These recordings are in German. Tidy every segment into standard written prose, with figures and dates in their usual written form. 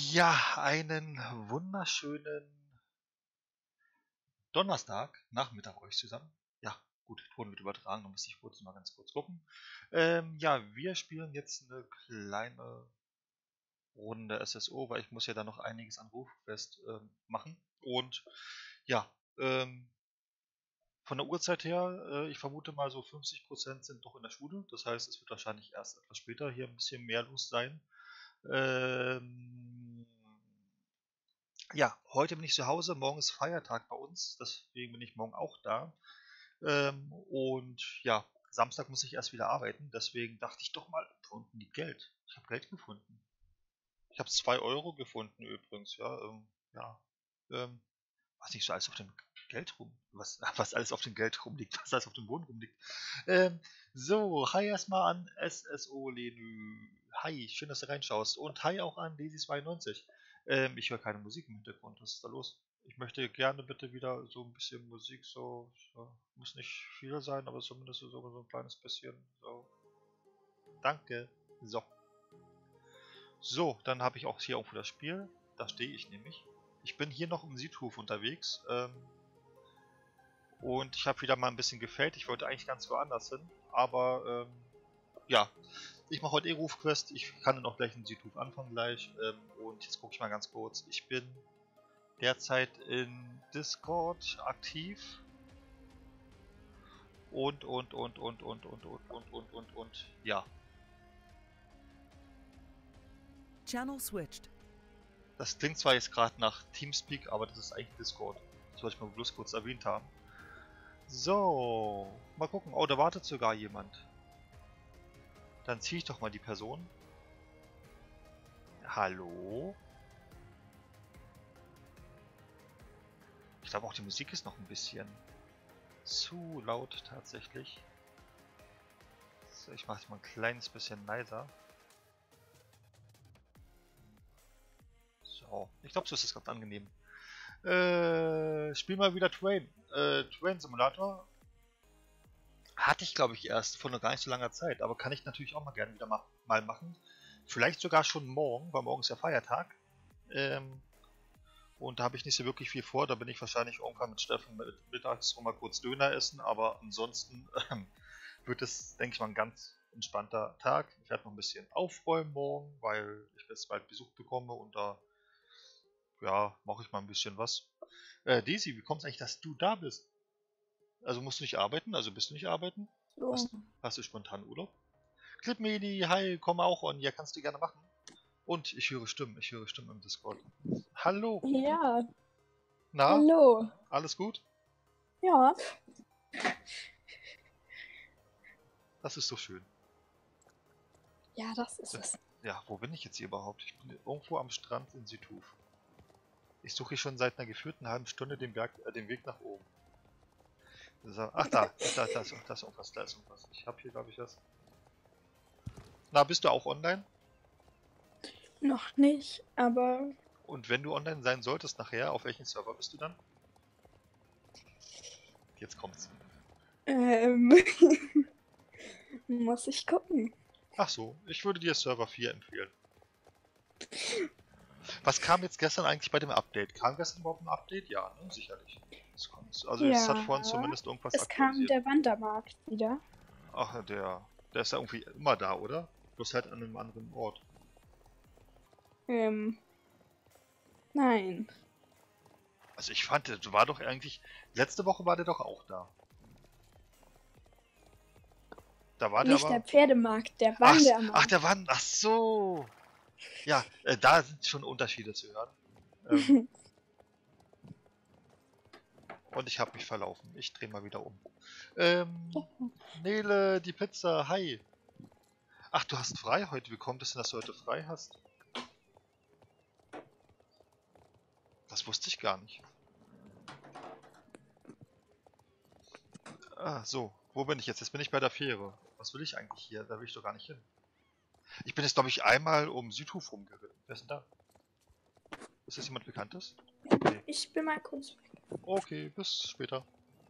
Ja, einen wunderschönen Donnerstag, Nachmittag euch zusammen. Ja, gut, Ton wird übertragen, da muss ich mal ganz kurz gucken. Ja, wir spielen jetzt eine kleine Runde SSO, weil ich muss ja da noch einiges an Rufquest machen. Und ja, von der Uhrzeit her, ich vermute mal so 50% sind doch in der Schule. Das heißt, es wird wahrscheinlich erst etwas später hier ein bisschen mehr los sein. Ähm, Ja, heute bin ich zu Hause, morgen ist Feiertag bei uns, deswegen bin ich morgen auch da. Und ja, Samstag muss ich erst wieder arbeiten, deswegen dachte ich doch mal, da unten liegt Geld. Ich habe Geld gefunden. Ich habe 2 Euro gefunden übrigens, ja. Ja. Ähm, Was nicht so alles auf dem Geld rum, was alles auf dem Geld rumliegt, was alles auf dem Boden rumliegt. Ähm, so, hi erstmal an SSO Lenü. Hi, schön, dass du reinschaust. Und hi auch an Daisy92. Ich höre keine Musik im Hintergrund. Was ist da los? Ich möchte gerne bitte wieder so ein bisschen Musik, so muss nicht viel sein, aber zumindest so ein kleines bisschen. So, danke. So. So, dann habe ich auch hier irgendwo das Spiel. Da stehe ich nämlich. Ich bin hier noch im Südhof unterwegs. Und ich habe wieder mal ein bisschen gefällt. Ich wollte eigentlich ganz woanders hin. Aber ja, ich mache heute Rufquest. Ich kann dann auch gleich in Südhof anfangen gleich. Und jetzt gucke ich mal ganz kurz. Ich bin derzeit in Discord aktiv. Und. Ja. Channel switched. Das klingt zwar jetzt gerade nach Teamspeak, aber das ist eigentlich Discord. Das wollte ich mal bloß kurz erwähnt haben. So, mal gucken. Oh, da wartet sogar jemand. Dann ziehe ich doch mal die Person. Hallo? Ich glaube auch die Musik ist noch ein bisschen zu laut tatsächlich. So, ich mache es mal ein kleines bisschen leiser. So, ich glaube so ist es ganz angenehm. Spiel mal wieder Train Simulator. Hatte ich glaube ich erst vor noch gar nicht so langer Zeit, aber kann ich natürlich auch mal gerne wieder mal machen. Vielleicht sogar schon morgen, weil morgen ist ja Feiertag. Und da habe ich nicht so wirklich viel vor. Da bin ich wahrscheinlich irgendwann mit Steffen mittags mal kurz Döner essen. Aber ansonsten wird es, denke ich mal, ein ganz entspannter Tag. Ich werde noch ein bisschen aufräumen morgen, weil ich jetzt bald Besuch bekomme. Und da, ja, mache ich mal ein bisschen was. Daisy, wie kommt es eigentlich, dass du da bist? Also musst du nicht arbeiten? Also bist du nicht arbeiten? So. Hast du spontan Urlaub? Clipmedi, hi, komm auch on. Ja, kannst du gerne machen. Und ich höre Stimmen im Discord. Hallo. Ja, Na, hallo. alles gut? Ja, Das ist so schön. ja, das ist es. Ja, wo bin ich jetzt hier überhaupt? Ich bin irgendwo am Strand in Südhof. Ich suche hier schon seit einer geführten halben Stunde den Weg nach oben. Ach, da ist irgendwas. Ich habe hier, glaube ich, was. Na, bist du auch online? Noch nicht, aber Und wenn du online sein solltest nachher, auf welchen Server bist du dann? Jetzt kommt's. muss ich gucken. Ach so, ich würde dir Server 4 empfehlen. Was kam jetzt gestern eigentlich bei dem Update? Kam gestern überhaupt ein Update? Ja, ne? Sicherlich. Also es hat vorhin zumindest irgendwas Es kam aktualisiert. der Wandermarkt wieder. Ach, der ist ja irgendwie immer da, oder? Bloß halt an einem anderen Ort. Nein. Also ich fand, der war doch eigentlich. Letzte Woche war der doch auch da. Da war Nicht der der aber. Pferdemarkt, der Wandermarkt. Ach, der Wand. Ach so. Ja, da sind schon Unterschiede zu hören. Und ich habe mich verlaufen. Ich drehe mal wieder um. Nele, die Pizza, hi. Ach, du hast frei heute. Wie kommt es denn, dass du heute frei hast? Das wusste ich gar nicht. Ah, so. Wo bin ich jetzt? Jetzt bin ich bei der Fähre. Was will ich eigentlich hier? Da will ich doch gar nicht hin. Ich bin jetzt, glaube ich, einmal um Südhof rumgeritten. Wer ist denn da? Ist das jemand Bekanntes? Nee. Ich bin mal kurz weg. Okay, bis später.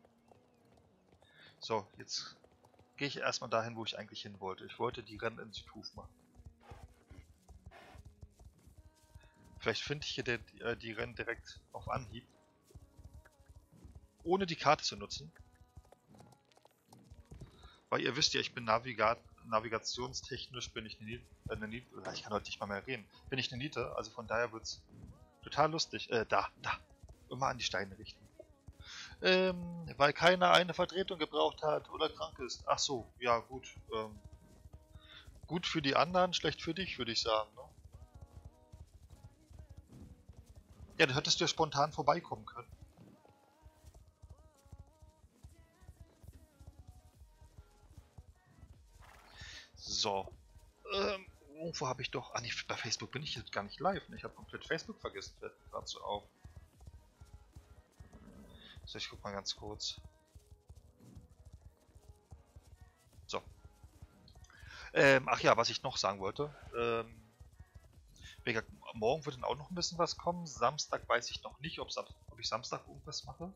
So, jetzt gehe ich erstmal dahin, wo ich eigentlich hin wollte. Ich wollte die Rennen in Südhof machen. Vielleicht finde ich hier die Rennen direkt auf Anhieb. Ohne die Karte zu nutzen. Weil ihr wisst ja, ich bin navigationstechnisch bin ich eine Niete. Ich kann heute nicht mal mehr reden. Bin ich eine Niete, also von daher wird's total lustig. Da. Immer an die Steine richten. Weil keiner eine Vertretung gebraucht hat oder krank ist. Ach so, ja gut. Gut für die anderen, schlecht für dich, würde ich sagen. Ne? Ja, dann hättest du ja spontan vorbeikommen können. So. Irgendwo habe ich doch... Ah nee, bei Facebook bin ich jetzt gar nicht live. Ne? Ich habe komplett Facebook vergessen. Fällt mir gerade so auf. So, ich guck mal ganz kurz. So. Ach ja, was ich noch sagen wollte. Morgen wird dann auch noch ein bisschen was kommen. Samstag weiß ich noch nicht, ob ich Samstag irgendwas mache.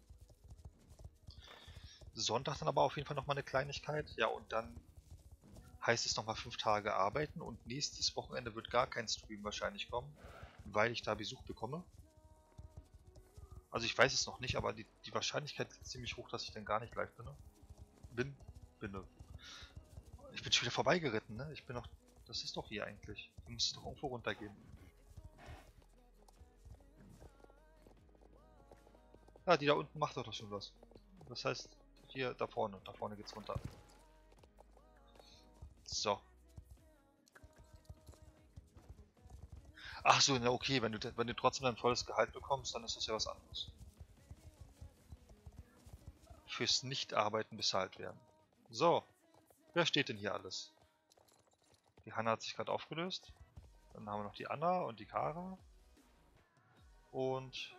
Sonntag dann aber auf jeden Fall nochmal eine Kleinigkeit. Ja, und dann heißt es nochmal 5 Tage arbeiten. Und nächstes Wochenende wird gar kein Stream wahrscheinlich kommen, weil ich da Besuch bekomme. Also ich weiß es noch nicht, aber die Wahrscheinlichkeit ist ziemlich hoch, dass ich dann gar nicht live bin. Ich bin schon wieder vorbeigeritten, ne? Ich bin noch... Das ist doch hier eigentlich. Du musst doch irgendwo runtergehen. Ja, die da unten macht doch schon was. Das heißt, hier, da vorne geht's runter. So. Ach so, na okay, wenn du trotzdem ein volles Gehalt bekommst, dann ist das ja was anderes. Fürs Nicht-Arbeiten bezahlt werden. So. Wer steht denn hier alles? Die Hanna hat sich gerade aufgelöst. Dann haben wir noch die Anna und die Kara. Und...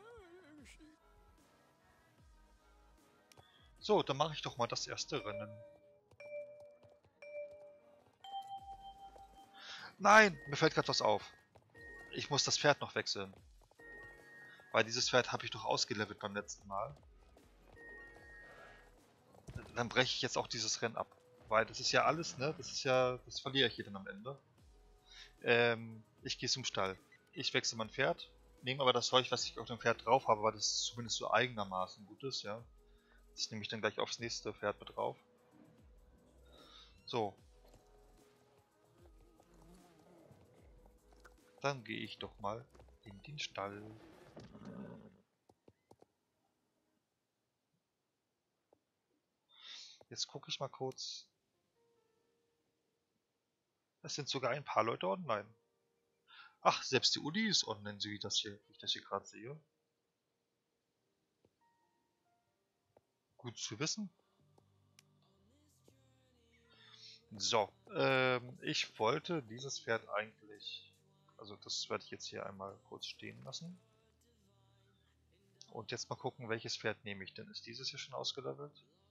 So, dann mache ich doch mal das erste Rennen. Nein, mir fällt gerade was auf. Ich muss das Pferd noch wechseln. Weil dieses Pferd habe ich doch ausgelevelt beim letzten Mal. Dann breche ich jetzt auch dieses Rennen ab. Weil das ist ja alles, ne? Das verliere ich hier dann am Ende. Ich gehe zum Stall. Ich wechsle mein Pferd. Nehme aber das Zeug, was ich auf dem Pferd drauf habe, weil das zumindest so eigenermaßen gut ist, ja. Das nehme ich dann gleich aufs nächste Pferd mit drauf. So. Dann gehe ich doch mal in den Stall. Jetzt gucke ich mal kurz. Es sind sogar ein paar Leute online. Ach, selbst die Uli ist online, so wie ich das hier gerade sehe. Gut zu wissen. So, ich wollte dieses Pferd eigentlich... Also das werde ich jetzt hier einmal kurz stehen lassen. Und jetzt mal gucken, welches Pferd nehme ich denn? Ist dieses hier schon ausgelevelt?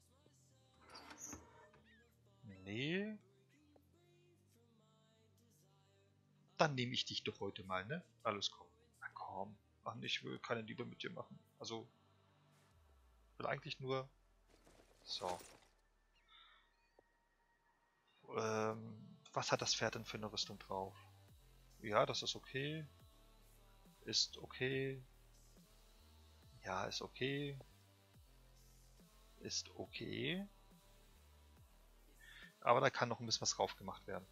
Nee. Dann nehme ich dich doch heute mal, ne? Alles komm. Na komm. Ach, ich will keine Liebe mit dir machen. Also, will eigentlich nur... So. Was hat das Pferd denn für eine Rüstung drauf? Ja, das ist okay. Ist okay. Ja, ist okay. Ist okay. Aber da kann noch ein bisschen was drauf gemacht werden.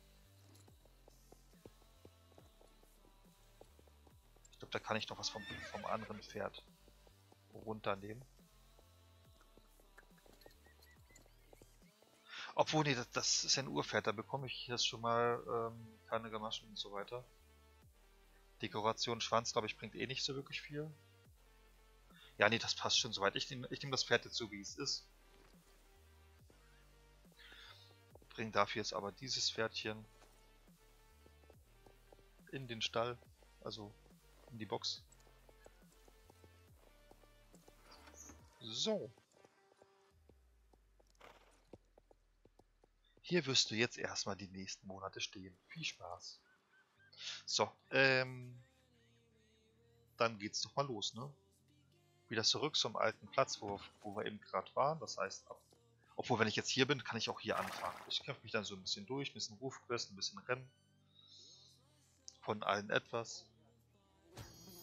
Ich glaube, da kann ich noch was vom anderen Pferd runternehmen. Obwohl, nee, das ist ja ein Urpferd, da bekomme ich jetzt schon mal keine Gamaschen und so weiter. Dekoration Schwanz, glaube ich, bringt eh nicht so wirklich viel. Ja, nee, das passt schon soweit. Ich nehm das Pferd jetzt so, wie es ist. Bring dafür jetzt aber dieses Pferdchen in den Stall, also in die Box. So. Hier wirst du jetzt erstmal die nächsten Monate stehen. Viel Spaß. So, dann geht's doch mal los, ne? Wieder zurück zum alten Platz, wo wir eben gerade waren. Das heißt, obwohl, wenn ich jetzt hier bin, kann ich auch hier anfangen. Ich kämpfe mich dann so ein bisschen durch, ein bisschen Rufquest, ein bisschen Rennen. Von allen etwas.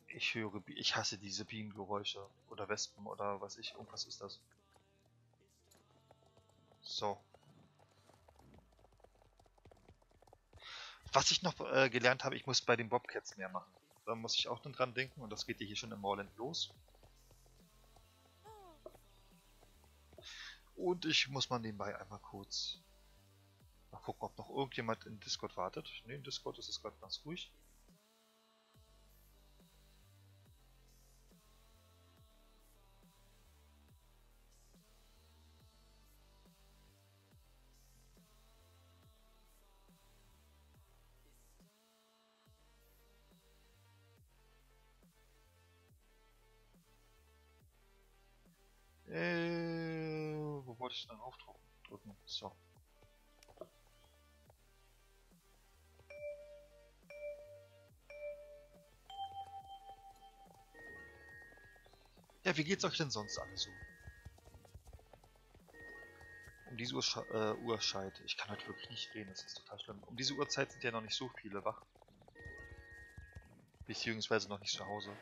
Ich hasse diese Bienengeräusche. Oder Wespen oder was ich. Irgendwas ist das. So. Was ich noch gelernt habe, ich muss bei den Bobcats mehr machen. Da muss ich auch dann dran denken und das geht ja hier schon im Moorland los. Und ich muss mal nebenbei einmal kurz mal gucken, ob noch irgendjemand in Discord wartet. Ne, in Discord ist es gerade ganz ruhig. Wo wollte ich dann aufdrücken? So. Ja, wie geht's euch denn sonst alle so? Um diese Uhrzeit. Ich kann heute wirklich nicht reden, das ist total schlimm. Um diese Uhrzeit sind ja noch nicht so viele wach. Beziehungsweise noch nicht zu Hause.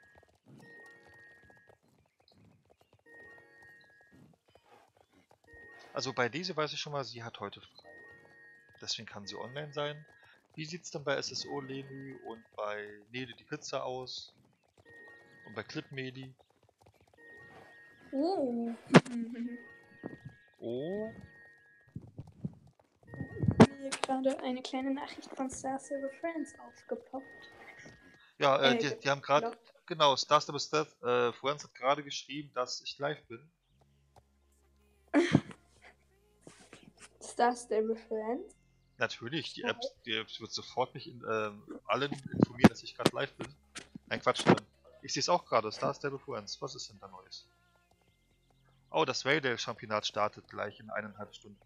Also bei Daisy weiß ich schon mal, sie hat heute frei. Deswegen kann sie online sein. Wie sieht's denn bei SSO Leni und bei Nede die Pizza aus? Und bei Clipmedi? Oh. Oh, Mir gerade eine kleine Nachricht von Star Silver Friends aufgeploppt. ja, die haben gerade, geploppt. genau, Star Stable Stealth, Friends hat gerade geschrieben, dass ich live bin. Star Stable Friends? Natürlich, die App wird sofort mich allen informieren, dass ich gerade live bin. Nein, Quatsch. Ich sehe es auch gerade, Star Stable Friends. Was ist denn da Neues? Oh, das Vaydale-Championat startet gleich in 1,5 Stunden.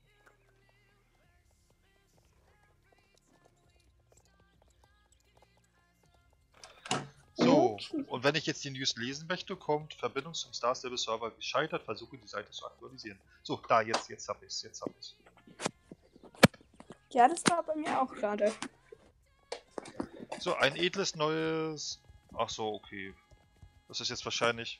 So, Okay. und wenn ich jetzt die News lesen möchte, kommt Verbindung zum Star Stable Server gescheitert, versuche die Seite zu aktualisieren. So, da, jetzt hab ich's. Ja, das war bei mir auch gerade. So, ein edles neues... Ach so, okay. Das ist jetzt wahrscheinlich...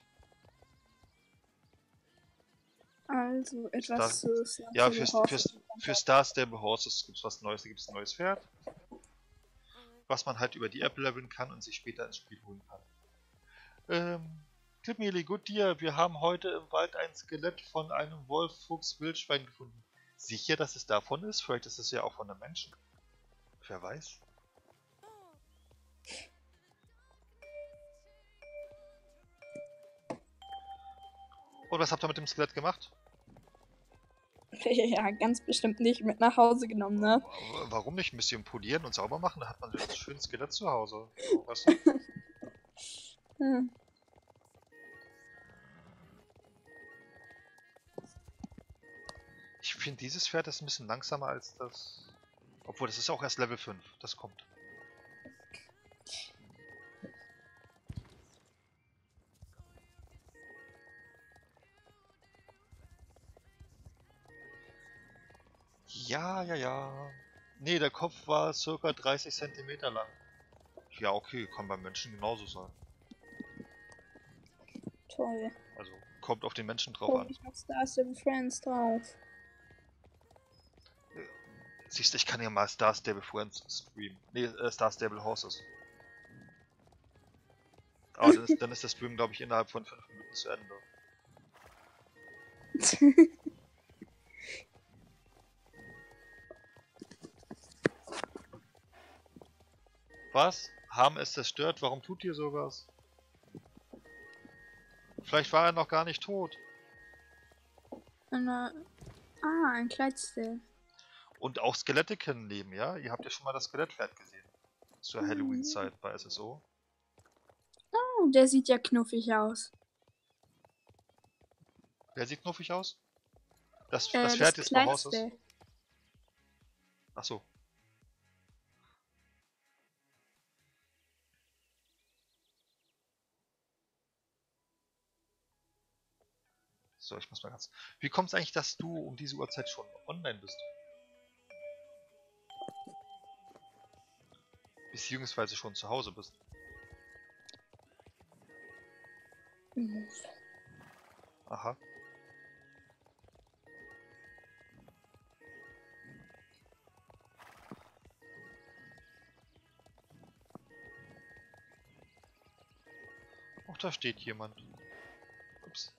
Also etwas Star zu Star ja, Stable Horses. für Star Stable Horses gibt es was Neues. Da gibt es ein neues Pferd, was man halt über die App leveln kann und sich später ins Spiel holen kann. Clipmeli, gut dir. Wir haben heute im Wald ein Skelett von einem Wolf, Fuchs, Wildschwein gefunden. Sicher, dass es davon ist? Vielleicht ist es ja auch von einem Menschen. Wer weiß? Und was habt ihr mit dem Skelett gemacht? Ja, ganz bestimmt nicht mit nach Hause genommen, ne? Warum nicht? Ein bisschen polieren und sauber machen? Da hat man ein schönes Skelett zu Hause. So, weißt du? Hm. Ich finde, dieses Pferd ist ein bisschen langsamer als das. Obwohl, das ist auch erst Level 5. Das kommt. Ja. Nee, der Kopf war ca. 30 cm lang. Ja, okay, kann beim Menschen genauso sein. Toll. Also, kommt auf den Menschen drauf Hol an. ich noch Star Stable Friends drauf. Siehst du, ich kann ja mal Star Stable Friends streamen. Nee, Star Stable Horses. Aber dann ist der Stream, glaube ich, innerhalb von 5 Minuten zu Ende. Was? Haben es zerstört? Warum tut ihr sowas? Vielleicht war er noch gar nicht tot. Ein Kleidstell. Und auch Skelette können leben, ja? Ihr habt ja schon mal das Skelettpferd gesehen. Zur Halloween-Zeit bei SSO. Oh, der sieht ja knuffig aus. Wer sieht knuffig aus? Das Das Pferd ist bei Horses. Kleidstell. Achso. So, ich muss mal ganz... Wie kommt es eigentlich, dass du um diese Uhrzeit schon online bist? Beziehungsweise schon zu Hause bist? Aha. Auch da steht jemand. Ups.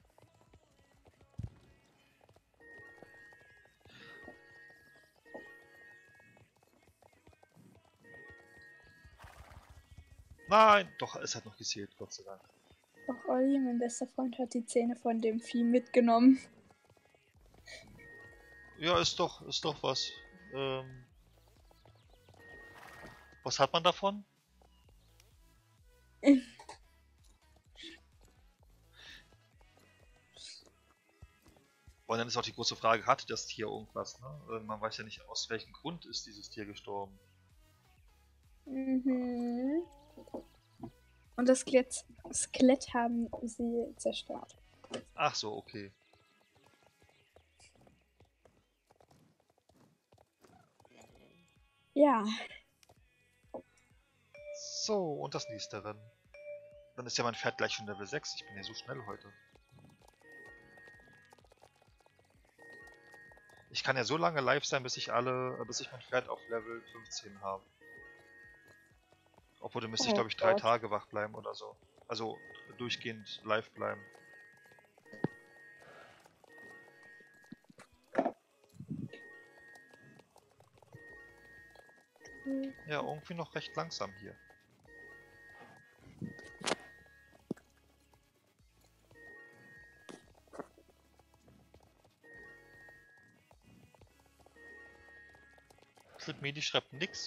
Nein! Doch, es hat noch gezählt, Gott sei Dank. Auch Olli, mein bester Freund, hat die Zähne von dem Vieh mitgenommen. Ja, ist doch was. Was hat man davon? Und dann ist auch die große Frage, hatte das Tier irgendwas, ne? Man weiß ja nicht, aus welchem Grund ist dieses Tier gestorben. Mhm. Und das Skelett haben sie zerstört. Ach so, okay. Ja, So, und das nächste Rennen. Dann ist ja mein Pferd gleich schon Level 6. Ich bin ja so schnell heute. Ich kann ja so lange live sein, bis ich mein Pferd auf Level 15 habe. Obwohl, dann müsste ich, Oh glaube ich, 3 Gott. Tage wach bleiben oder so. Also durchgehend live bleiben. Ja, irgendwie noch recht langsam hier. Clipmedi schreibt nix.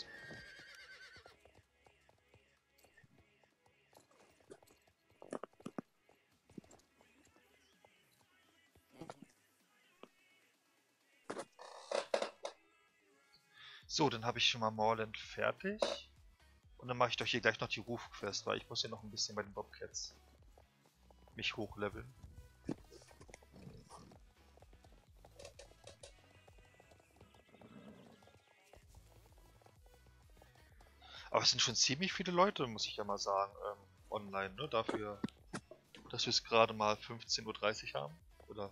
So, dann habe ich schon mal Moorland fertig. Und dann mache ich doch hier gleich noch die Rufquest, weil ich muss hier noch ein bisschen bei den Bobcats mich hochleveln. Aber es sind schon ziemlich viele Leute, muss ich ja mal sagen, online, ne? Dafür, dass wir es gerade mal 15:30 Uhr haben. Oder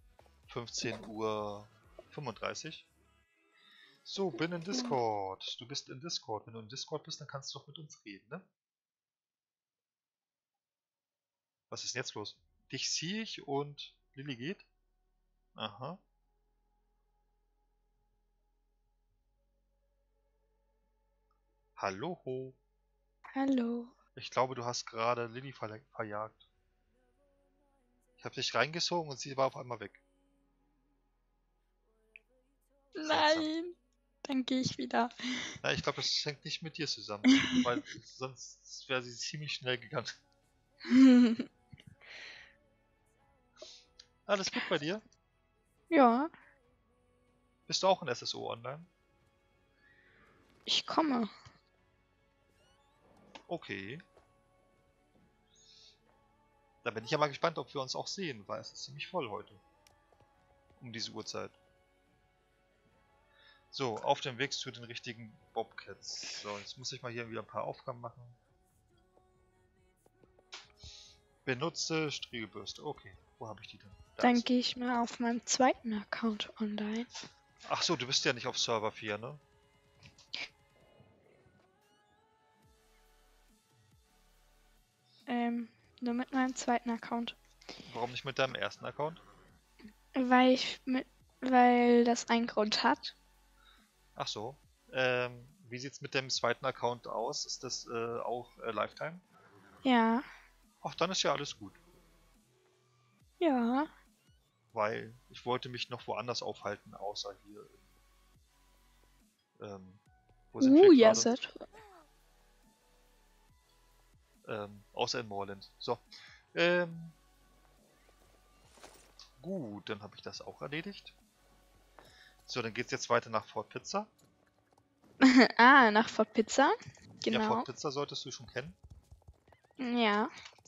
15:35 Uhr. So, bin in Discord. Du bist in Discord. Wenn du in Discord bist, dann kannst du doch mit uns reden, ne? Was ist denn jetzt los? Dich sehe ich und Lilly geht? Aha. Hallo. hallo. Ich glaube, du hast gerade Lilly verjagt. Ich habe dich reingesogen und sie war auf einmal weg. Seltsam. Nein, dann gehe ich wieder. Na, ich glaube, das hängt nicht mit dir zusammen. Weil sonst wäre sie ziemlich schnell gegangen. Alles gut bei dir? Ja, Bist du auch in SSO online? ich komme. Okay. Da bin ich ja mal gespannt, ob wir uns auch sehen, weil es ist ziemlich voll heute. Um diese Uhrzeit. So, auf dem Weg zu den richtigen Bobcats. So, jetzt muss ich mal hier wieder ein paar Aufgaben machen. Benutze Striegelbürste. Okay, wo habe ich die denn? Da Dann ist sie. gehe ich mal auf meinem zweiten Account online. Ach so, du bist ja nicht auf Server 4, ne? Nur mit meinem zweiten Account. Warum nicht mit deinem ersten Account? Weil das einen Grund hat. Ach so. Wie sieht's mit dem zweiten Account aus? Ist das auch Lifetime? Ja, Ach, dann ist ja alles gut. ja. Weil ich wollte mich noch woanders aufhalten, außer hier. Wo sind wir Ja, gerade? Set. Außer in Moorland. So. Gut, dann habe ich das auch erledigt. So, dann geht's jetzt weiter nach Fort Pizza. Nach Fort Pizza. Ja, Genau. Fort Pizza solltest du schon kennen. Ja.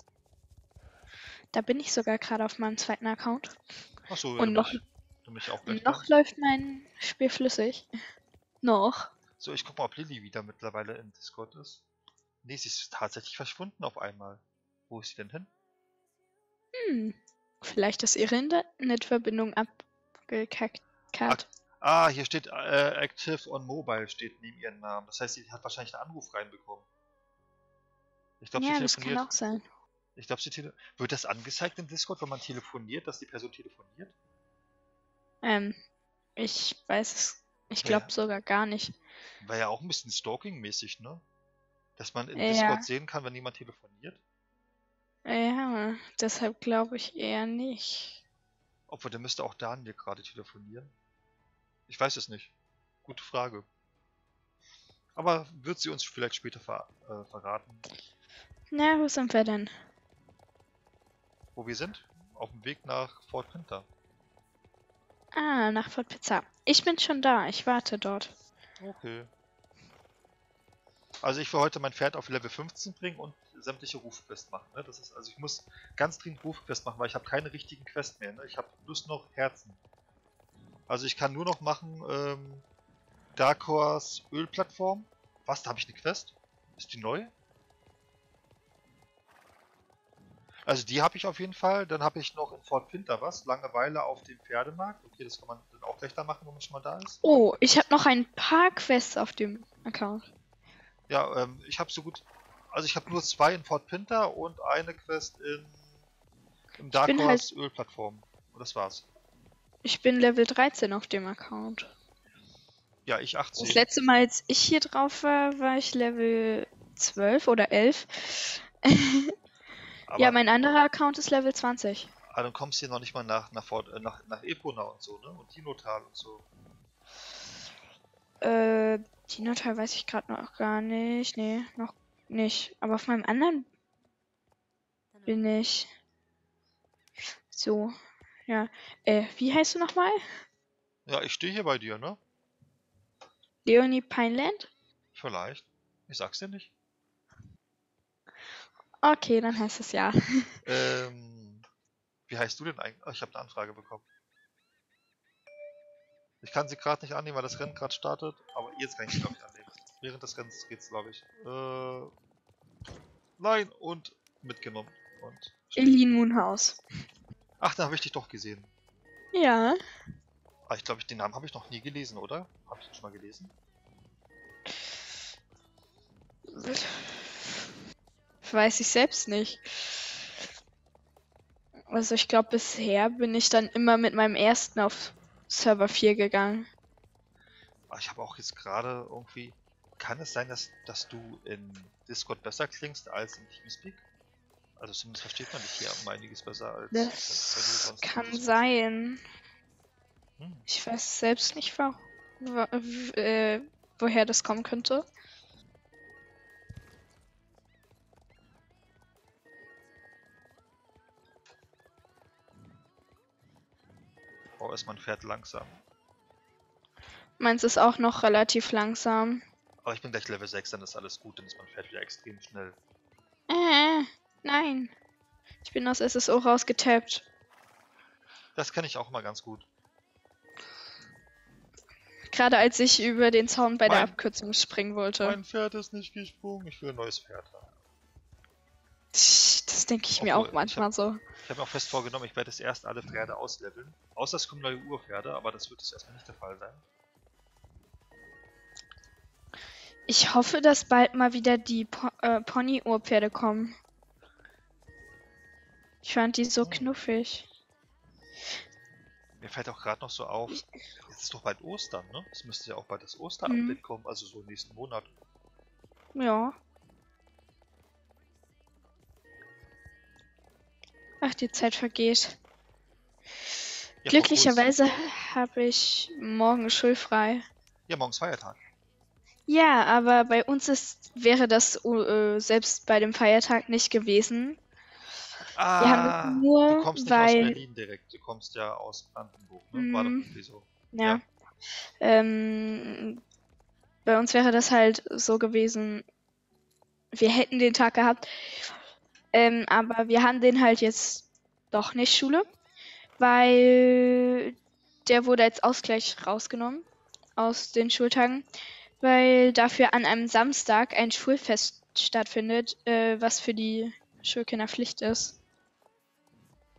Da bin ich sogar gerade auf meinem zweiten Account. Achso, Und noch du mich auch gleich noch kennst. läuft mein Spiel flüssig. Noch. So, ich guck mal, ob Lilly wieder mittlerweile in Discord ist. Nee, sie ist tatsächlich verschwunden auf einmal. Wo ist sie denn hin? Vielleicht ist ihre Internetverbindung abgekackt. Hier steht Active on Mobile steht neben ihrem Namen. Das heißt, sie hat wahrscheinlich einen Anruf reinbekommen. Ich glaube, Ja, sie das kann telefoniert. auch sein. Ich glaube, wird das angezeigt im Discord, wenn man telefoniert, dass die Person telefoniert? Ich weiß es. Ich Ja. glaube sogar gar nicht. War ja auch ein bisschen Stalking-mäßig, ne? Dass man im Ja. Discord sehen kann, wenn jemand telefoniert. Ja, deshalb glaube ich eher nicht. Obwohl, der müsste auch Daniel gerade telefonieren. Ich weiß es nicht. Gute Frage. Aber wird sie uns vielleicht später verraten, Na, wo sind wir denn? wo wir sind? Auf dem Weg nach Fort Pinter. Ah, nach Fort Pizza. Ich bin schon da. Ich warte dort. Okay. Also ich will heute mein Pferd auf Level 15 bringen und sämtliche Rufquests machen. Ne? Das ist, also ich muss ganz dringend Rufquests machen, weil ich habe keine richtigen Quests mehr. Ne? Ich habe bloß noch Herzen. Also ich kann nur noch machen Dark Horse Ölplattform. Was? Da habe ich eine Quest? Ist die neu? Also die habe ich auf jeden Fall. Dann habe ich noch in Fort Pinter was. Langeweile auf dem Pferdemarkt. Okay, das kann man dann auch gleich da machen, wenn man schon mal da ist. Oh, ich habe noch ein paar Quests auf dem Account. Ja, ich habe so gut... Also ich habe nur 2 in Fort Pinter und eine Quest im Dark bin Horse Ölplattform. Und das war's. Ich bin Level 13 auf dem Account. Ja, ich 18. Das letzte Mal, als ich hier drauf war, war ich Level 12 oder 11. Aber, Ja, mein anderer Account ist Level 20. aber dann kommst du hier noch nicht mal nach Epona und so, ne? Und Dinotal und so. Dinotal weiß ich gerade noch gar nicht. Nee, noch nicht. Aber auf meinem anderen bin ich. So. Ja. Wie heißt du nochmal? Ja, ich stehe hier bei dir, ne? Leonie Pineland? Vielleicht. Ich sag's dir nicht. Okay, dann heißt es ja. Wie heißt du denn eigentlich? Oh, ich habe eine Anfrage bekommen. Ich kann sie gerade nicht annehmen, weil das Rennen gerade startet. Aber jetzt kann ich sie, glaube ich, annehmen. Während des Rennens geht's, glaube ich. Nein, und mitgenommen. Und Eileen Moonhouse. ach, da habe ich dich doch gesehen. Ja. Ah, ich glaube, den Namen habe ich noch nie gelesen, oder? Habe ich den schon mal gelesen? Weiß ich selbst nicht. Also ich glaube, bisher bin ich dann immer mit meinem ersten auf Server 4 gegangen. Aber ich habe auch jetzt gerade irgendwie... Kann es sein, dass du in Discord besser klingst als in Teamspeak? Also zumindest versteht man dich hier um einiges besser als wenn du Das sonst in kann Discord- sein. Hm. Ich weiß selbst nicht, woher das kommen könnte. Oh, ist mein Pferd langsam. Meins ist auch noch relativ langsam. Aber ich bin gleich Level 6, dann ist alles gut, dann ist mein Pferd wieder extrem schnell. Nein. Ich bin aus SSO rausgetappt. Das kenne ich auch mal ganz gut. Gerade als ich über den Zaun bei der Mein- Abkürzung springen wollte. Mein Pferd ist nicht gesprungen, ich will ein neues Pferd haben. Das denke ich mir Obwohl, auch manchmal so. Ich habe mir auch fest vorgenommen, ich werde jetzt erst alle Pferde ausleveln. Außer es kommen neue Urpferde, aber das wird jetzt erstmal nicht der Fall sein. Ich hoffe, dass bald mal wieder die Pony-Urpferde kommen. Ich fand die so knuffig. Mir fällt auch gerade noch so auf, jetzt ist doch bald Ostern, ne? Es müsste ja auch bald das Oster-Update kommen, also so nächsten Monat. Ja. Ach, die Zeit vergeht. Ja, Glücklicherweise habe ich morgen schulfrei. Ja, morgen ist Feiertag. Ja, aber bei uns wäre das selbst bei dem Feiertag nicht gewesen. Wir haben es nur, du kommst nicht aus weil... Berlin direkt, du kommst ja aus Brandenburg, ne? War doch irgendwie so. Ja. Bei uns wäre das halt so gewesen, wir hätten den Tag gehabt, aber wir haben den halt jetzt doch nicht Schule, weil der wurde als Ausgleich rausgenommen aus den Schultagen, weil dafür an einem Samstag ein Schulfest stattfindet, was für die Schulkinder Pflicht ist.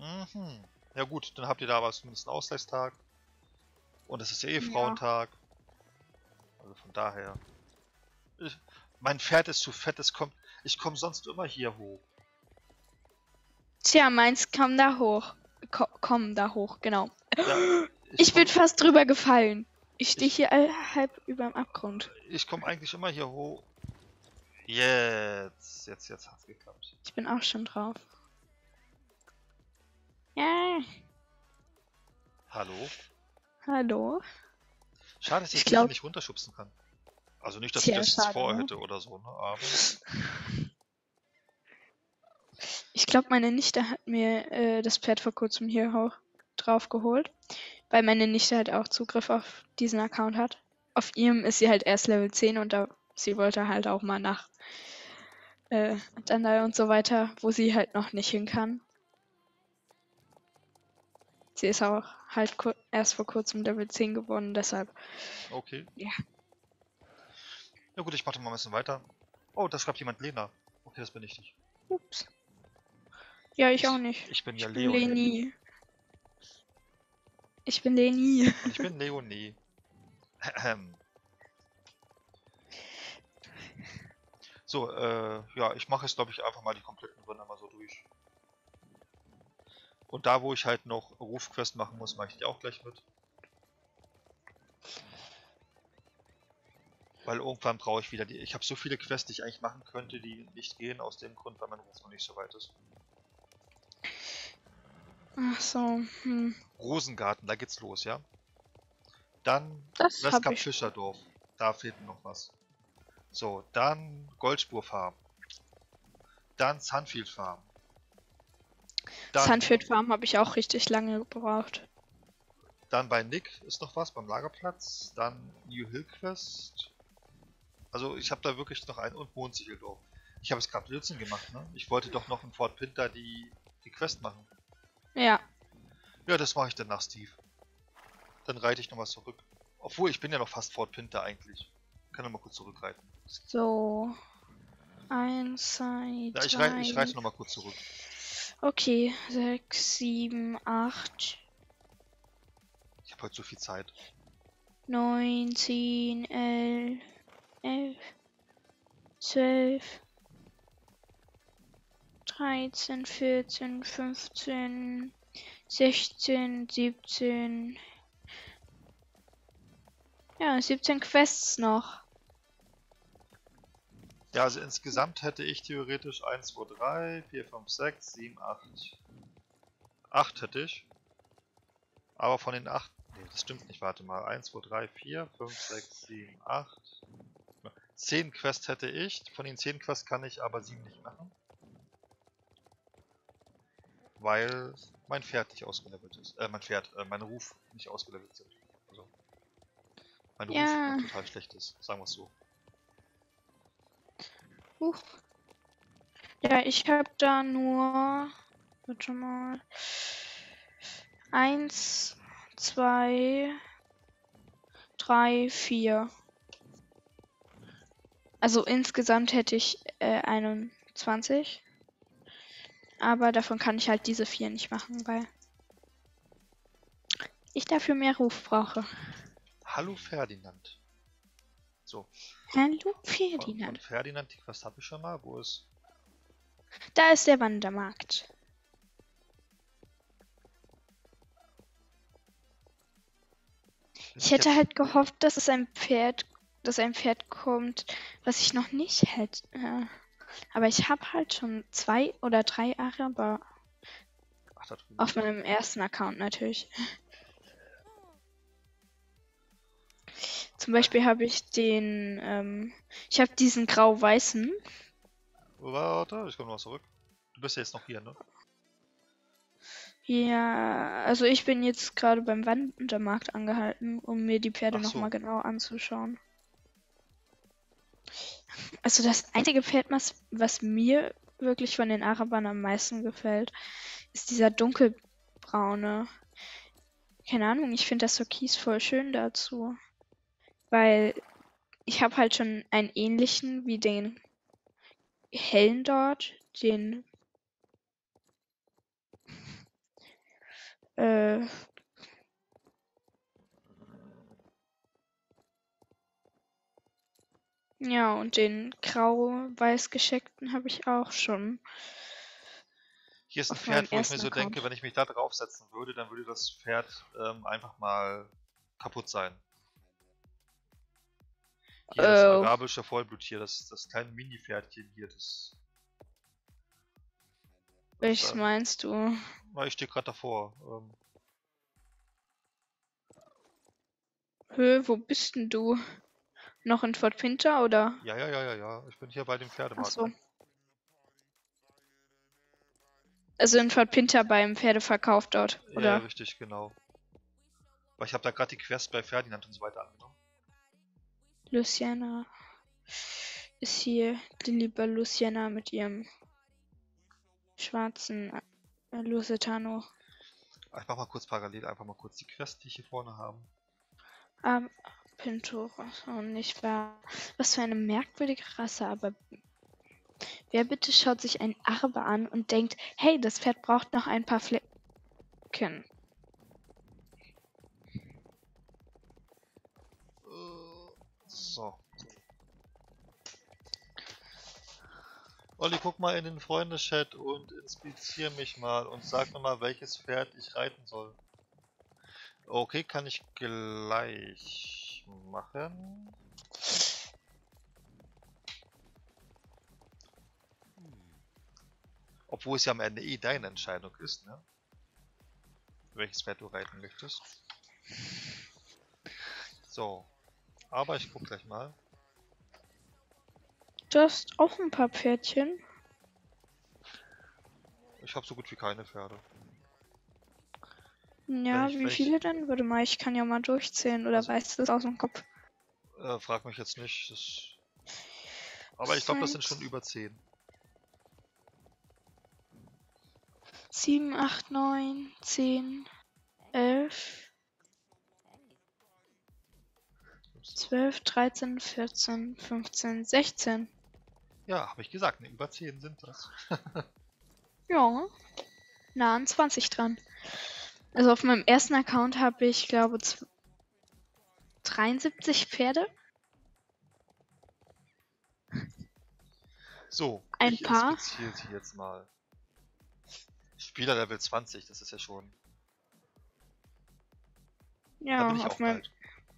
Mhm. Ja gut, dann habt ihr da aber zumindest einen Ausgleichstag. Und es ist ja eh Ja. Frauentag. Also von daher. Ich, mein Pferd ist zu fett, ich komme sonst immer hier hoch. Tja, meins kam da hoch. Komm da hoch, genau. Ja, Ich bin komm, fast drüber gefallen. Ich stehe ich, hier halb überm Abgrund. ich komme eigentlich immer hier hoch. Jetzt hat's geklappt. Ich bin auch schon drauf. Ja, Hallo? hallo. Schade, dass Ich ich dich hier glaub- nicht runterschubsen kann. Also nicht, dass ich Tja, das jetzt schade, vorher ne? hätte oder so, ne? Aber Ich glaube, meine Nichte hat mir das Pferd vor kurzem hier drauf geholt, weil meine Nichte halt auch Zugriff auf diesen Account hat. Auf ihrem ist sie halt erst Level 10 und sie wollte halt auch mal nach Dandai und so weiter, wo sie halt noch nicht hin kann. Sie ist auch halt erst vor kurzem Level 10 geworden, deshalb. okay. Ja. Ja gut, ich mache mal ein bisschen weiter. Oh, da schreibt jemand Lena. Okay, das bin ich nicht. Ups. Ja, ich auch nicht. Ich bin ja Ich bin Leonie. Leni. Ich bin Leni. Und ich bin Leonie. So, ja, ich mache jetzt glaube ich einfach mal die kompletten Runden einmal so durch. Und da, wo ich halt noch Rufquest machen muss, mache ich die auch gleich mit. Weil irgendwann brauche ich wieder die. Ich habe so viele Quests, die ich eigentlich machen könnte, die nicht gehen, aus dem Grund, weil mein Ruf noch nicht so weit ist. Ach so. Rosengarten, da geht's los, ja? Dann Das hab Westkap ich. Fischerdorf, da fehlt noch was. So, dann Goldspur Farm. Dann Sunfield Farm. Dann, Sunfield Farm habe ich auch richtig lange gebraucht. dann bei Nick ist noch was, beim Lagerplatz. Dann New Hill Quest. Also ich habe da wirklich noch einen und Mondsicheldorf. Ich habe es gerade Blödsinn gemacht, ne? Ich wollte doch noch in Fort Pinter die Quest machen. Ja. Ja, das mache ich dann nach Steve. Dann reite ich nochmal zurück. Obwohl, ich bin ja noch fast Fort Pinter eigentlich. Kann nochmal kurz zurückreiten. So. 1, 2, Ja, 3. ich reite nochmal kurz zurück. Okay. 6, 7, 8, Ich habe heute so viel Zeit. 9, 10, 11, 12, 13, 14, 15, 16, 17. Ja, 17 Quests noch. Ja, also insgesamt hätte ich theoretisch 1, 2, 3, 4, 5, 6, 7, 8. 8 hätte ich. Aber von den 8. Nee, das stimmt nicht. Warte mal. 1, 2, 3, 4, 5, 6, 7, 8. 10 Quests hätte ich. Von den 10 Quests kann ich aber 7 nicht machen. Weil mein Pferd nicht ausgelevelt ist. Mein Ruf nicht ausgelevelt sind. Also, mein Ja. Ruf total schlecht ist. Sagen wir es so. Ja, ich habe da nur. Warte mal. 1, 2, 3, 4. Also insgesamt hätte ich 21. Aber davon kann ich halt diese 4 nicht machen, weil ich dafür mehr Ruf brauche. Hallo Ferdinand. So. Hallo Von Ferdinand. Ferdinand, die Quest habe ich schon mal. Wo ist. Da ist der Wandermarkt. Ich hätte halt gehofft, dass ein Pferd kommt, was ich noch nicht hätte. Aber ich habe halt schon 2 oder 3 Araber Ach, da drüben. auf meinem ersten Account natürlich. Zum Beispiel habe ich ich habe diesen grau-weißen. Warte, ich komme noch zurück. Du bist ja jetzt noch hier, ne? Ja, also ich bin jetzt gerade beim Wandermarkt angehalten, um mir die Pferde Ach so. nochmal genau anzuschauen. Also das einzige Pferd, was mir wirklich von den Arabern am meisten gefällt, ist dieser dunkelbraune. Keine Ahnung, ich finde das Türkis voll schön dazu. Weil ich habe halt schon einen ähnlichen wie den hellen dort, den Äh, ja, und den grau-weiß gescheckten habe ich auch schon Hier ist ein auf meinem Pferd, wo ich mir ersten so denke, Account. wenn ich mich da draufsetzen würde, dann würde das Pferd einfach mal kaputt sein. Hier das Äh, arabische Vollblut hier, das kleine Mini-Pferdchen hier, das welches meinst du? ich stehe gerade davor. Wo bist denn du? Noch in Fort Pinter oder? Ja. Ich bin hier bei dem Ach Pferdemarkt. so. Ne? Also in Fort Pinter beim Pferdeverkauf dort, Ja, oder? richtig, genau. Weil ich habe da gerade die Quest bei Ferdinand und so weiter angenommen. Luciana ist hier die liebe Luciana mit ihrem schwarzen Lusitano. Ich mach mal kurz parallel einfach mal kurz die Quest, die ich hier vorne habe. Pinto und nicht wahr. Was für eine merkwürdige Rasse, aber wer bitte schaut sich ein Araber an und denkt, hey, das Pferd braucht noch ein paar Flecken. So. Olli, guck mal in den Freundeschat und inspizier mich mal und sag mir mal, welches Pferd ich reiten soll. Okay, kann ich gleich machen. Obwohl es ja am Ende eh deine Entscheidung ist, ne? Welches Pferd du reiten möchtest. So. Aber ich guck gleich mal. Du hast auch ein paar Pferdchen. Ich habe so gut wie keine Pferde. Ja, Wenn wie ich- viele denn? Warte mal, ich kann ja mal durchzählen, oder Also- weißt du das aus dem Kopf? Frag mich jetzt nicht. Aber ich glaube, das sind schon über 10. 7, 8, 9, 10, 11, 12, 13, 14, 15, 16. Ja, habe ich gesagt, ne, über 10 sind das. Ja, nah an 20 dran. Also auf meinem ersten Account habe ich, glaube ich, 73 Pferde. So, Ein ich paar. inspiziere sie jetzt mal. Spieler Level 20, das ist ja schon. Da Ja, bin ich auf auch meinem. bald.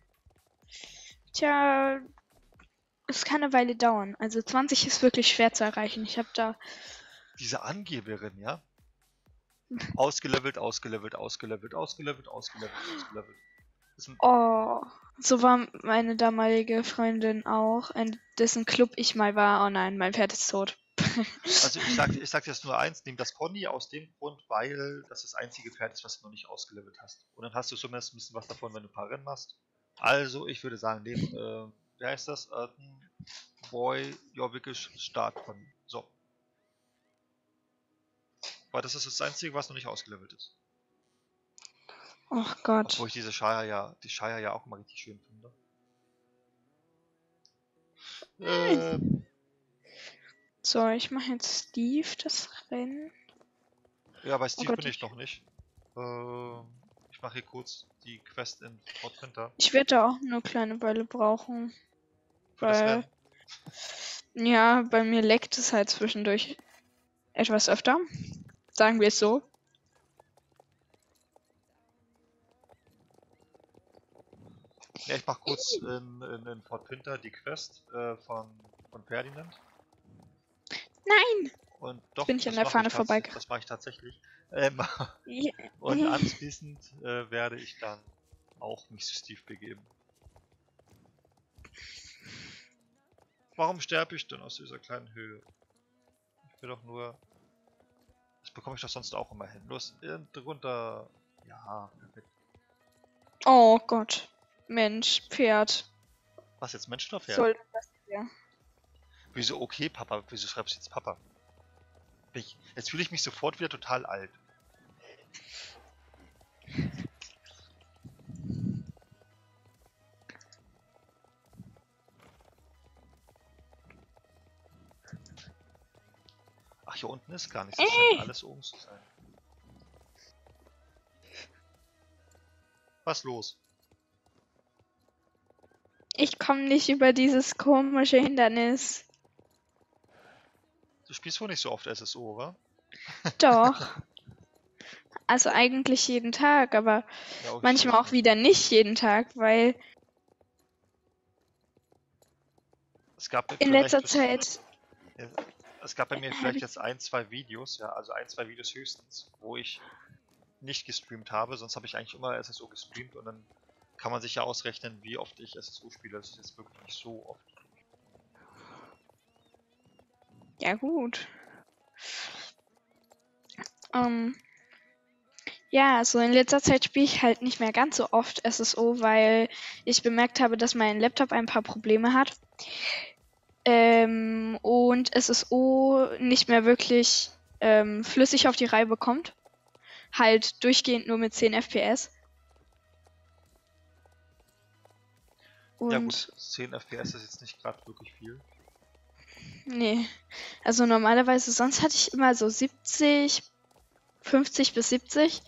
Tja, es kann eine Weile dauern. Also 20 ist wirklich schwer zu erreichen. Ich habe da. Diese Angeberin, ja? Ausgelevelt, ausgelevelt, ausgelevelt, ausgelevelt, ausgelevelt, ausgelevelt. Oh, so war meine damalige Freundin auch, in dessen Club ich mal war. Oh nein, mein Pferd ist tot. Also ich sag dir jetzt nur eins, nimm das Pony aus dem Grund, weil das einzige Pferd ist, was du noch nicht ausgelevelt hast. Und dann hast du zumindest ein bisschen was davon, wenn du ein paar Rennen machst. Also ich würde sagen, nehmen, wie heißt das? Boy Jorvikisch Startpony. So. Weil das ist das einzige, was noch nicht ausgelevelt ist. Oh Gott. Obwohl ich die Shire ja auch mal richtig schön finde. So, ich mache jetzt Steve das Rennen. Ja, bei Steve Gott, bin ich noch nicht. Ich mache hier kurz die Quest in Fort Winter. Ich werde da auch eine kleine Weile brauchen. Für das Weil, Rennen. ja, bei mir leckt es halt zwischendurch etwas öfter. Sagen wir es so. Ja, ich mach kurz in Fort Winter die Quest von Ferdinand. Nein! Und doch, Bin ich an das der mache Fahne ich vorbeigerannt. das mache ich tatsächlich. Ja. Und anschließend werde ich dann auch mich zu Steve begeben. Warum sterbe ich denn aus dieser kleinen Höhe? Ich will doch nur... Das bekomme ich doch sonst auch immer hin. Los, drunter... Ja, perfekt. Oh Gott. Mensch, Pferd. Was jetzt, Mensch oder Pferd? Soll das hier? Wieso okay, Papa? Wieso schreibst du jetzt Papa? Jetzt fühle ich mich sofort wieder total alt. Ach, hier unten ist gar nichts. Das scheint alles oben zu sein. Was los? Ich komme nicht über dieses komische Hindernis. Du spielst wohl nicht so oft SSO, oder? Doch. Also eigentlich jeden Tag, aber Ja, okay, manchmal auch wieder nicht jeden Tag, weil Es gab in vielleicht letzter Zeit. Ja, es gab bei mir vielleicht jetzt ein, zwei Videos, ja, also ein, zwei Videos höchstens, wo ich nicht gestreamt habe, sonst habe ich eigentlich immer SSO gestreamt und dann kann man sich ja ausrechnen, wie oft ich SSO spiele. Das ist jetzt wirklich nicht so oft. Ja, gut. Ja, also in letzter Zeit spiele ich halt nicht mehr ganz so oft SSO, weil ich bemerkt habe, dass mein Laptop ein paar Probleme hat. Und SSO nicht mehr wirklich flüssig auf die Reihe bekommt. Halt durchgehend nur mit 10 FPS. Ja Und gut, 10 FPS ist jetzt nicht gerade wirklich viel. nee, also normalerweise, sonst hatte ich immer so 70, 50 bis 70.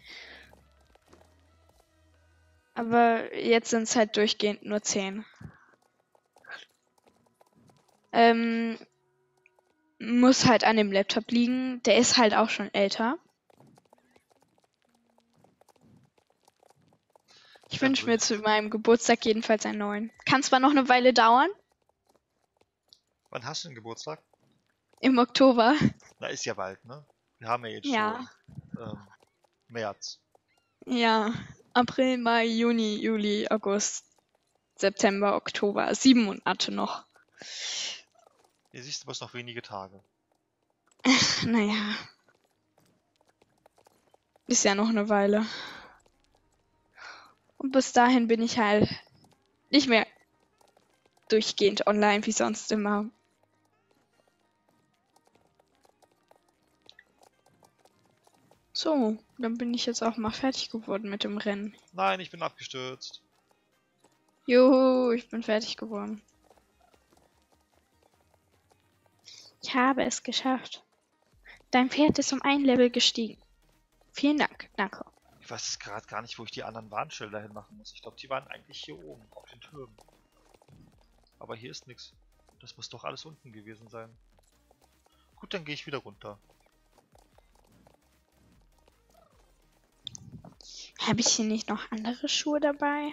Aber jetzt sind es halt durchgehend nur 10. Muss halt an dem Laptop liegen. Der ist halt auch schon älter. Ich Dann wünsche würde mir ich- zu meinem Geburtstag jedenfalls einen neuen. Kann zwar noch eine Weile dauern, Wann hast du den Geburtstag? im Oktober. Na, ist ja bald, ne? Wir haben ja jetzt Ja. schon März. Ja, April, Mai, Juni, Juli, August, September, Oktober. 7 Monate noch. Hier siehst du bloß noch wenige Tage. Naja. Ist ja noch eine Weile. Und bis dahin bin ich halt nicht mehr durchgehend online wie sonst immer. So, dann bin ich jetzt auch mal fertig geworden mit dem Rennen. Nein, ich bin abgestürzt. Juhu, ich bin fertig geworden. Ich habe es geschafft. Dein Pferd ist um ein Level gestiegen. Vielen Dank, danke. Ich weiß jetzt gerade gar nicht, wo ich die anderen Warnschilder hinmachen muss. Ich glaube, die waren eigentlich hier oben, auf den Türmen. Aber hier ist nichts. Das muss doch alles unten gewesen sein. Gut, dann gehe ich wieder runter. Habe ich hier nicht noch andere Schuhe dabei?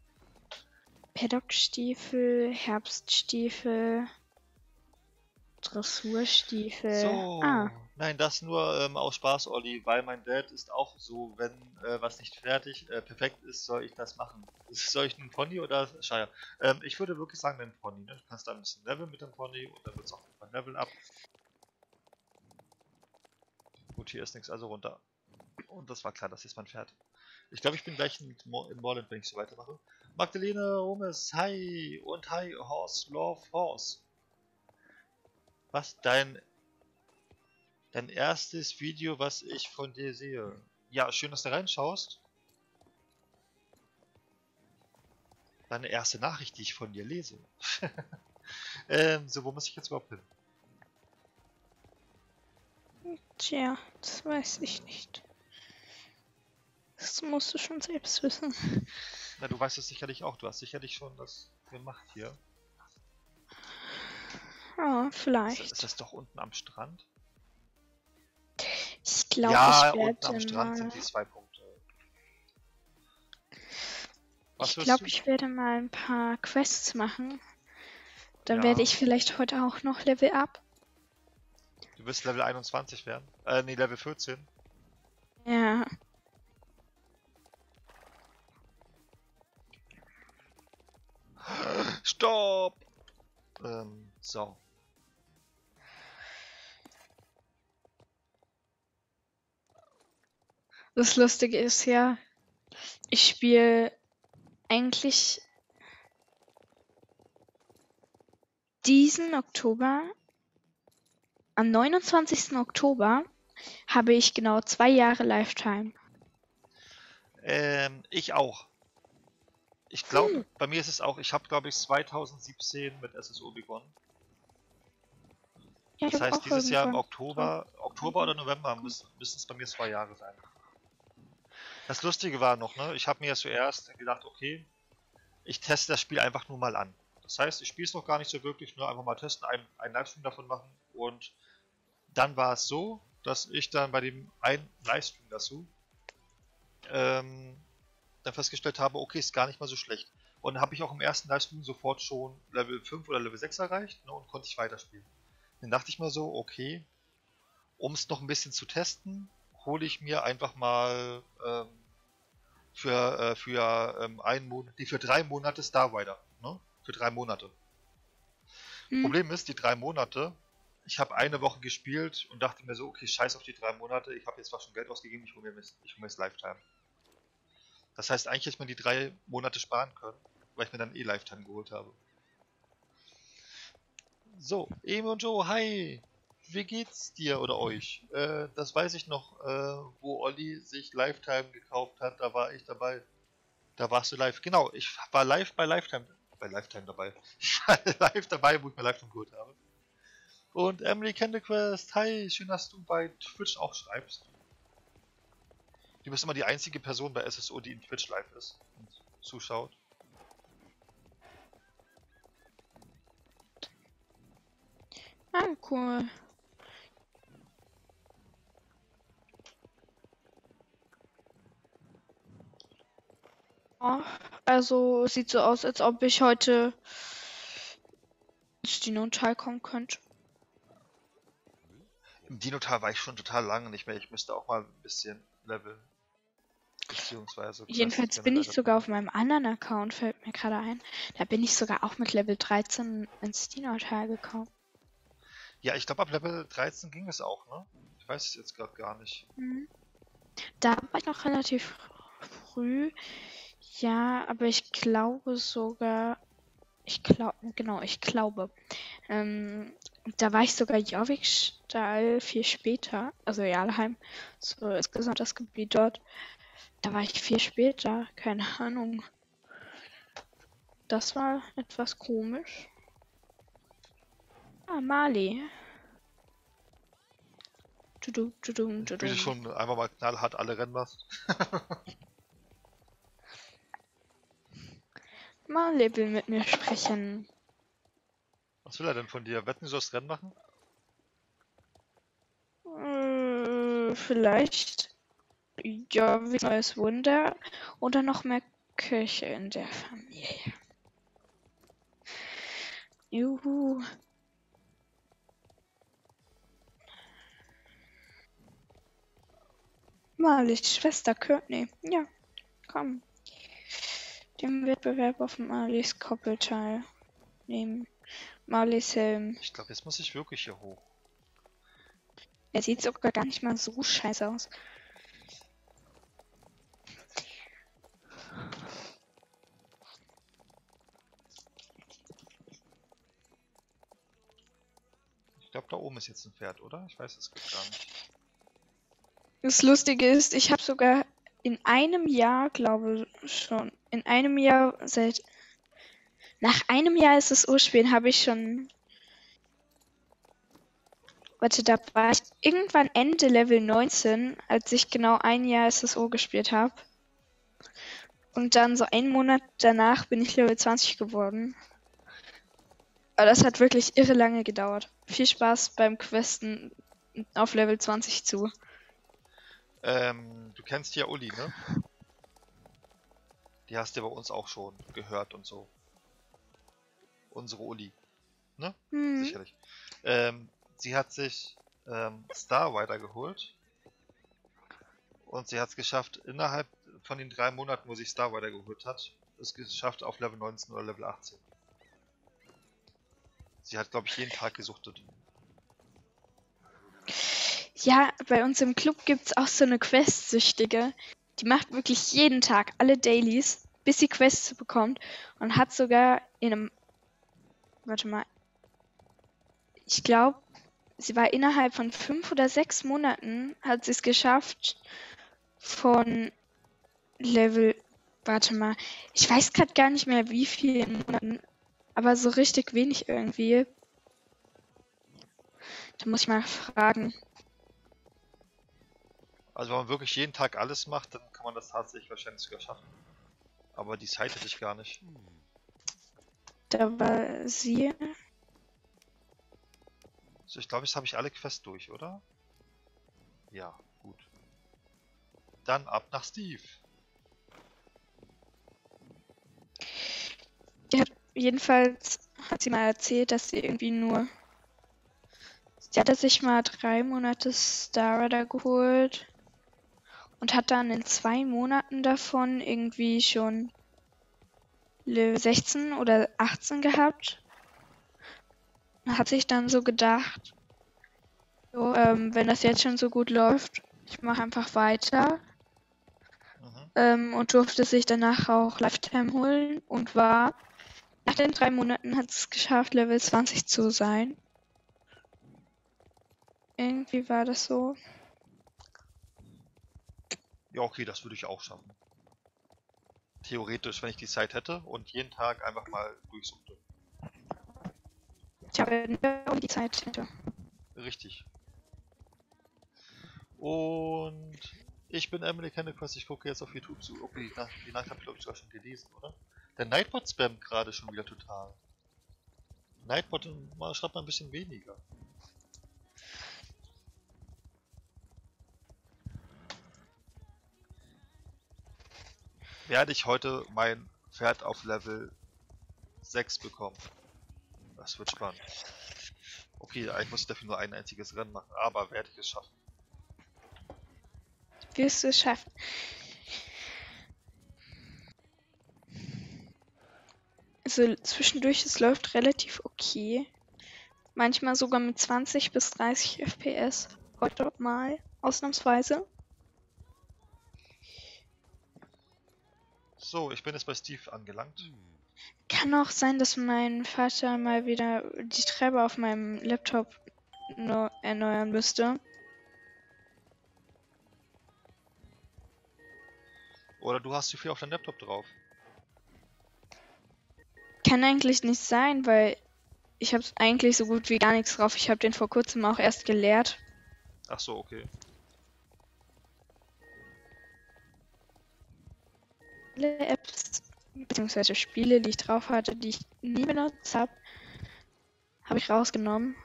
Paddockstiefel, Herbststiefel, Dressurstiefel. So, Ah, nein, das nur aus Spaß, Olli, weil mein Dad ist auch so, wenn was nicht perfekt ist, soll ich das machen. Soll ich einen Pony oder Shire? Ich würde wirklich sagen, einen Pony, ne? Du kannst da ein bisschen Level mit dem Pony und dann wird es auch ein Level up. Gut, hier ist nichts, also runter. Und das war klar, das ist mein Pferd. Ich glaube, ich bin gleich in Morland, wenn ich so weitermache. Magdalene Rumes, hi und hi, Horse, Love, Horse. Was? Dein erstes Video, was ich von dir sehe. Ja, schön, dass du reinschaust. Deine erste Nachricht, die ich von dir lese. So, wo muss ich jetzt überhaupt hin? tja, das weiß ich nicht. Das musst du schon selbst wissen. Na, du weißt es sicherlich auch. Du hast sicherlich schon das gemacht hier. Ja, Ist vielleicht. das doch unten am Strand? Ich glaube, Ja, ich unten am werde Strand mal. sind die 2 Punkte. Was Ich wirst glaube, du? ich werde mal ein paar Quests machen. Dann Ja. werde ich vielleicht heute auch noch Level up. Du wirst Level 21 werden. Nee, Level 14. Ja. Stopp! So. Das Lustige ist ja, ich spiele eigentlich diesen Oktober, am 29. Oktober, habe ich genau 2 Jahre Lifetime. Ich auch. Ich glaube, bei mir ist es auch, ich habe glaube ich 2017 mit SSO begonnen. Ja, Das ich habe heißt, auch dieses Jahr im irgendwann Oktober oder November müssen es bei mir 2 Jahre sein. Das Lustige war noch, ne? Ich habe mir zuerst gedacht, okay, ich teste das Spiel einfach nur mal an. Das heißt, ich spiele es noch gar nicht so wirklich, nur einfach mal testen, einen Livestream davon machen. Und dann war es so, dass ich dann bei dem einen Livestream dazu dann festgestellt habe, okay, ist gar nicht mal so schlecht. Und dann habe ich auch im ersten Livestream sofort schon Level 5 oder Level 6 erreicht, ne, und konnte ich weiterspielen. Dann dachte ich mir so, okay, um es noch ein bisschen zu testen, hole ich mir einfach mal einen Monat, für 3 Monate Star Rider, ne? Für 3 Monate. Problem ist, die 3 Monate, ich habe eine Woche gespielt und dachte mir so, okay, scheiß auf die 3 Monate, ich habe jetzt zwar schon Geld ausgegeben, ich hole mir das Lifetime. Das heißt, eigentlich hätte man die 3 Monate sparen können, weil ich mir dann Lifetime geholt habe. So, Emi und Joe, hi! Wie geht's dir oder euch? Das weiß ich noch, wo Olli sich Lifetime gekauft hat, da war ich dabei. Da warst du live. Genau, ich war live bei Lifetime dabei. Ich war live dabei, wo ich mir Lifetime geholt habe. Und Emily Candy Quest, hi, schön, dass du bei Twitch auch schreibst. Du bist immer die einzige Person bei SSO, die in Twitch live ist und zuschaut. Ah, cool. Ja, also sieht so aus, als ob ich heute ins Dino-Tal kommen könnte. Im Dino-Tal war ich schon total lange nicht mehr. Ich müsste auch mal ein bisschen leveln. Beziehungsweise Jedenfalls bin ich sogar auf meinem anderen Account, fällt mir gerade ein. Da bin ich sogar auch mit Level 13 ins Dino-Tal gekommen. Ja, ich glaube ab Level 13 ging es auch, ne? Ich weiß es jetzt gerade gar nicht. Da war ich noch relativ früh. Ja, aber ich glaube sogar. Ich glaube. Da war ich sogar Jorvikstall viel später. Also Jarlheim. So insgesamt das Gebiet dort. Da war ich viel später. Keine Ahnung. Das war etwas komisch. Ah, Mali. Wie du schon einfach mal knallhart alle Rennen machst. Mali will mit mir sprechen. Was will er denn von dir? Wetten, du sollst Rennen machen? Vielleicht. Ja, wie neues Wunder. Oder noch mehr Köche in der Familie. Juhu. Marlies Schwester Courtney. Ja, komm. Dem Wettbewerb auf Marlies Koppel teilnehmen. Marlies Helm. Ich glaube, jetzt muss ich wirklich hier hoch. Er sieht sogar gar nicht mal so scheiße aus. Ich glaube, da oben ist jetzt ein Pferd, oder? Ich weiß es gar nicht. Das Lustige ist, ich habe sogar in einem Jahr, glaube schon, nach einem Jahr SSO-Spielen habe ich schon. Warte, da war ich irgendwann Ende Level 19, als ich genau ein Jahr SSO gespielt habe. Und dann so einen Monat danach bin ich Level 20 geworden. Aber das hat wirklich irre lange gedauert. Viel Spaß beim Questen auf Level 20 zu. Du kennst ja Uli, ne? Die hast du ja bei uns auch schon gehört und so. Unsere Uli. Ne? Sicherlich. Sie hat sich Star Rider geholt. Und sie hat es geschafft, innerhalb von den 3 Monaten, wo sie Star Rider geholt hat, es geschafft auf Level 19 oder Level 18. Sie hat, glaube ich, jeden Tag gesuchtet. Ja, bei uns im Club gibt's auch so eine Quest-Süchtige. Die macht wirklich jeden Tag alle Dailies, bis sie Quests bekommt. Und hat sogar in einem. Warte mal. Ich glaube, sie war innerhalb von 5 oder 6 Monaten, hat sie es geschafft, von Level. Warte mal. Ich weiß gerade gar nicht mehr, wie viel in Monaten. Aber so richtig wenig irgendwie. Da muss ich mal fragen. Also wenn man wirklich jeden Tag alles macht, dann kann man das tatsächlich wahrscheinlich sogar schaffen. Aber die Zeit hätte ich gar nicht. Da war sie. So, ich glaube, jetzt habe ich alle Quests durch, oder? Ja, gut. Dann ab nach Steve. Jedenfalls hat sie mal erzählt, dass sie irgendwie nur. Sie hatte sich mal 3 Monate Star Rider geholt und hat dann in 2 Monaten davon irgendwie schon Level 16 oder 18 gehabt. Und hat sich dann so gedacht, so, wenn das jetzt schon so gut läuft, ich mache einfach weiter. Und durfte sich danach auch Lifetime holen und war nach den 3 Monaten hat es geschafft, Level 20 zu sein. Irgendwie war das so. Ja, okay, das würde ich auch schaffen. Theoretisch, wenn ich die Zeit hätte und jeden Tag einfach mal durchsuchte. Tja, wenn wir die Zeit hätte. Richtig. Und ich bin Emily Kennequist, ich gucke jetzt auf YouTube zu. Okay, die Nachricht habe ich glaube ich sogar schon gelesen, oder? Der Nightbot spammt gerade schon wieder total. Nightbot schreibt mal ein bisschen weniger. Werde ich heute mein Pferd auf Level 6 bekommen. Das wird spannend. Okay, eigentlich muss ich dafür nur ein einziges Rennen machen, aber werde ich es schaffen. Wirst du es schaffen. Also zwischendurch, es läuft relativ okay. Manchmal sogar mit 20 bis 30 FPS. Heute mal, ausnahmsweise. So, ich bin jetzt bei Steve angelangt. Kann auch sein, dass mein Vater mal wieder die Treiber auf meinem Laptop erneuern müsste. Oder du hast zu viel auf deinem Laptop drauf. Kann eigentlich nicht sein, weil ich habe eigentlich so gut wie gar nichts drauf. Ich habe den vor kurzem auch erst geleert. Ach so, okay. Alle Apps bzw. Spiele, die ich drauf hatte, die ich nie benutzt habe, habe ich rausgenommen.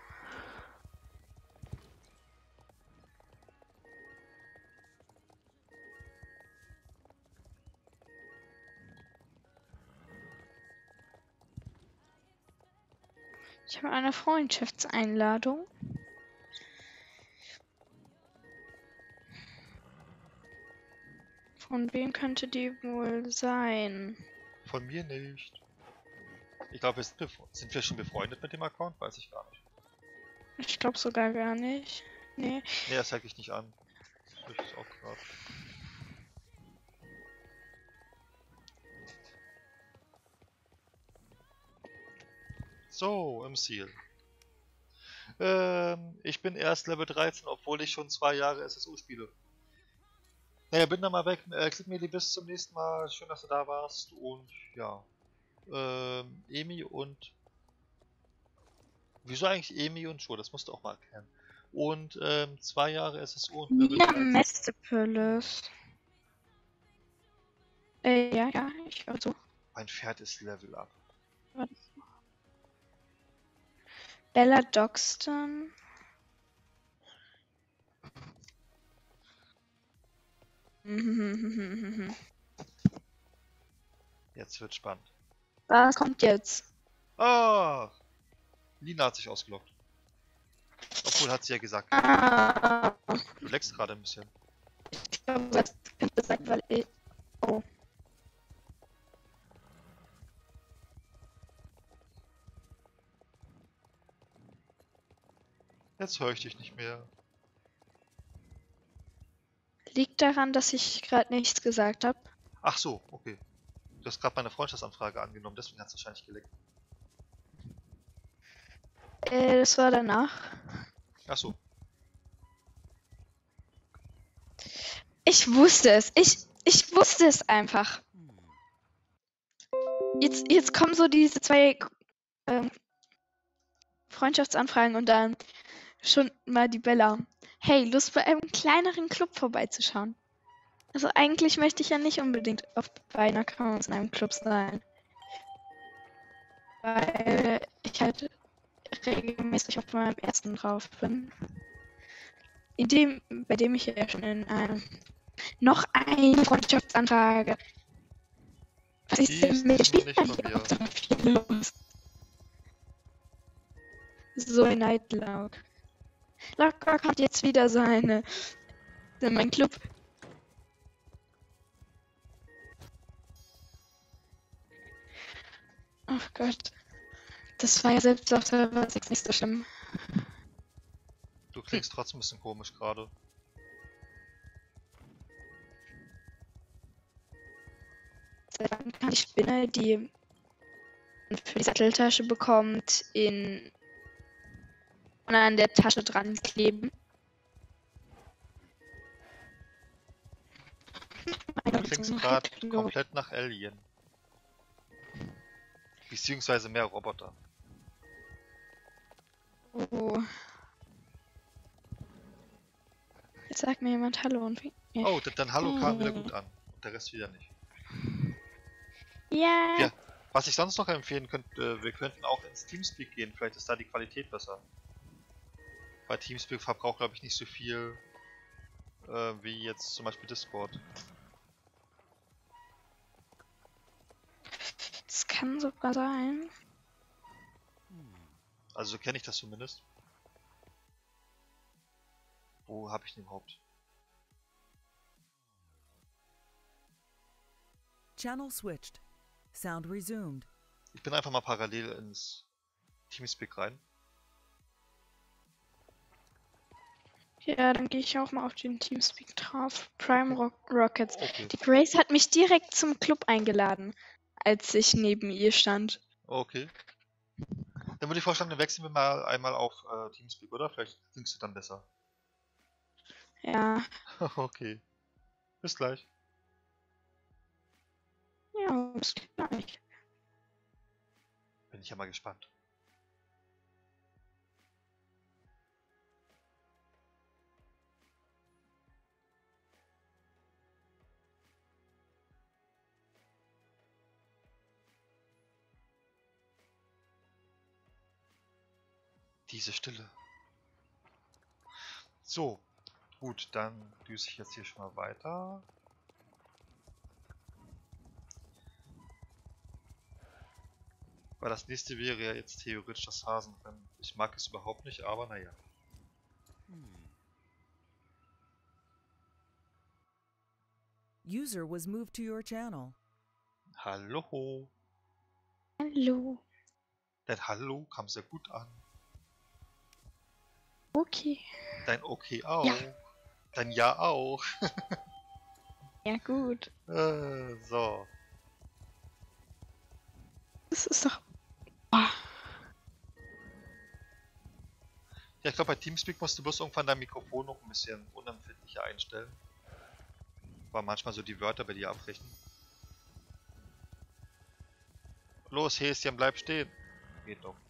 Ich habe eine Freundschaftseinladung. Von wem könnte die wohl sein? Von mir nicht. Ich glaube, sind wir schon befreundet mit dem Account? Weiß ich gar nicht. Ich glaube sogar gar nicht. Nee. Nee, das zeige ich nicht an. Das ist auch gerade. So, im Ziel. Ich bin erst Level 13, obwohl ich schon 2 Jahre SSU spiele. Naja, bin dann mal weg. Klickmedi, bis zum nächsten Mal. Schön, dass du da warst. Und ja. Emi und. Wieso eigentlich Emi und Joe? Das musst du auch mal erklären. Und 2 Jahre SSU und Level Ja, 13. Mestepeles. Ja, ich höre so. Mein Pferd ist Level Up. Bella Doxton. Jetzt wird spannend. Was kommt jetzt? Ah! Lina hat sich ausgeloggt. Obwohl, hat sie ja gesagt. Ah, Du leckst gerade ein bisschen. ich glaube, das könnte sein, weil ich... Oh. Jetzt höre ich dich nicht mehr. Liegt daran, dass ich gerade nichts gesagt habe. Ach so, okay. Du hast gerade meine Freundschaftsanfrage angenommen, deswegen hat es wahrscheinlich geleckt. Das war danach. Ach so. Ich wusste es. Ich wusste es einfach. Jetzt kommen so diese 2 Freundschaftsanfragen und dann schon mal die Bella. Hey, Lust bei einem kleineren Club vorbeizuschauen? Also eigentlich möchte ich ja nicht unbedingt auf beiden Accounts in einem Club sein. Weil ich halt regelmäßig auf meinem ersten drauf bin. Bei dem ich ja schon in noch eine Freundschaftsanfrage. Was ist Die denn ist mit nicht Spielern von hier mir. auf der viel los? So ein Nightlaug. Locker hat jetzt wieder in mein Club. Oh Gott. Das war ja selbst auf Server 6 nicht so schlimm. Du klingst trotzdem ein bisschen komisch gerade. Dann kann die Spinne, die man für die Satteltasche bekommt, an der Tasche dran kleben. Du klingst gerade komplett nach Alien. Beziehungsweise mehr Roboter. Oh. Jetzt sagt mir jemand Hallo und wie. Oh, dann Hallo kam wieder gut an. Und der Rest wieder nicht. Ja. Ja. Was ich sonst noch empfehlen könnte, wir könnten auch ins Teamspeak gehen. Vielleicht ist da die Qualität besser. Weil Teamspeak verbraucht, glaube ich, nicht so viel wie jetzt zum Beispiel Discord. Das kann sogar sein. Also so kenne ich das zumindest. Wo habe ich den überhaupt? Channel switched. Sound resumed. Ich bin einfach mal parallel ins Teamspeak rein. Ja, dann gehe ich auch mal auf den Teamspeak drauf. Prime Rockets. Okay. Die Grace hat mich direkt zum Club eingeladen, als ich neben ihr stand. Okay. Dann würde ich vorschlagen, dann wechseln wir mal einmal auf Teamspeak, oder? Vielleicht klingst du dann besser. Ja. Okay. Bis gleich. Ja, bis gleich. Bin ich ja mal gespannt. Diese Stille. So, gut, dann düse ich jetzt hier schon mal weiter. Weil das nächste wäre ja jetzt theoretisch das Hasenrennen. Ich mag es überhaupt nicht, aber naja. User was moved to your channel. Hallo. Hallo. Dein Hallo kam sehr gut an. Okay. Dein Okay auch. Ja. Dein Ja auch. Ja, gut. So. Das ist doch. Ja, ich glaube, bei Teamspeak musst du bloß irgendwann dein Mikrofon noch ein bisschen unempfindlicher einstellen. Weil manchmal so die Wörter bei dir abbrechen. Los, Häschen, bleib stehen. Geht doch.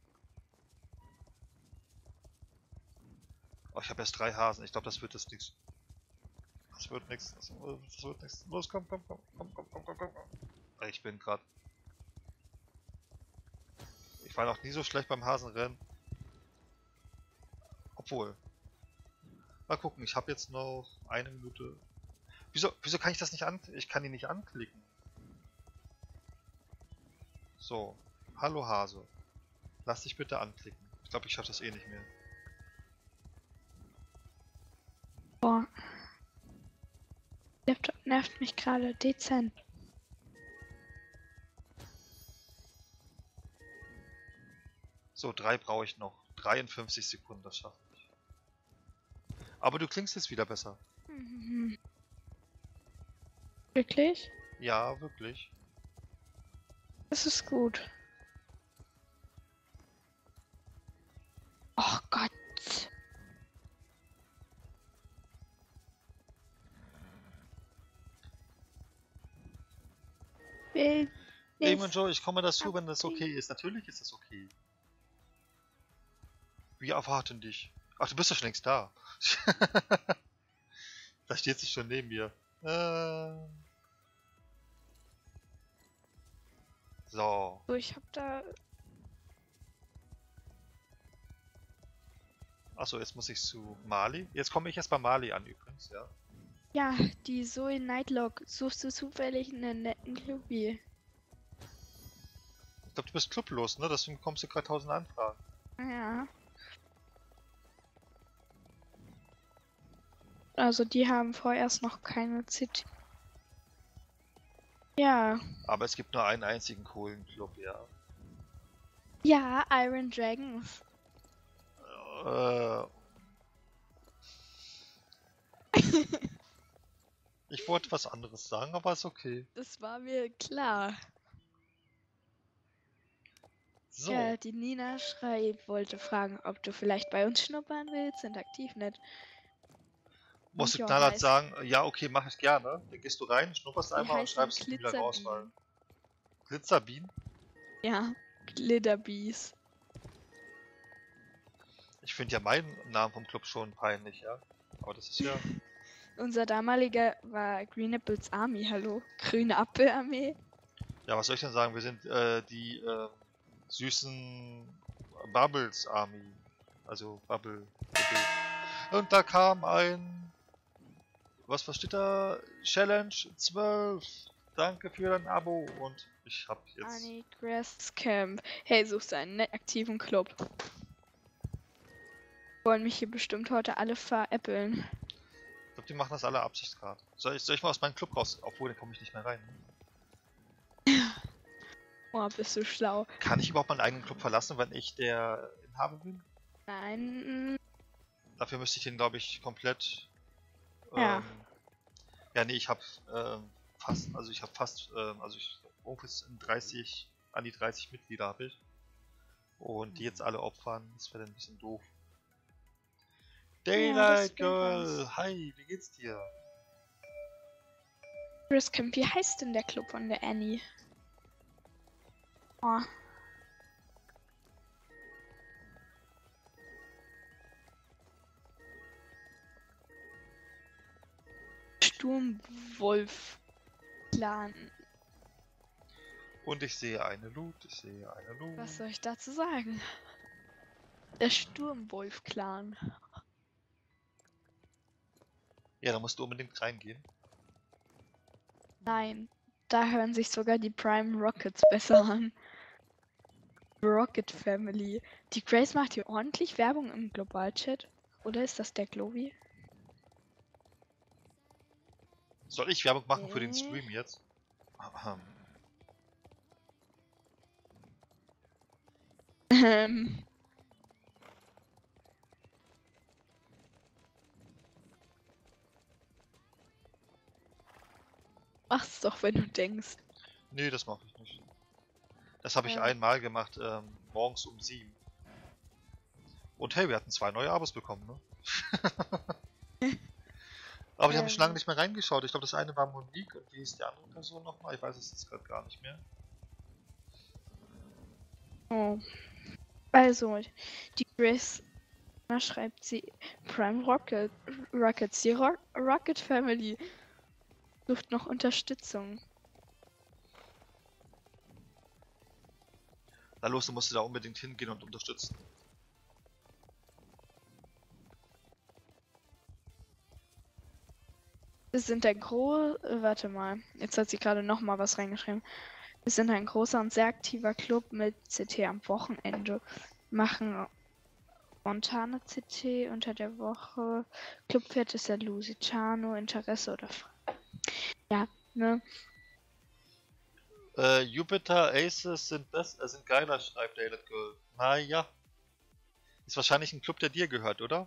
Oh, ich habe erst 3 Hasen. Ich glaube, das wird jetzt nichts. Das wird nichts. Das wird nichts. Los, komm. Ich bin gerade. Ich war noch nie so schlecht beim Hasenrennen. Obwohl. Mal gucken, ich habe jetzt noch 1 Minute. Wieso kann ich das nicht an... Ich kann ihn nicht anklicken. So. Hallo Hase. Lass dich bitte anklicken. Ich glaube, ich schaffe das eh nicht mehr. Boah. Laptop nervt mich gerade dezent. So, 3 brauche ich noch. 53 Sekunden, das schaffe ich. Aber du klingst jetzt wieder besser. Mhm. Wirklich? Ja, wirklich. Das ist gut. Oh Gott. Will Game und nicht. Joe, ich komme dazu, wenn das okay ist. Natürlich ist das okay. Wir erwarten dich. Ach, du bist doch schon längst da. Da steht sie schon neben mir. So. So, ich hab da. Achso, jetzt muss ich zu Mali. Jetzt komme ich erst bei Mali an übrigens, ja. Ja, die Zoe Nightlock. Suchst du zufällig einen netten Clubby? Ich glaube, du bist clublos, ne? Deswegen bekommst du gerade 1000 Anfragen. Ja. Also die haben vorerst noch keine City. Ja. Aber es gibt nur einen einzigen coolen Club, ja. Ja, Iron Dragons. Äh, Ich wollte was anderes sagen, aber ist okay. Das war mir klar. So, Ja, die Nina schreibt, wollte fragen, ob du vielleicht bei uns schnuppern willst. Sind aktiv nicht. musst du Ja, knallhart heißt- sagen, ja, okay, mach ich gerne. Dann gehst du rein, schnupperst Die einmal und heißen schreibst nie wieder raus, weil. Glitzerbienen. Glitzerbienen? Ja, Glitterbees. Ich finde ja meinen Namen vom Club schon peinlich, ja. Aber das ist ja. Unser damaliger war Green Apples Army, hallo? Grüne Appelarmee. Ja, was soll ich denn sagen? Wir sind die süßen Bubbles Army. Also Bubble. Und da kam ein. Was steht da? Challenge 12. Danke für dein Abo. Und ich hab jetzt. Annie Grass Camp. Hey, suchst du einen aktiven Club? Wollen mich hier bestimmt heute alle veräppeln. Ich glaube, die machen das alle Absichtsgrad. Soll ich mal aus meinem Club raus? Obwohl, dann komme ich nicht mehr rein. Oh, bist du schlau. Kann ich überhaupt meinen eigenen Club verlassen, wenn ich der Inhaber bin? Nein. Dafür müsste ich den, glaube ich, komplett. Ja. Ja, nee, ich habe fast, also ich habe fast, also ich ungefähr an die 30 Mitglieder habe ich. Und die jetzt alle opfern, das wäre dann ein bisschen doof. Daylight das wär Girl, was. hi, wie geht's dir? Grass Camp, wie heißt denn der Club von der Annie? Oh. Sturmwolf Clan. Und ich sehe eine Loot, ich sehe eine Loot. Was soll ich dazu sagen? Der Sturmwolf Clan. Ja, da musst du unbedingt reingehen. Nein, da hören sich sogar die Prime Rockets besser an. Rocket Family. Die Grace macht hier ordentlich Werbung im Globalchat. Oder ist das der Glowy? Soll ich Werbung machen für den Stream jetzt? Ähm. Mach's doch, wenn du denkst. Nee, das mache ich nicht. Das habe ich Ja. einmal gemacht, morgens um 7. Und hey, wir hatten 2 neue Abos bekommen, ne? Aber ich habe schon lange nicht mehr reingeschaut. Ich glaube, das eine war Monique und wie ist die andere Person nochmal? Ich weiß es jetzt gerade gar nicht mehr. Oh. Also, die Grace schreibt sie Prime Rockets, die Rocket Family sucht noch Unterstützung. Na los, du musst da unbedingt hingehen und unterstützen. Wir sind ein warte mal, jetzt hat sie gerade noch mal was reingeschrieben. Wir sind ein großer und sehr aktiver Club mit CT am Wochenende. Machen spontane CT unter der Woche. Clubpferd ist der Lusitano, Interesse oder ja, ne? Jupiter Aces sind sind geiler, schreibt Daylight Girl. Naja. Ist wahrscheinlich ein Club, der dir gehört, oder?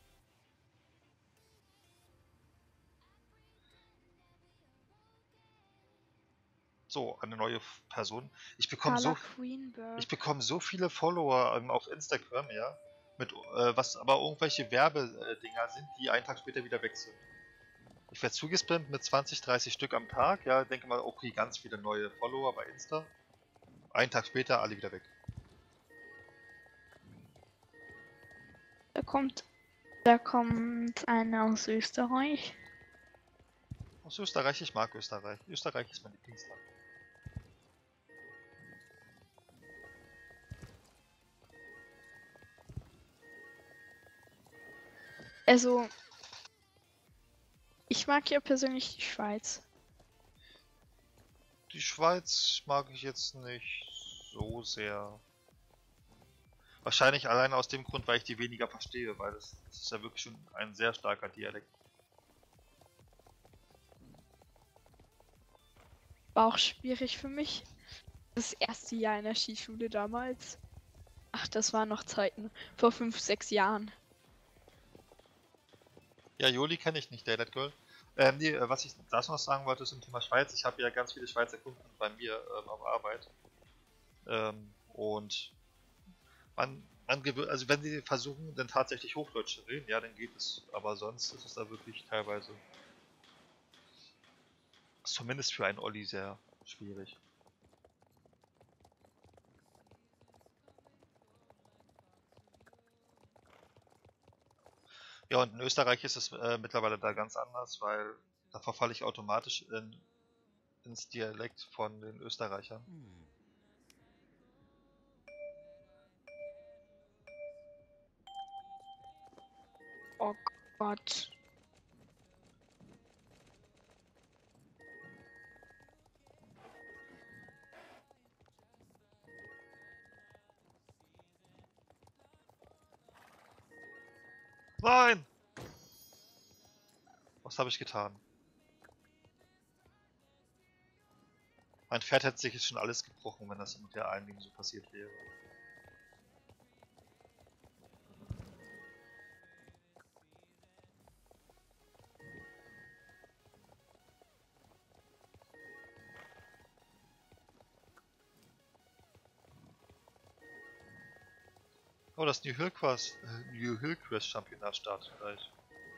So, eine neue Person. Ich bekomme Carla so, Queenberg. ich bekomme so viele Follower auf Instagram, ja. Mit, was aber irgendwelche Werbedinger sind, die einen Tag später wieder weg sind. Ich werde zugespammt mit 20, 30 Stück am Tag, ja. Denke mal, okay, ganz viele neue Follower bei Insta. Einen Tag später alle wieder weg. Da kommt Da kommt einer aus Österreich. Aus Österreich, ich mag Österreich. Österreich ist mein Lieblingsland. Also, ich mag ja persönlich die Schweiz. Die Schweiz mag ich jetzt nicht so sehr. Wahrscheinlich allein aus dem Grund, weil ich die weniger verstehe, weil das ist ja wirklich schon ein sehr starker Dialekt. War auch schwierig für mich. Das erste Jahr in der Skischule damals. Ach, das waren noch Zeiten. Vor 5, 6 Jahren. Ja, Joli kenne ich nicht, Daylight Girl. Nee, was ich dazu noch sagen wollte zum Thema Schweiz, ich habe ja ganz viele Schweizer Kunden bei mir auf Arbeit. Und also wenn sie versuchen, dann tatsächlich Hochdeutsch zu reden, ja, dann geht es. Aber sonst ist es da wirklich teilweise, zumindest für einen Olli, sehr schwierig. Ja, und in Österreich ist es mittlerweile da ganz anders, weil da verfalle ich automatisch ins Dialekt von den Österreichern. Oh Gott. Nein! Was habe ich getan? Mein Pferd hätte sich jetzt schon alles gebrochen, wenn das mit der einen so passiert wäre. Oh, das New Hillcrest Championat startet gleich.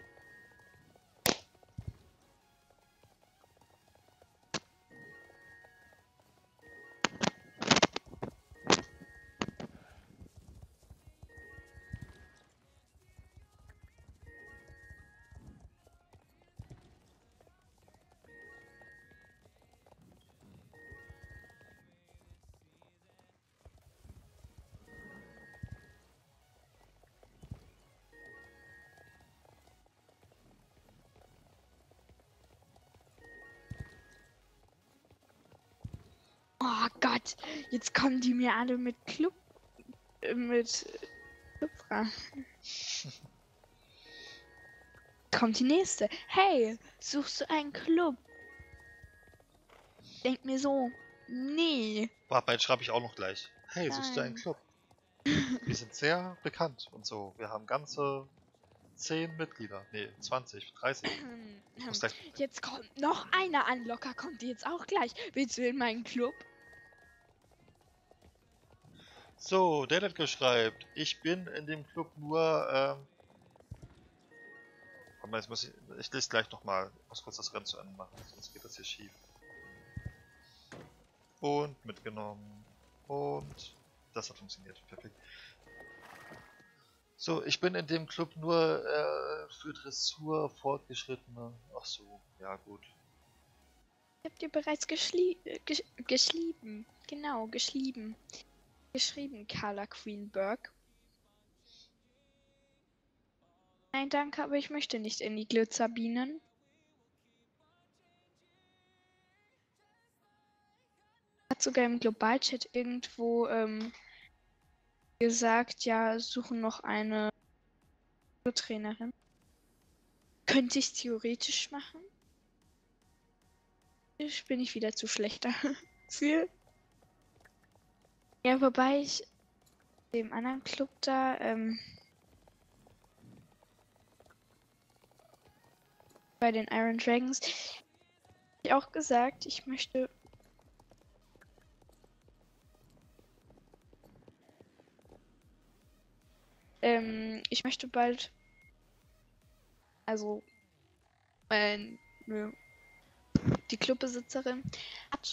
Oh Gott. Jetzt kommen die mir alle mit Clubfragen. Kommt die nächste. Hey, suchst du einen Club? Denk mir so. Nee. Warte, jetzt schreibe ich auch noch gleich. Hey, suchst du einen Nein. Club? Wir sind sehr bekannt und so. Wir haben ganze 10 Mitglieder. Nee, 20, 30. Muss gleich... Jetzt kommt noch einer an. Locker kommt die jetzt auch gleich. Willst du in meinen Club? So, der schreibt, ich bin in dem Club nur, warte mal, jetzt ich lese gleich nochmal, muss kurz das Rennen zu Ende machen, sonst geht das hier schief. Und mitgenommen. Und das hat funktioniert, perfekt. So, ich bin in dem Club nur für Dressur Fortgeschrittene. Ach so, ja gut. Ich hab dir bereits geschrieben. Genau, geschrieben. Geschrieben, Carla Queenberg. Nein, danke, aber ich möchte nicht in die Glitzerbienen. Hat sogar im Globalchat irgendwo gesagt, ja, suchen noch eine Trainerin. Könnte ich theoretisch machen? Bin ich wieder zu schlechter für. Ja, wobei ich dem anderen Club da, bei den Iron Dragons, hab ich auch gesagt, ich möchte bald, also, die Clubbesitzerin hat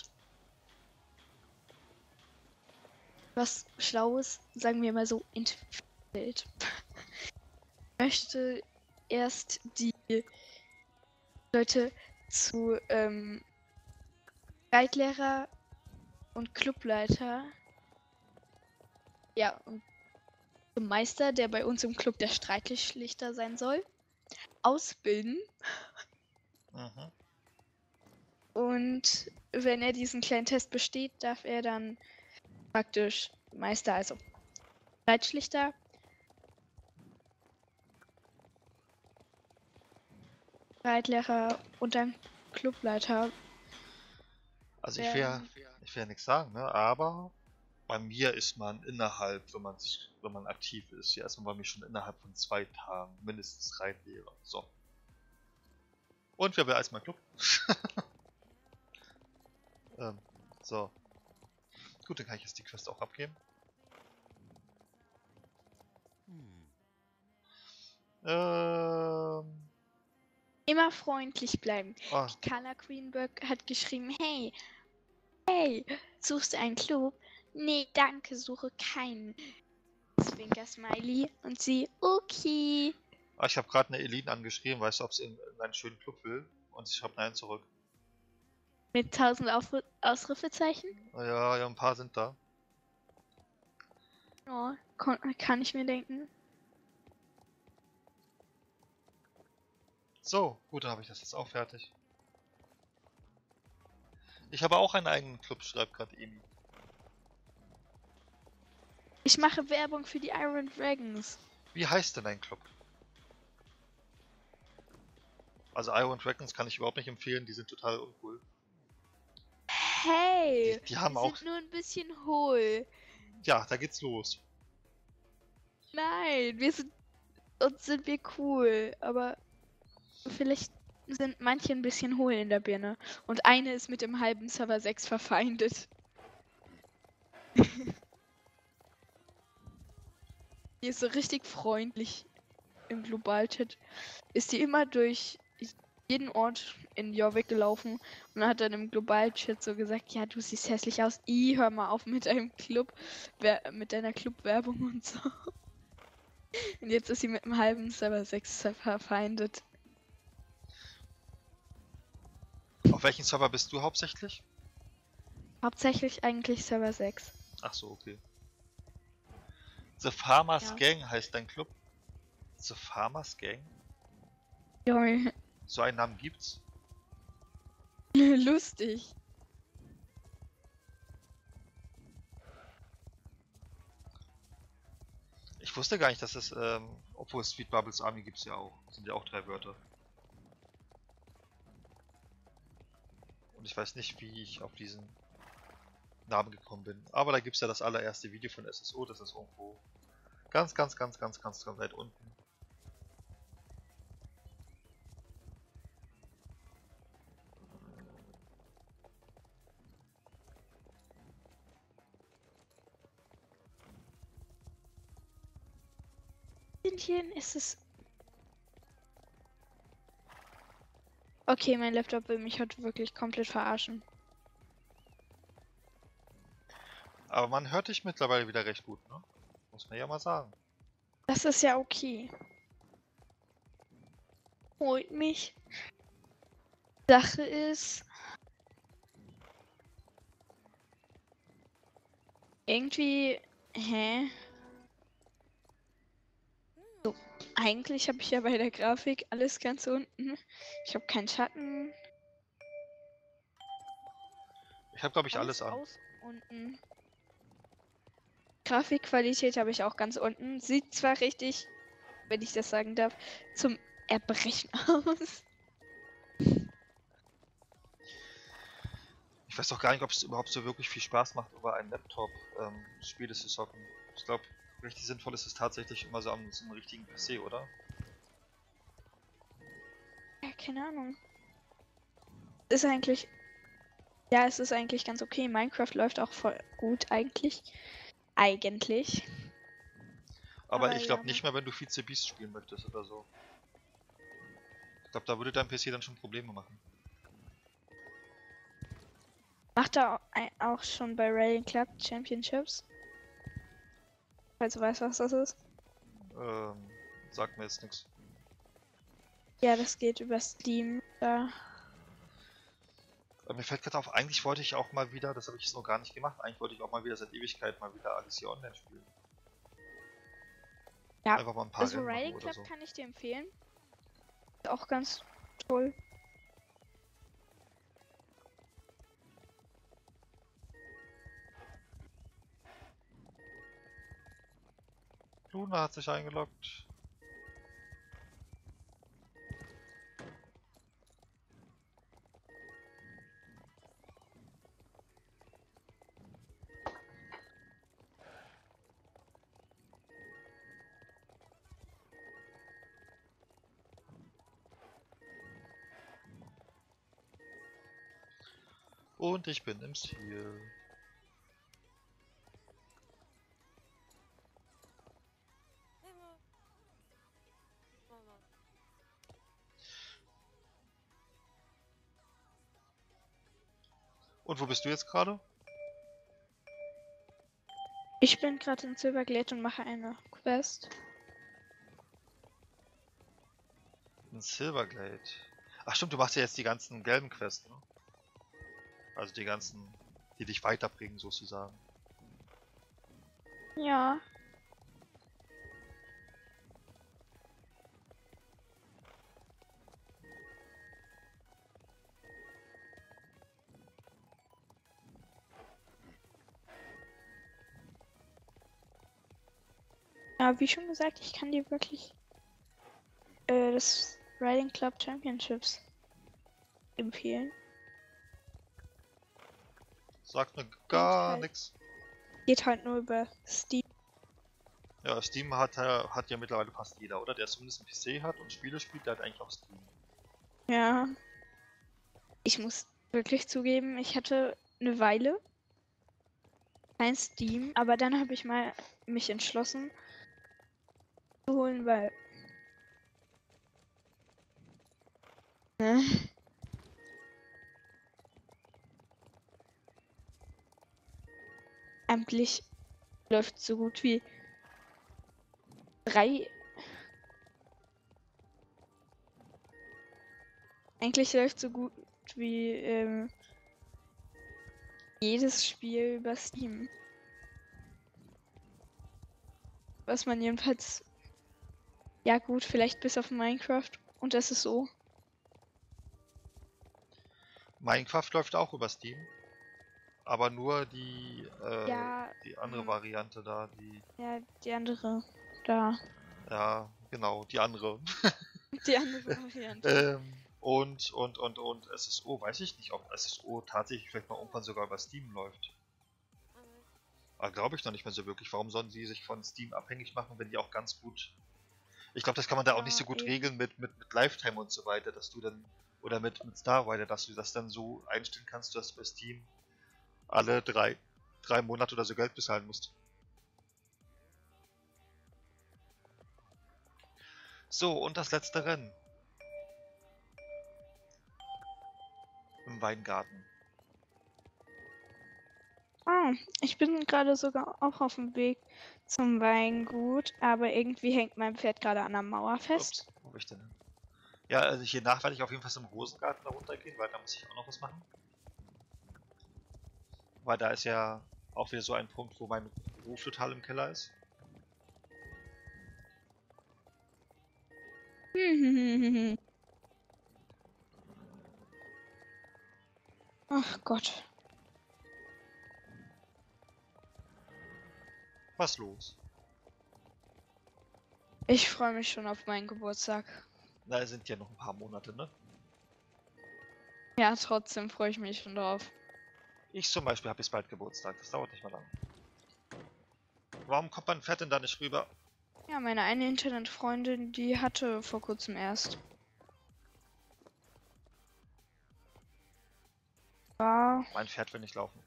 was Schlaues, sagen wir mal so, entwickelt. Möchte erst die Leute zu Reitlehrer und Clubleiter. Ja, und zum Meister, der bei uns im Club der Streitschlichter sein soll, ausbilden. Mhm. Und wenn er diesen kleinen Test besteht, darf er dann praktisch Meister, also Streitschlichter, Reitlehrer und dann Clubleiter Also werden. ich will ja nichts sagen, ne? Aber bei mir ist man innerhalb, wenn man aktiv ist, ja erstmal bei mir schon innerhalb von 2 Tagen mindestens Reitlehrer. So. Und wer will als mein Club? So. Gut, dann kann ich jetzt die Quest auch abgeben. Immer freundlich bleiben. Oh, Die Carla Greenberg hat geschrieben, hey, suchst du einen Club? Nee, danke, suche keinen. Zwinker-Smiley. Und sie, okay. ich habe gerade eine Elite angeschrieben, weißt du, ob sie in einen schönen Club will? Und ich habe Nein zurück. Mit 1000 Ausrufezeichen? Ja, ein paar sind da. Ja, kann ich mir denken. So, gut, dann habe ich das jetzt auch fertig. Ich habe auch einen eigenen Club, schreibt gerade Emi. Ich mache Werbung für die Iron Dragons. Wie heißt denn dein Club? Also Iron Dragons kann ich überhaupt nicht empfehlen, die sind total uncool. Hey, Die haben wir auch... sind nur ein bisschen hohl. Ja, da geht's los. Nein, uns sind wir cool, aber vielleicht sind manche ein bisschen hohl in der Birne. Und eine ist mit dem halben Server 6 verfeindet. Die ist so richtig freundlich im Globalchat. Ist die immer durch jeden Ort in Jorvik gelaufen und hat dann im Globalchat so gesagt, ja, du siehst hässlich aus. Hör mal auf mit deinem Club, mit deiner Clubwerbung und so. Und jetzt ist sie mit dem halben Server 6 verfeindet. Auf welchen Server bist du hauptsächlich? Hauptsächlich eigentlich Server 6. Ach so, okay. The Farmers Ja. Gang heißt dein Club? The Farmers Gang? Junge, So einen Namen gibt's? lustig. Ich wusste gar nicht, dass es, obwohl Sweet Bubbles Army gibt's ja auch. Das sind ja auch 3 Wörter. Und ich weiß nicht, wie ich auf diesen Namen gekommen bin. Aber da gibt's ja das allererste Video von SSO, das ist irgendwo ganz weit unten. Indien ist es. Okay, mein Laptop will mich heute wirklich komplett verarschen. Aber man hört dich mittlerweile wieder recht gut, ne? Muss man ja mal sagen. Das ist ja okay. Holt mich. Sache ist. Irgendwie. Hä? So, eigentlich habe ich ja bei der Grafik alles ganz unten. Ich habe keinen Schatten. Ich habe, glaube ich, alles an. Aus unten. Grafikqualität habe ich auch ganz unten. Sieht zwar richtig, wenn ich das sagen darf, zum Erbrechen aus. Ich weiß doch gar nicht, ob es überhaupt so wirklich viel Spaß macht, über einen Laptop Spiele zu zocken. Ich glaube, richtig sinnvoll ist es tatsächlich immer so am so einem richtigen PC, oder? Ja, keine Ahnung. Ist eigentlich. Ja, es ist eigentlich ganz okay. Minecraft läuft auch voll gut eigentlich. Eigentlich. Aber Aber ich glaube ja, nicht mehr, wenn du Vize Beast spielen möchtest oder so. Ich glaube, da würde dein PC dann schon Probleme machen. Macht er auch schon bei Railing Club Championships? Falls du weißt, was das ist. Sagt mir jetzt nichts. Ja, das geht über Steam. Da. Mir fällt gerade auf, eigentlich wollte ich auch mal wieder, das habe ich jetzt noch gar nicht gemacht, eigentlich wollte ich auch mal wieder seit Ewigkeit mal wieder Alicia Online spielen. Ja, Einfach mal ein paar also Rennen machen Riding oder Club so. kann ich dir empfehlen. Ist auch ganz toll. Luna hat sich eingeloggt. Und ich bin im Ziel. Und wo bist du jetzt gerade? Ich bin gerade in Silverglade und mache eine Quest. In Silverglade. Ach stimmt, du machst ja jetzt die ganzen gelben Quests, ne? Also die ganzen, die dich weiterbringen sozusagen. Ja. Ja, wie schon gesagt, ich kann dir wirklich das Riding Club Championships empfehlen. Sagt mir gar halt- nichts. Geht halt nur über Steam. Ja, Steam hat ja mittlerweile fast jeder, oder? Der zumindest einen PC hat und Spiele spielt, der hat eigentlich auch Steam. Ja. Ich muss wirklich zugeben, ich hatte eine Weile kein Steam, aber dann habe ich mal mich entschlossen zu holen, weil ne? Eigentlich läuft so gut wie 3. Eigentlich läuft so gut wie jedes Spiel über Steam. Was man jedenfalls. Ja, gut, vielleicht bis auf Minecraft. Und das ist so. Minecraft läuft auch über Steam. Aber nur Ja, die andere Variante da, die. ja, die andere. Da. Ja, genau, die andere. Die andere Variante. Und SSO, weiß ich nicht, ob SSO tatsächlich vielleicht mal irgendwann sogar über Steam läuft. Aber glaube ich noch nicht mehr so wirklich. Warum sollen sie sich von Steam abhängig machen, wenn die auch ganz gut. Ich glaube, das kann man da auch nicht so Ja, gut eben. regeln mit Lifetime und so weiter, dass du dann. Oder mit Starwider, dass du das dann so einstellen kannst, dass du bei Steam alle drei Monate oder so Geld bezahlen musst. So, und das letzte Rennen. Im Weingarten. Ah, ich bin gerade sogar auch auf dem Weg zum Weingut, aber irgendwie hängt mein Pferd gerade an der Mauer fest. Ups, wo bin ich denn hin? Ja, also hier nach werde ich auf jeden Fall zum Rosengarten da runtergehen, weil da muss ich auch noch was machen. Weil da ist ja auch wieder so ein Punkt, wo mein Ruf total im Keller ist. Ach Gott. Was los? Ich freue mich schon auf meinen Geburtstag. Na, es sind ja noch ein paar Monate, ne? Ja, trotzdem freue ich mich schon drauf. Ich zum Beispiel habe jetzt bald Geburtstag, das dauert nicht mehr lang. Warum kommt mein Pferd denn da nicht rüber? Ja, meine eine Internetfreundin, die hatte vor kurzem erst. Ja, Mein Pferd will nicht laufen.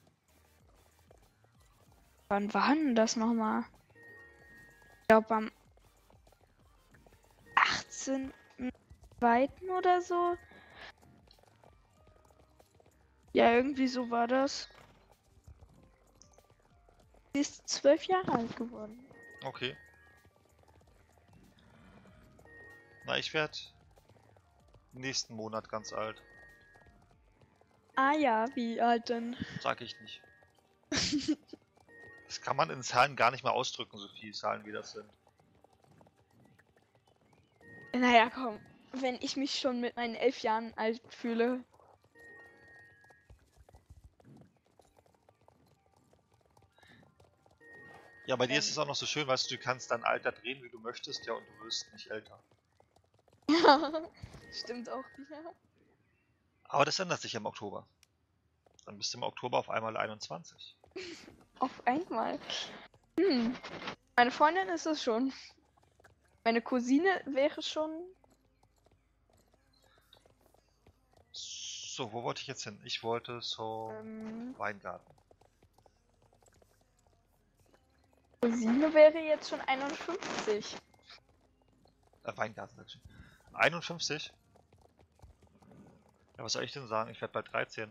wann war denn das nochmal? Ich glaube am 18.02. oder so. Ja, irgendwie so war das. Sie ist 12 Jahre alt geworden. Okay. Na, ich werde nächsten Monat ganz alt. Ah ja, wie alt denn? Sag ich nicht. Das kann man in Zahlen gar nicht mehr ausdrücken, so viele Zahlen wie das sind. Naja, komm. Wenn ich mich schon mit meinen 11 Jahren alt fühle. Ja, bei dir ist es auch noch so schön, weißt du, du kannst dein Alter drehen, wie du möchtest, ja, und du wirst nicht älter. Ja, stimmt auch wieder. Aber das ändert sich im Oktober. Dann bist du im Oktober auf einmal 21. Auf einmal. Meine Freundin ist es schon. Meine Cousine wäre schon. So, wo wollte ich jetzt hin? Ich wollte zum Weingarten. Cousine wäre jetzt schon 51. Weingarten, sag ich schon. 51? Ja, was soll ich denn sagen? Ich werde bald 13.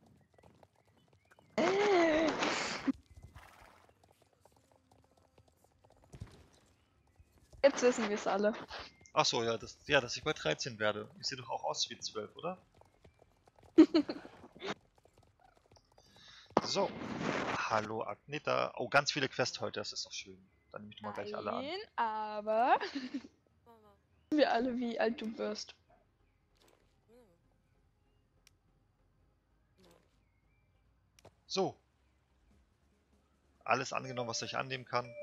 Jetzt wissen wir es alle. Ach so, ja, dass ich bald 13 werde. Ich sehe doch auch aus wie 12, oder? So. Hallo Agneta. Oh, ganz viele Quests heute, das ist doch schön. Dann nehme ich mal gleich alle an. Nein, aber wir alle, wie alt du wirst. So. Alles angenommen, was ich annehmen kann.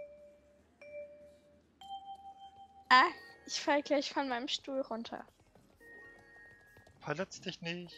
Ah, ich fall gleich von meinem Stuhl runter. Verletz dich nicht.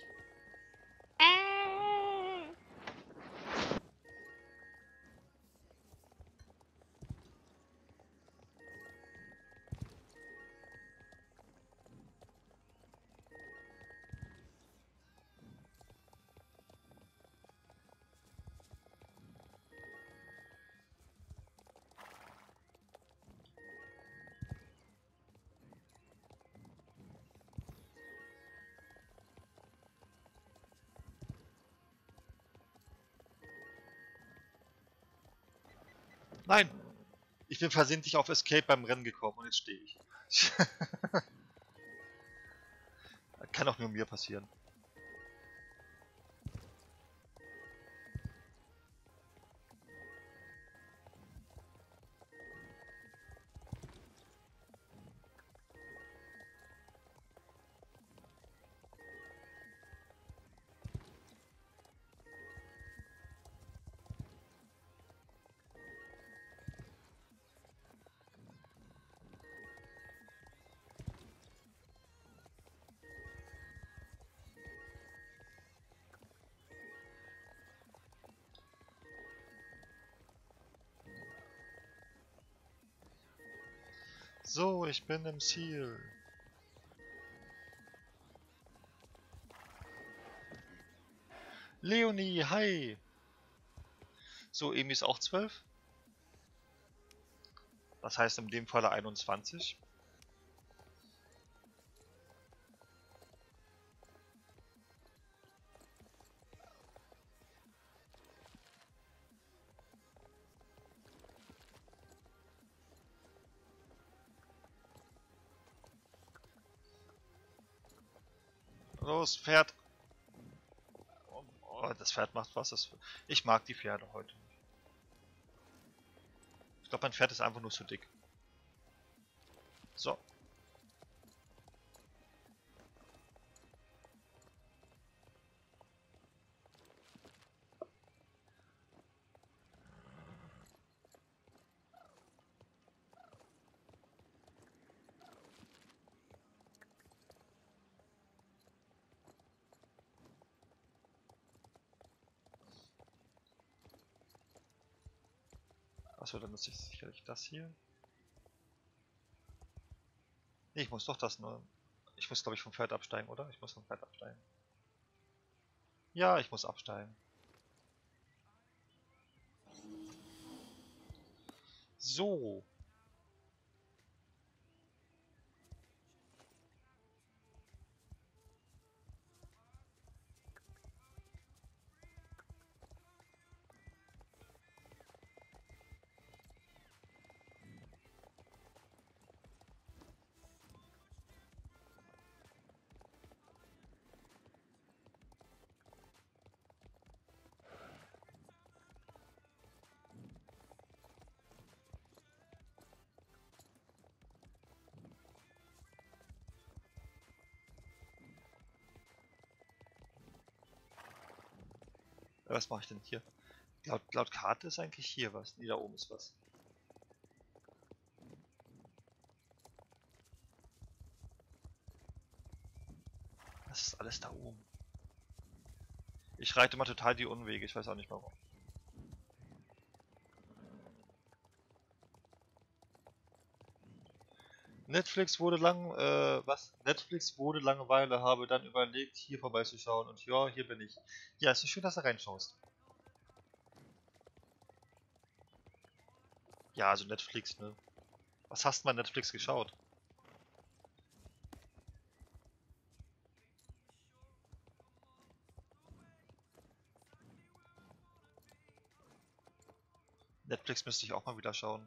Nein! Ich bin versehentlich auf Escape beim Rennen gekommen und jetzt stehe ich. Kann auch nur mir passieren. So, ich bin im Ziel. Leonie, hi! So, Emi ist auch 12. Das heißt in dem Falle 21. Los, Pferd! Oh, das Pferd macht was. Ich mag die Pferde heute nicht. Ich glaube, mein Pferd ist einfach nur zu dick. So. Achso, dann nutze ich sicherlich das hier. Nee, ich muss doch das nur. Ich muss, glaube ich, vom Pferd absteigen, oder? Ich muss vom Pferd absteigen. Ja, ich muss absteigen. So. Was mache ich denn hier? Laut Karte ist eigentlich hier was. Nee, da oben ist was. Was ist alles da oben? Ich reite mal total die Unwege. Ich weiß auch nicht warum. Netflix wurde Langeweile, habe dann überlegt, hier vorbeizuschauen und ja, hier bin ich. Ja, ist so schön, dass du reinschaust. Ja, also Netflix, ne? Was hast du bei Netflix geschaut? Netflix müsste ich auch mal wieder schauen.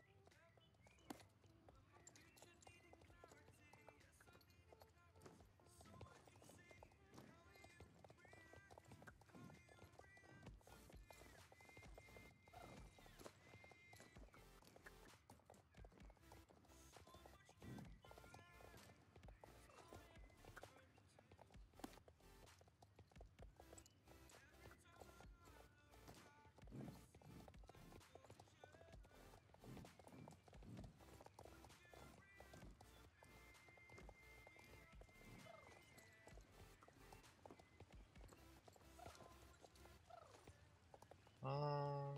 Ah,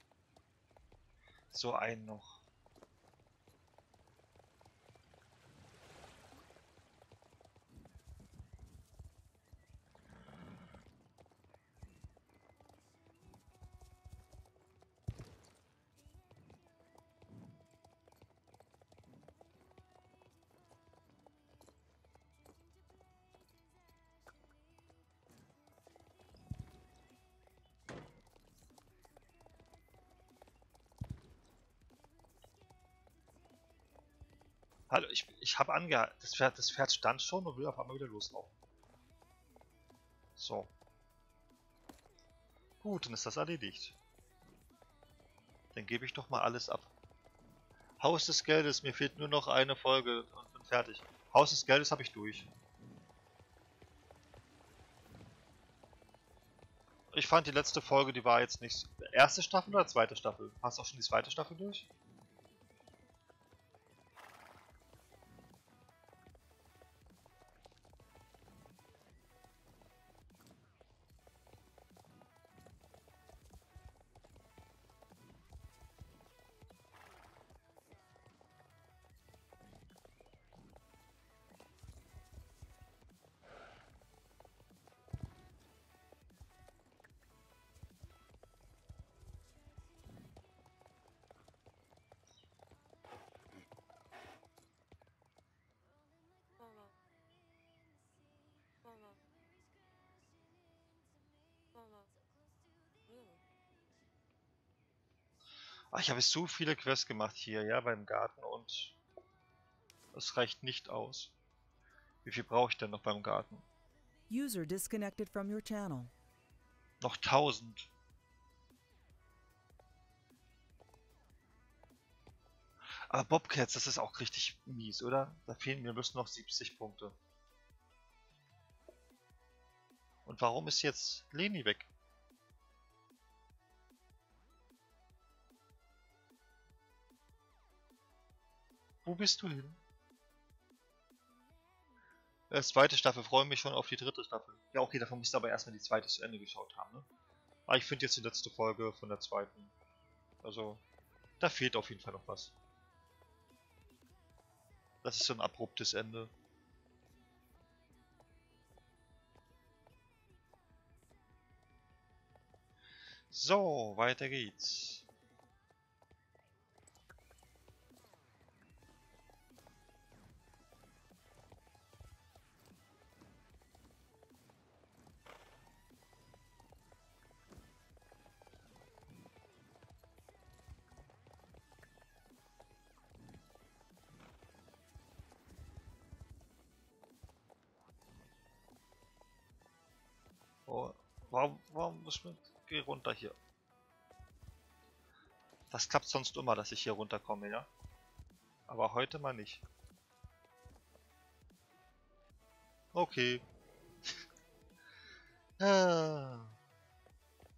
so einen noch. Hallo, ich habe angehalten. Das Pferd stand schon und will auf einmal wieder loslaufen. So. Gut, dann ist das erledigt. Dann gebe ich doch mal alles ab. Haus des Geldes, mir fehlt nur noch eine Folge und bin fertig. Haus des Geldes habe ich durch. Ich fand die letzte Folge, die war jetzt nicht... Erste Staffel oder zweite Staffel? Hast du auch schon die zweite Staffel durch? Ach, ich habe so viele Quests gemacht hier, ja, beim Garten und es reicht nicht aus. Wie viel brauche ich denn noch beim Garten? User disconnected from your channel. Noch 1000. Aber Bobcats, das ist auch richtig mies, oder? Da fehlen mir bloß noch 70 Punkte. Und warum ist jetzt Leni weg? Wo bist du hin? Zweite Staffel, freue mich schon auf die dritte Staffel. Ja, okay, davon musst du aber erstmal die zweite zu Ende geschaut haben, ne? Aber ich finde jetzt die letzte Folge von der zweiten. Also, da fehlt auf jeden Fall noch was. Das ist so ein abruptes Ende. So, weiter geht's. Oh, warum muss man... Geh runter hier. Das klappt sonst immer, dass ich hier runterkomme, ja? Aber heute mal nicht. Okay. Ah.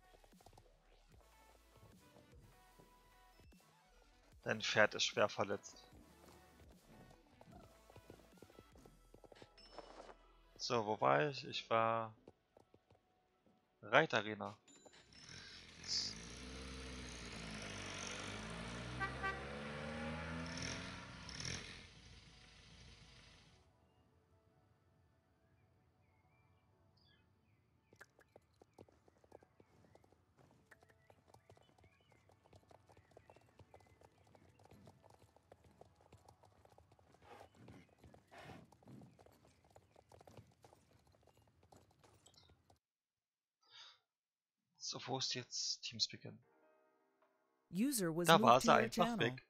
Dein Pferd ist schwer verletzt. So, wo war ich? Ich war... Reitarena. So, wo ist jetzt Teamspeak? User was Da war moved sie to your einfach channel. weg.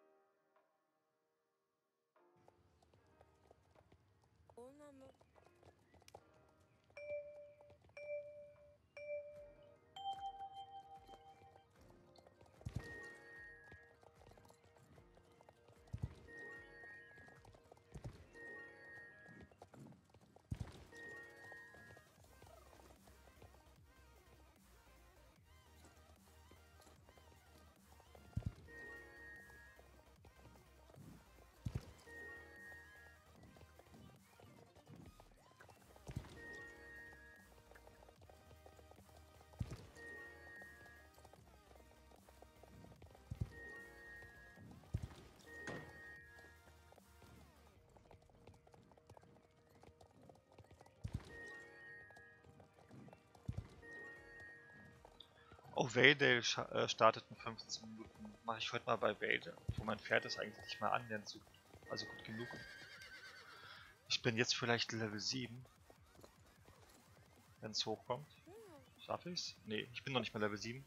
Oh, Vaydale startet in 15 Minuten. Mache ich heute mal bei Vaydale. Wo mein Pferd ist eigentlich nicht mal annähernd so, also gut genug. Ich bin jetzt vielleicht Level 7. Wenn es hochkommt. Schaffe ich's? Nee, ich bin noch nicht mal Level 7.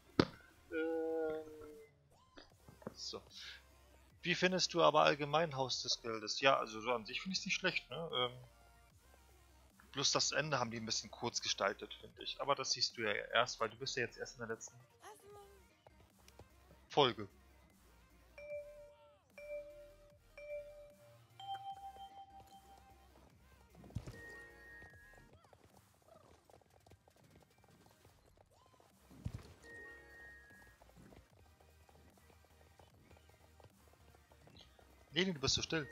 So. Wie findest du aber allgemein Haus des Geldes? Ja, also so an sich finde ich es nicht schlecht, ne? Bloß das Ende haben die ein bisschen kurz gestaltet, finde ich. Aber das siehst du ja erst, weil du bist ja jetzt erst in der letzten Folge. Nee, du bist so still.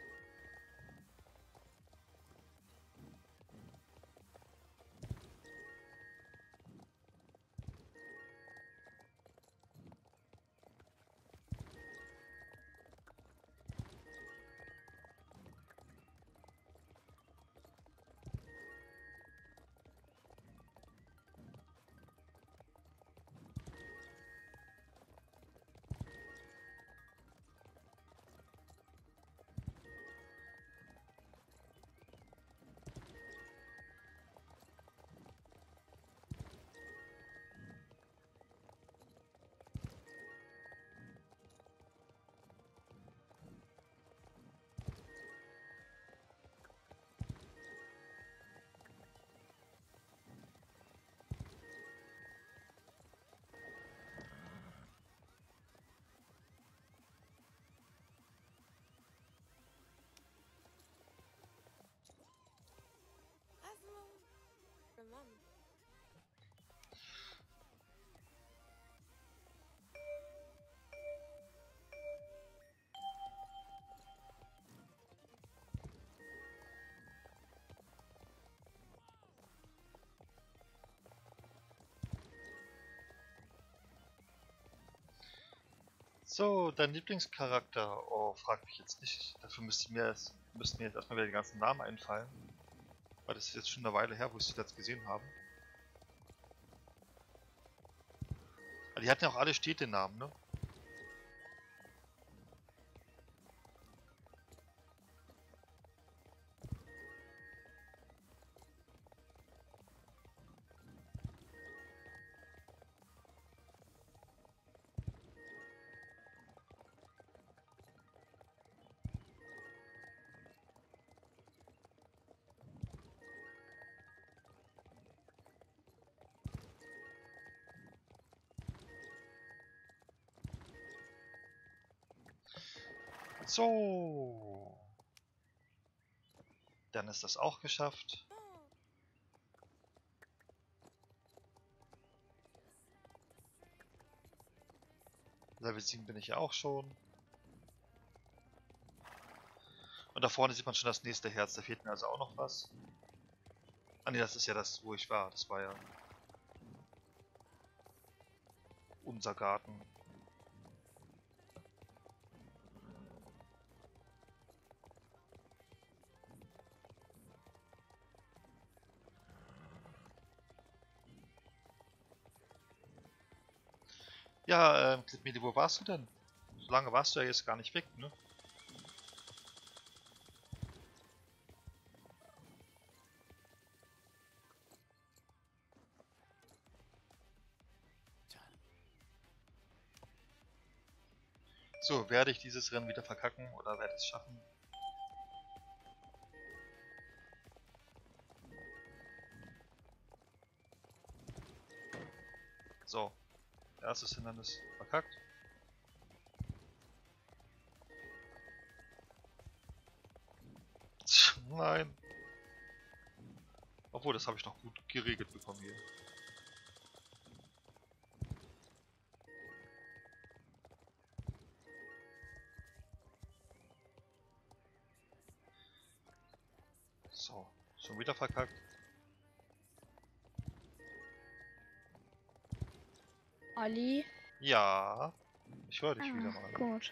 So, dein Lieblingscharakter? Oh, frag mich jetzt nicht. Dafür müssten mir jetzt erstmal wieder die ganzen Namen einfallen. Weil das ist jetzt schon eine Weile her, wo ich sie jetzt gesehen habe. Aber die hatten ja auch alle Städtenamen, ne? So. Dann ist das auch geschafft. Level 7 bin ich ja auch schon. Und da vorne sieht man schon das nächste Herz. Da fehlt mir also auch noch was. Ah ne, das ist ja das, wo ich war. Das war ja unser Garten. Ja, Clipmedi, wo warst du denn? So lange warst du ja jetzt gar nicht weg, ne? So, werde ich dieses Rennen wieder verkacken oder werde ich es schaffen? So, erstes Hindernis verkackt. Nein. Obwohl, das habe ich noch gut geregelt bekommen hier. So, schon wieder verkackt. Olli? Ja, ich höre dich wieder Ah, mal. gut.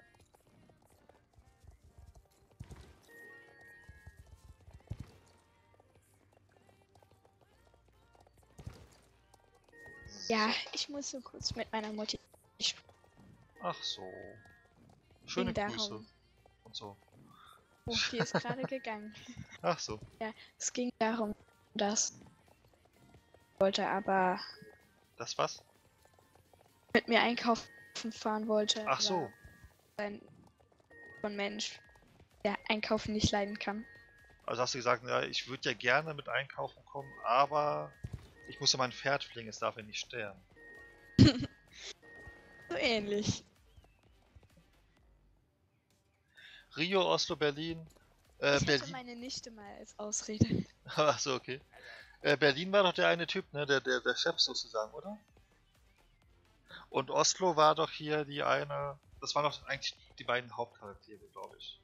Ja, ich muss so kurz mit meiner Mutti sprechen. Ach so. Schöne Ging Grüße. darum. Und so. Oh, die ist gerade gegangen. Ach so. Ja, es ging darum, dass wollte aber Das was? mit mir einkaufen fahren wollte. Ach so. Ein Mensch, der einkaufen nicht leiden kann. Also hast du gesagt, ja, ich würde ja gerne mit einkaufen kommen, aber ich muss ja mein Pferd pflegen, es darf ja nicht sterben. So ähnlich. Rio, Oslo, Berlin. Ich hätte Berlin. meine Nichte mal als Ausrede. Ach so, okay. Berlin war doch der eine Typ, ne? Der Chef sozusagen, oder? Und Oslo war doch hier die eine. Das waren doch eigentlich die beiden Hauptcharaktere, glaube ich.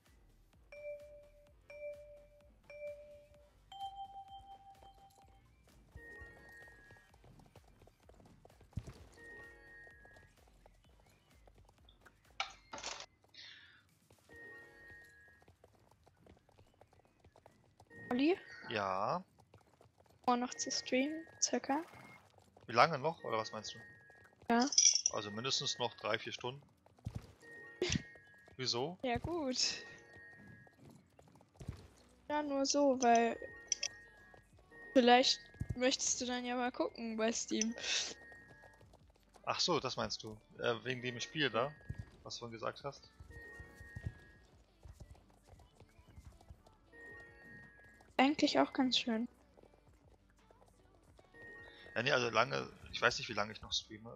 Olli, Ja. vor noch zu streamen, circa. Wie lange noch? Oder was meinst du? Ja. Also mindestens noch 3-4 Stunden. Wieso? Ja, gut. Ja, nur so, weil vielleicht möchtest du dann ja mal gucken bei Steam. Ach so, das meinst du. Wegen dem Spiel da, was du vorhin gesagt hast. Eigentlich auch ganz schön. Ja, nee, also lange. Ich weiß nicht, wie lange ich noch streame.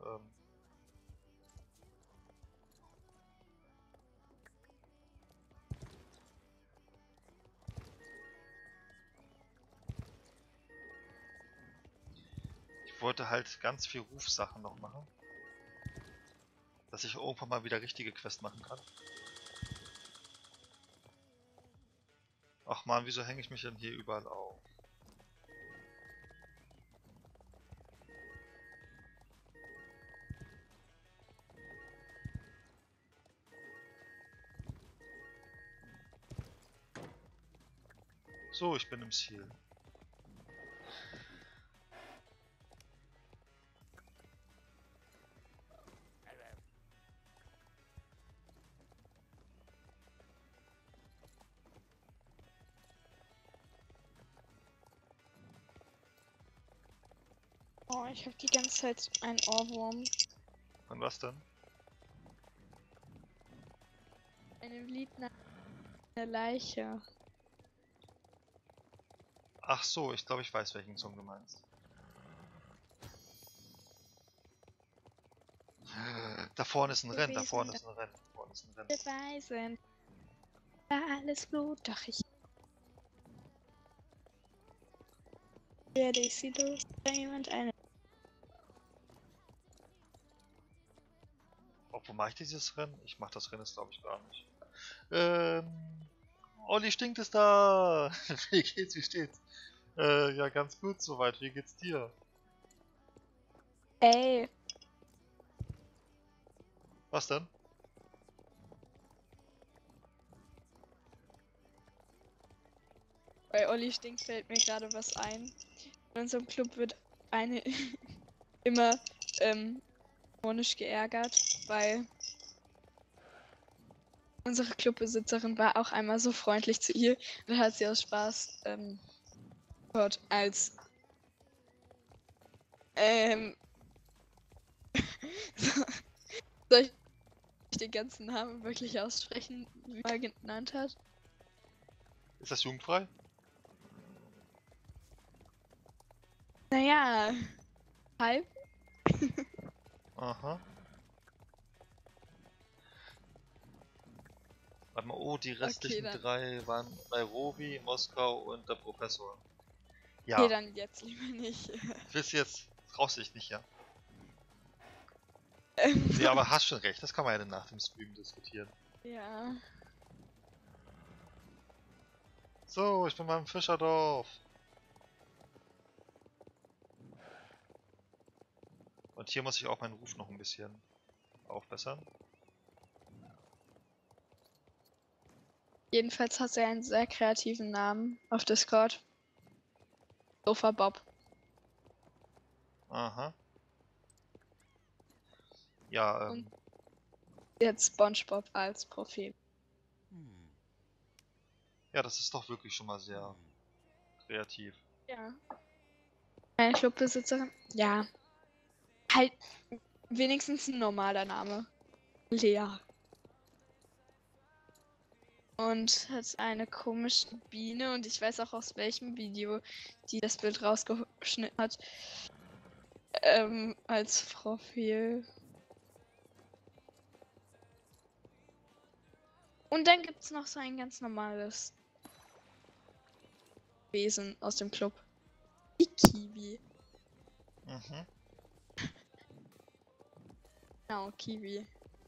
Ich wollte halt ganz viel Rufsachen noch machen. Dass ich irgendwann mal wieder richtige Quest machen kann. Ach man, wieso hänge ich mich denn hier überall auf? So, ich bin im Ziel. Oh, ich habe die ganze Zeit einen Ohrwurm. Und was denn? Einem Lied nach einer Leiche. Ach so, ich glaube, ich weiß, welchen Song du meinst. Da vorne ist ein Rennen, da vorne ist ein Rennen, da vorne ist ein Rennen. Beweisen. War alles Blut, doch ich werde ich sie los, wenn jemand eine. Obwohl mache ich dieses Rennen? Ich mache das Rennen jetzt glaube ich gar nicht. Ähm, Olli, stinkt es da? Wie geht's, wie steht's? Ja, ganz gut soweit. Wie geht's dir? Ey, Was denn? bei Olli stinkt fällt mir gerade was ein. In unserem Club wird eine immer chronisch geärgert, weil unsere Clubbesitzerin war auch einmal so freundlich zu ihr. Da hat sie aus Spaß gehört als ähm, soll ich den ganzen Namen wirklich aussprechen, wie er genannt hat? Ist das jugendfrei? Naja, halb. Aha. Warte mal, oh, die restlichen dann. 3 waren Nairobi, Moskau und der Professor. Ja, Okay, dann jetzt lieber nicht. bis jetzt traust du dich nicht, ja? Ähm, Nee, aber hast schon recht, das kann man ja dann nach dem Stream diskutieren. ja. So, ich bin beim Fischerdorf. Und hier muss ich auch meinen Ruf noch ein bisschen aufbessern. Jedenfalls hat er einen sehr kreativen Namen auf Discord. Sofa Bob. Aha. Ja, Und jetzt SpongeBob als Profil. ja, das ist doch wirklich schon mal sehr kreativ. Ja. Eine Clubbesitzerin? Ja. Halt wenigstens ein normaler Name. Lea. Und hat eine komische Biene und ich weiß auch aus welchem Video die das Bild rausgeschnitten hat. Als Profil. Und dann gibt's noch so ein ganz normales Wesen aus dem Club. Die Kiwi. Mhm. Genau, Kiwi.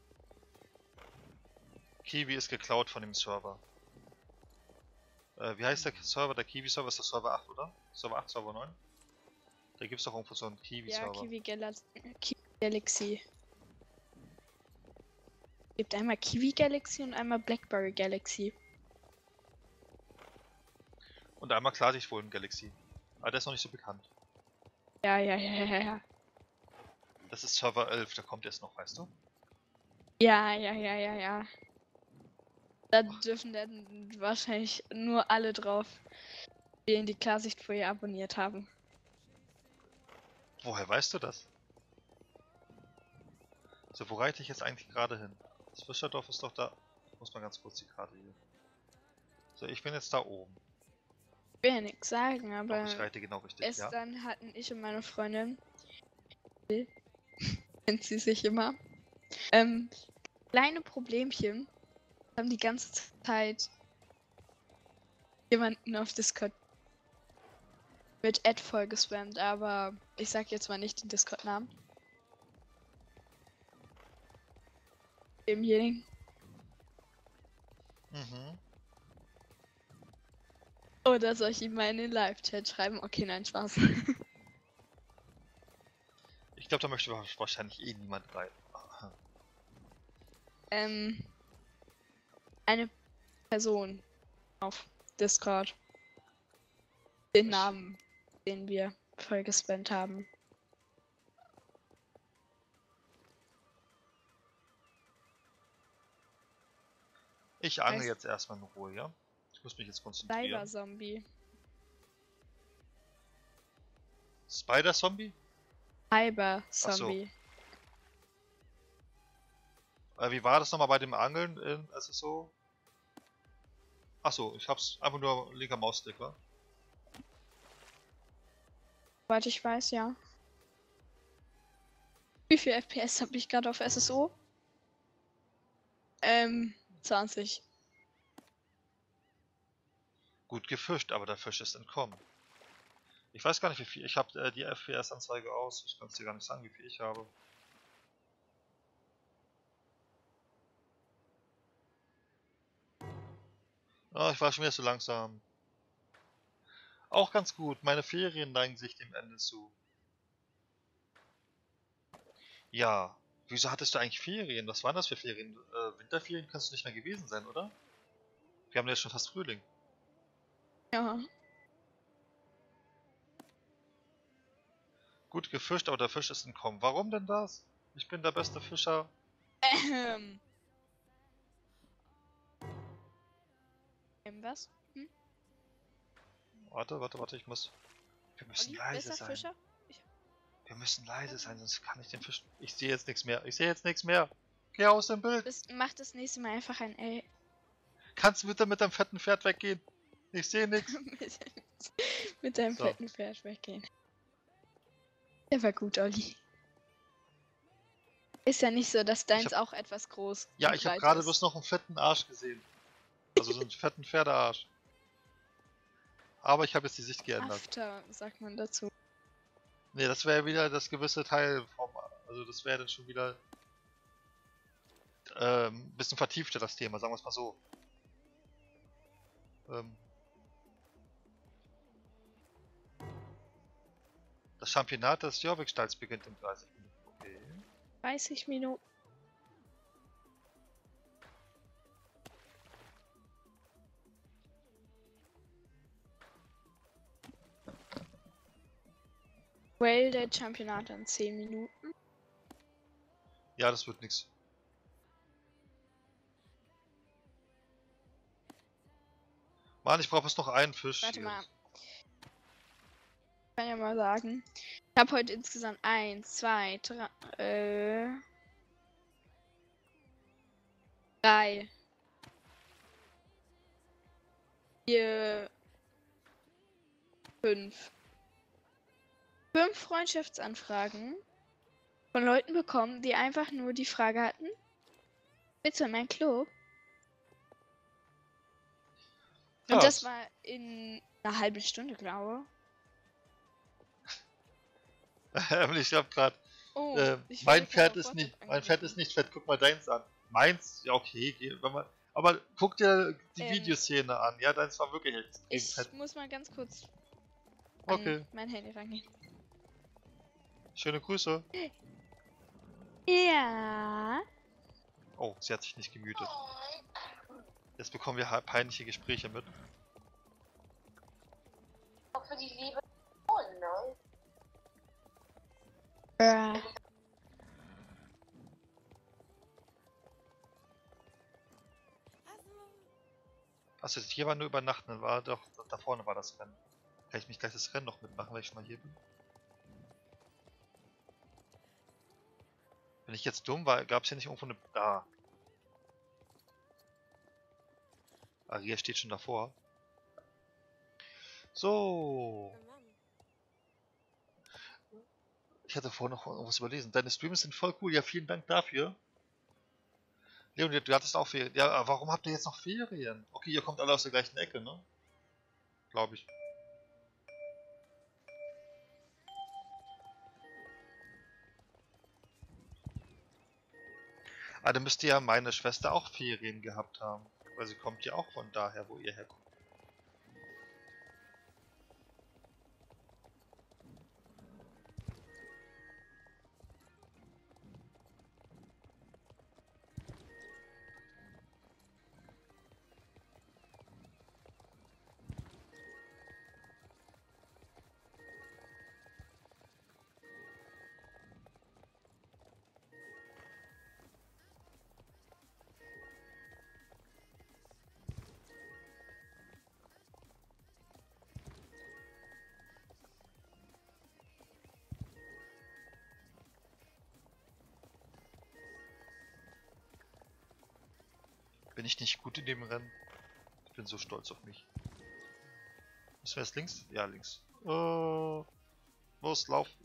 Kiwi ist geklaut von dem Server. Wie heißt der Server? Der Kiwi-Server ist der Server 8, oder? Server 8, Server 9? Da gibt's doch irgendwo so einen Ja, Kiwi-Server. Kiwi Galaxy. Gibt einmal Kiwi Galaxy und einmal Blackberry Galaxy. Und einmal Klarsichtfohlen Galaxy. Aber der ist noch nicht so bekannt. Ja. Das ist Server 11, da kommt erst noch, weißt du? Ja. Da dürfen dann wahrscheinlich nur alle drauf, die die Klarsichtfolie abonniert haben. Woher weißt du das? So, wo reite ich jetzt eigentlich gerade hin? Das Fischerdorf ist doch da. Ich muss mal ganz kurz die Karte hier. So, ich bin jetzt da oben. Ich will ja nichts sagen, Doch, aber ich reite genau richtig, ja. gestern hatten ich und meine Freundin, nennt sie sich immer, kleine Problemchen, haben die ganze Zeit jemanden auf Discord mit Ad voll gespammt, aber ich sag jetzt mal nicht den Discord-Namen. Demjenigen. Mhm. Oder soll ich ihm mal in den Live-Chat schreiben? Okay, nein, Spaß. Ich glaube, da möchte wahrscheinlich eh niemand rein. Eine Person auf Discord. Den Namen, den wir voll gespammt haben. Ich angel Heißt- jetzt erstmal in Ruhe, ja? Ich muss mich jetzt konzentrieren. Cyber-Zombie. Spider-Zombie? Cyber-Zombie. Wie war das nochmal bei dem Angeln in SSO? Achso, ich hab's einfach nur linker Mausklick, wa? Soweit ich weiß, ja. Wie viel FPS habe ich gerade auf SSO? 20. Gut gefischt, aber der Fisch ist entkommen. Ich weiß gar nicht, wie viel. Ich habe die FPS-Anzeige aus. Ich kann es dir gar nicht sagen, wie viel ich habe. Ah, ich war schon wieder so langsam. Auch ganz gut, meine Ferien neigen sich dem Ende zu. Ja, wieso hattest du eigentlich Ferien? Was waren das für Ferien? Winterferien kannst du nicht mehr gewesen sein, oder? Wir haben ja schon fast Frühling. Ja. Gut gefischt, aber der Fisch ist entkommen. Warum denn das? Ich bin der beste Fischer. Was? Hm? Warte, ich muss... Wir müssen Olli, leise besser sein. Fischer? Wir müssen leise sein, sonst kann ich den Fisch... Ich sehe jetzt nichts mehr. Ich sehe jetzt nichts mehr. Geh aus dem Bild. Mach das nächste Mal einfach ein L. Kannst du bitte mit deinem fetten Pferd weggehen? Ich sehe nichts. mit deinem So. fetten Pferd weggehen. Der war gut, Olli. Ist ja nicht so, dass deins auch etwas groß Ja, und ich habe breit gerade ist. bloß noch einen fetten Arsch gesehen. Also so einen fetten Pferdearsch. Aber ich habe jetzt die Sicht geändert. After, sagt man dazu. Ne, das wäre wieder das gewisse Teil vom... Also das wäre dann schon wieder... ein bisschen vertiefter das Thema, sagen wir es mal so. Das Championat des Jorvik-Stalls beginnt in 30 Minuten. Okay. 30 Minuten. Well, der Championat in 10 Minuten. Ja, das wird nix. Mann, ich brauche jetzt noch einen Fisch. Warte hier. mal. Ich kann ja mal sagen. Ich habe heute insgesamt 1, 2, 3, 4, 5. 5 Freundschaftsanfragen von Leuten bekommen, die einfach nur die Frage hatten, willst du in meinen Club? Ja, Und das war in einer halben Stunde, glaube ich hab grad... Oh, ich mein werde Pferd gerade ist auf nicht... WhatsApp Mein Pferd ist angerufen. nicht fett. Guck mal deins an. Meins? Ja, okay. Wenn man, aber guck dir die Videoszene an. Ja, deins war wirklich extrem Ich fett. muss mal ganz kurz Okay. an mein Handy rangehen. Schöne Grüße. Ja. Oh, sie hat sich nicht gemütet. Jetzt bekommen wir peinliche Gespräche mit. Auch für die Liebe. Oh no. Achso, hier war nur übernachten. Dann war doch... Da vorne war das Rennen. Kann ich mich gleich das Rennen noch mitmachen, weil ich schon mal hier bin? Wenn ich jetzt dumm war, gab es hier nicht irgendwo eine... Da. Aria steht schon davor. So. Ich hatte vorhin noch irgendwas überlesen. Deine Streams sind voll cool. Ja, vielen Dank dafür. Leon, du hattest auch Ferien. Ja, aber warum habt ihr jetzt noch Ferien? Okay, ihr kommt alle aus der gleichen Ecke, ne? Glaube ich. Ah, dann müsste ja meine Schwester auch Ferien gehabt haben. Weil sie kommt ja auch von daher, wo ihr herkommt. Bin ich nicht gut in dem Rennen? Ich bin so stolz auf mich. Müssen wir jetzt links? Ja, links. Los, lauf.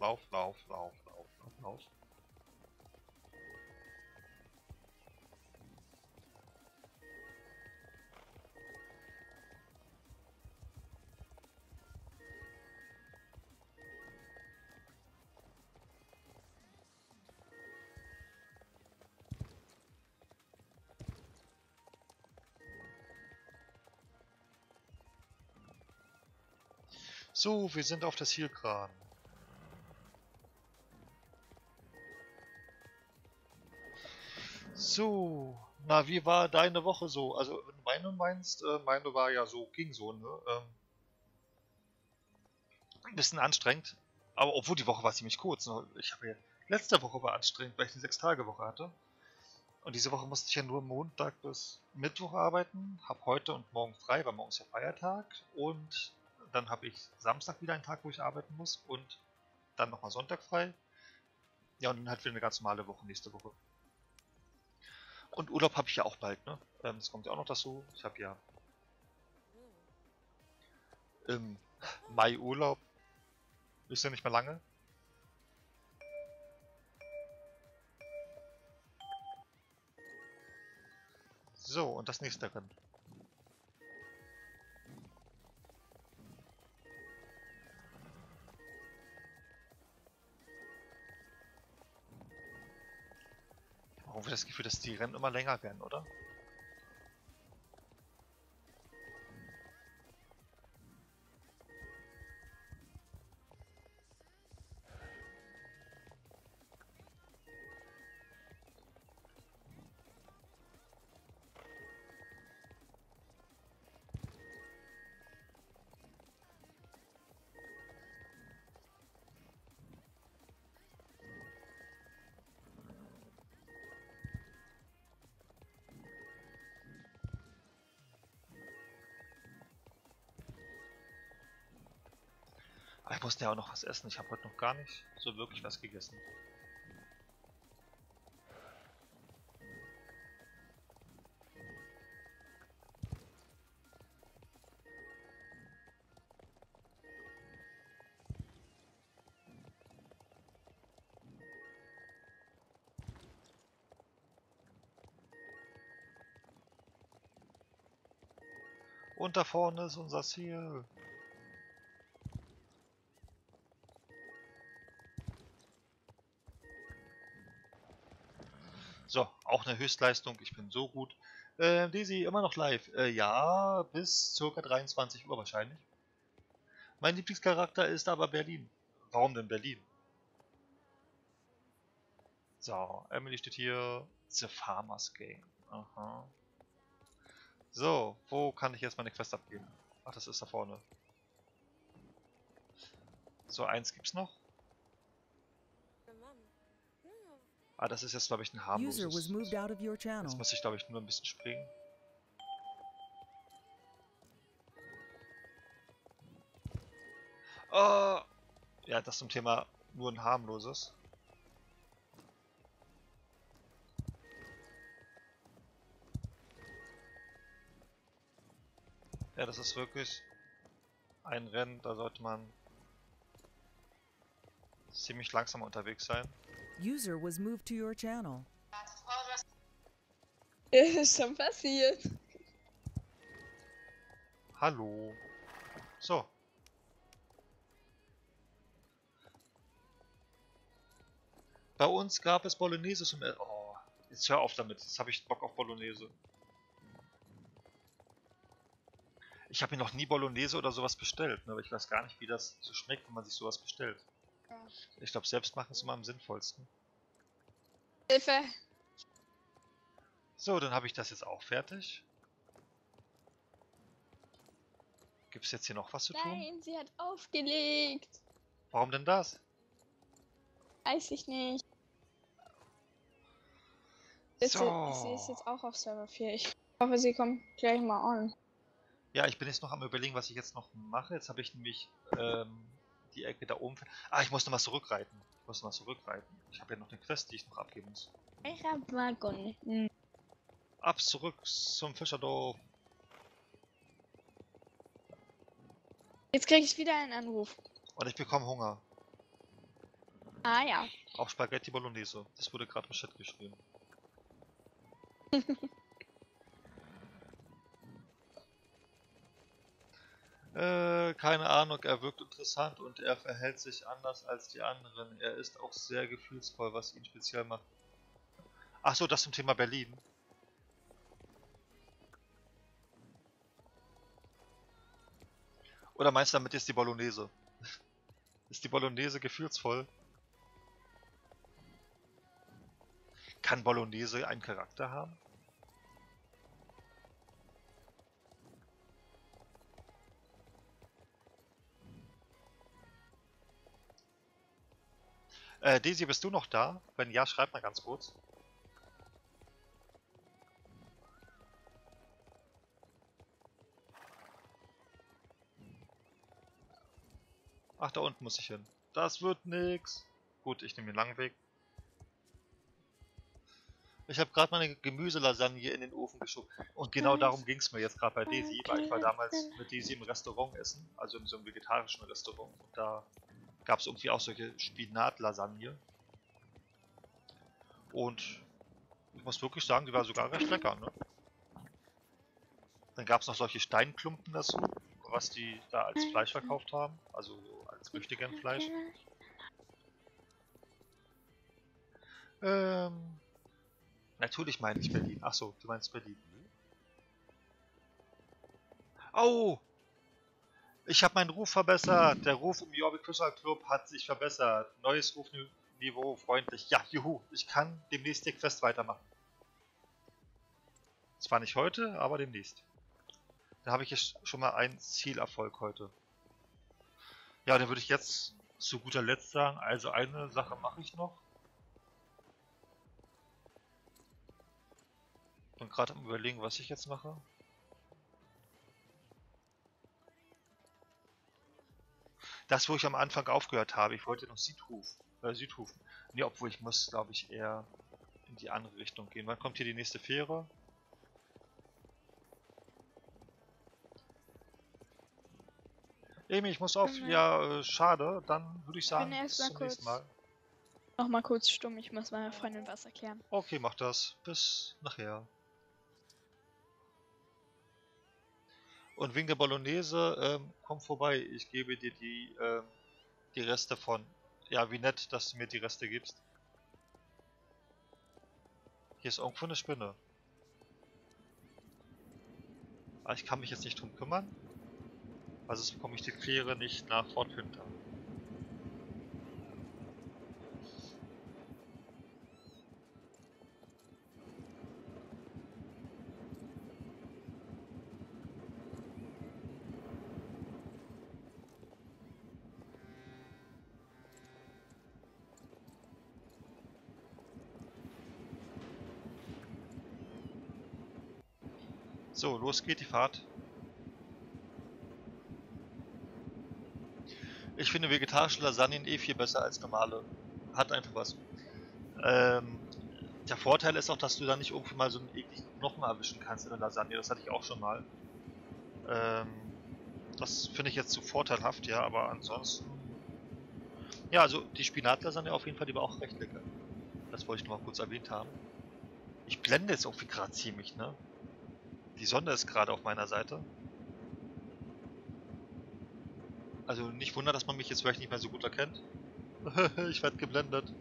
So, wir sind auf der Zielgeraden. So, na, wie war deine Woche so? Also, wenn du meine meinst, meine war ja so, ging so, ne? Ein bisschen anstrengend. Aber obwohl die Woche war ziemlich kurz. Ne? Ich habe ja, letzte Woche war anstrengend, weil ich eine 6-Tage-Woche hatte. Und diese Woche musste ich ja nur Montag bis Mittwoch arbeiten. Hab heute und morgen frei, weil morgen ist ja Feiertag. Und dann habe ich Samstag wieder einen Tag, wo ich arbeiten muss. Und dann nochmal Sonntag frei. Ja, und dann halt wieder eine ganz normale Woche nächste Woche. Und Urlaub habe ich ja auch bald, ne? Das kommt ja auch noch dazu. Ich habe ja im Mai Urlaub. Ist ja nicht mehr lange. So, und das nächste Rennen. Warum wird das Gefühl, dass die Rennen immer länger werden, oder? Aber ich musste ja auch noch was essen. Ich habe heute noch gar nicht so wirklich was gegessen. Und da vorne ist unser Ziel. So, auch eine Höchstleistung. Ich bin so gut. Daisy, immer noch live. Ja, bis ca. 23 Uhr wahrscheinlich. Mein Lieblingscharakter ist aber Berlin. Warum denn Berlin? So, Emily steht hier. The Farmers Game. Aha. So, wo kann ich jetzt meine Quest abgeben? Ach, das ist da vorne. So, eins gibt's noch. Ah, das ist jetzt, glaube ich, ein User was harmloses. moved out of your Jetzt channel. muss ich, glaube ich, nur ein bisschen springen. Ja, das zum Thema nur ein harmloses. Ja, das ist wirklich ein Rennen, da sollte man ziemlich langsam unterwegs sein. User was moved to your channel. Ist schon passiert. Hallo. So. Bei uns gab es Bolognese zum Essen. Oh, jetzt hör auf damit. Jetzt habe ich Bock auf Bolognese. Ich habe mir noch nie Bolognese oder sowas bestellt, ne, aber ich weiß gar nicht, wie das so schmeckt, wenn man sich sowas bestellt. Ich glaube, selbst machen ist immer am sinnvollsten. Hilfe! So, dann habe ich das jetzt auch fertig. Gibt es jetzt hier noch was zu tun? Nein, sie hat aufgelegt. Warum denn das? Weiß ich nicht. Ich sehe es So. jetzt auch auf Server 4. Ich hoffe, sie kommt gleich mal on. Ja, ich bin jetzt noch am Überlegen, was ich jetzt noch mache. Jetzt habe ich nämlich die Ecke da oben. Ah, ich muss nochmal zurückreiten. Ich habe ja noch eine Quest, die ich noch abgeben muss. Ich hab Wagon. Hm. Ab zurück zum Fischerdorf. Jetzt krieg ich wieder einen Anruf. Und ich bekomme Hunger. Ah ja. Auf Spaghetti Bolognese. Das wurde gerade im Chat geschrieben. Keine Ahnung, er wirkt interessant und er verhält sich anders als die anderen. Er ist auch sehr gefühlsvoll, was ihn speziell macht. Ach so, das zum Thema Berlin. Oder meinst du damit jetzt die Bolognese? Ist die Bolognese gefühlsvoll? Kann Bolognese einen Charakter haben? Daisy, bist du noch da? Wenn ja, schreib mal ganz kurz. Ach, da unten muss ich hin. Das wird nix. Gut, ich nehme den langen Weg. Ich habe gerade meine Gemüselasagne in den Ofen geschoben. Und genau darum ging es mir jetzt gerade bei Daisy, weil ich war damals mit Daisy im Restaurant essen, also in so einem vegetarischen Restaurant. Und da gab es irgendwie auch solche Spinatlasagne. Und ich muss wirklich sagen, die war sogar recht lecker, ne? Dann gab es noch solche Steinklumpen dazu, was die da als Fleisch verkauft haben, also so als Möchtegern-Fleisch. Natürlich meine ich Berlin. Achso, du meinst Berlin. Oh! Ich habe meinen Ruf verbessert. Der Ruf im Jorvik Fischer Club hat sich verbessert. Neues Rufniveau, freundlich. Ja, juhu. Ich kann demnächst die Quest weitermachen. Zwar nicht heute, aber demnächst. Da habe ich jetzt schon mal einen Zielerfolg heute. Ja, dann würde ich jetzt zu guter Letzt sagen, also eine Sache mache ich noch. Bin gerade am Überlegen, was ich jetzt mache. Das, wo ich am Anfang aufgehört habe. Ich wollte noch Südhofen. Ne, obwohl ich muss, glaube ich, eher in die andere Richtung gehen. Wann kommt hier die nächste Fähre? Emi, ich muss auf. Ja, schade. Dann würde ich sagen, bis zum nächsten Mal. Noch mal kurz stumm, ich muss meiner Freundin was erklären. Okay, mach das. Bis nachher. Und wegen der Bolognese, komm vorbei. Ich gebe dir die Reste von. Ja, wie nett, dass du mir die Reste gibst. Hier ist irgendwo eine Spinne. Aber ich kann mich jetzt nicht drum kümmern. Also bekomme ich die Fähre nicht nach Fort Winter. So, los geht die Fahrt. Ich finde vegetarische Lasagnen eh viel besser als normale. Hat einfach was. Der Vorteil ist auch, dass du da nicht irgendwie mal so einen ekligen Knochen erwischen kannst in der Lasagne. Das hatte ich auch schon mal. Das finde ich jetzt zu vorteilhaft, ja, aber ansonsten... Ja, also die Spinatlasagne auf jeden Fall, die war auch recht lecker. Das wollte ich noch mal kurz erwähnt haben. Ich blende jetzt irgendwie gerade ziemlich, ne? Die Sonne ist gerade auf meiner Seite. Also nicht wundern, dass man mich jetzt vielleicht nicht mehr so gut erkennt. Ich werde geblendet.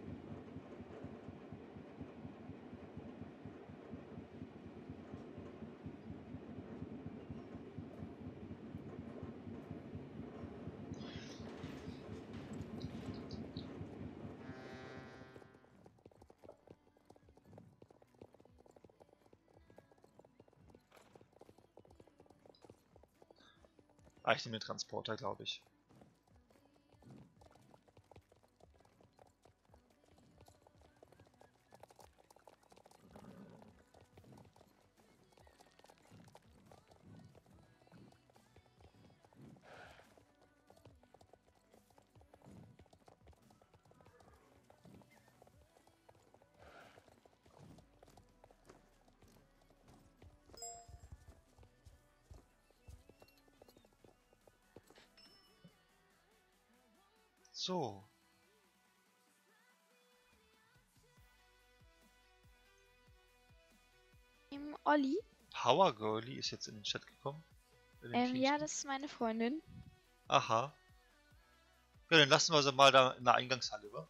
Ah, ich nehme den Transporter, glaube ich. So. Olli? Power Girlie ist jetzt in den Chat gekommen. Ja, das ist meine Freundin. Aha. Ja, dann lassen wir sie mal da in der Eingangshalle, wa?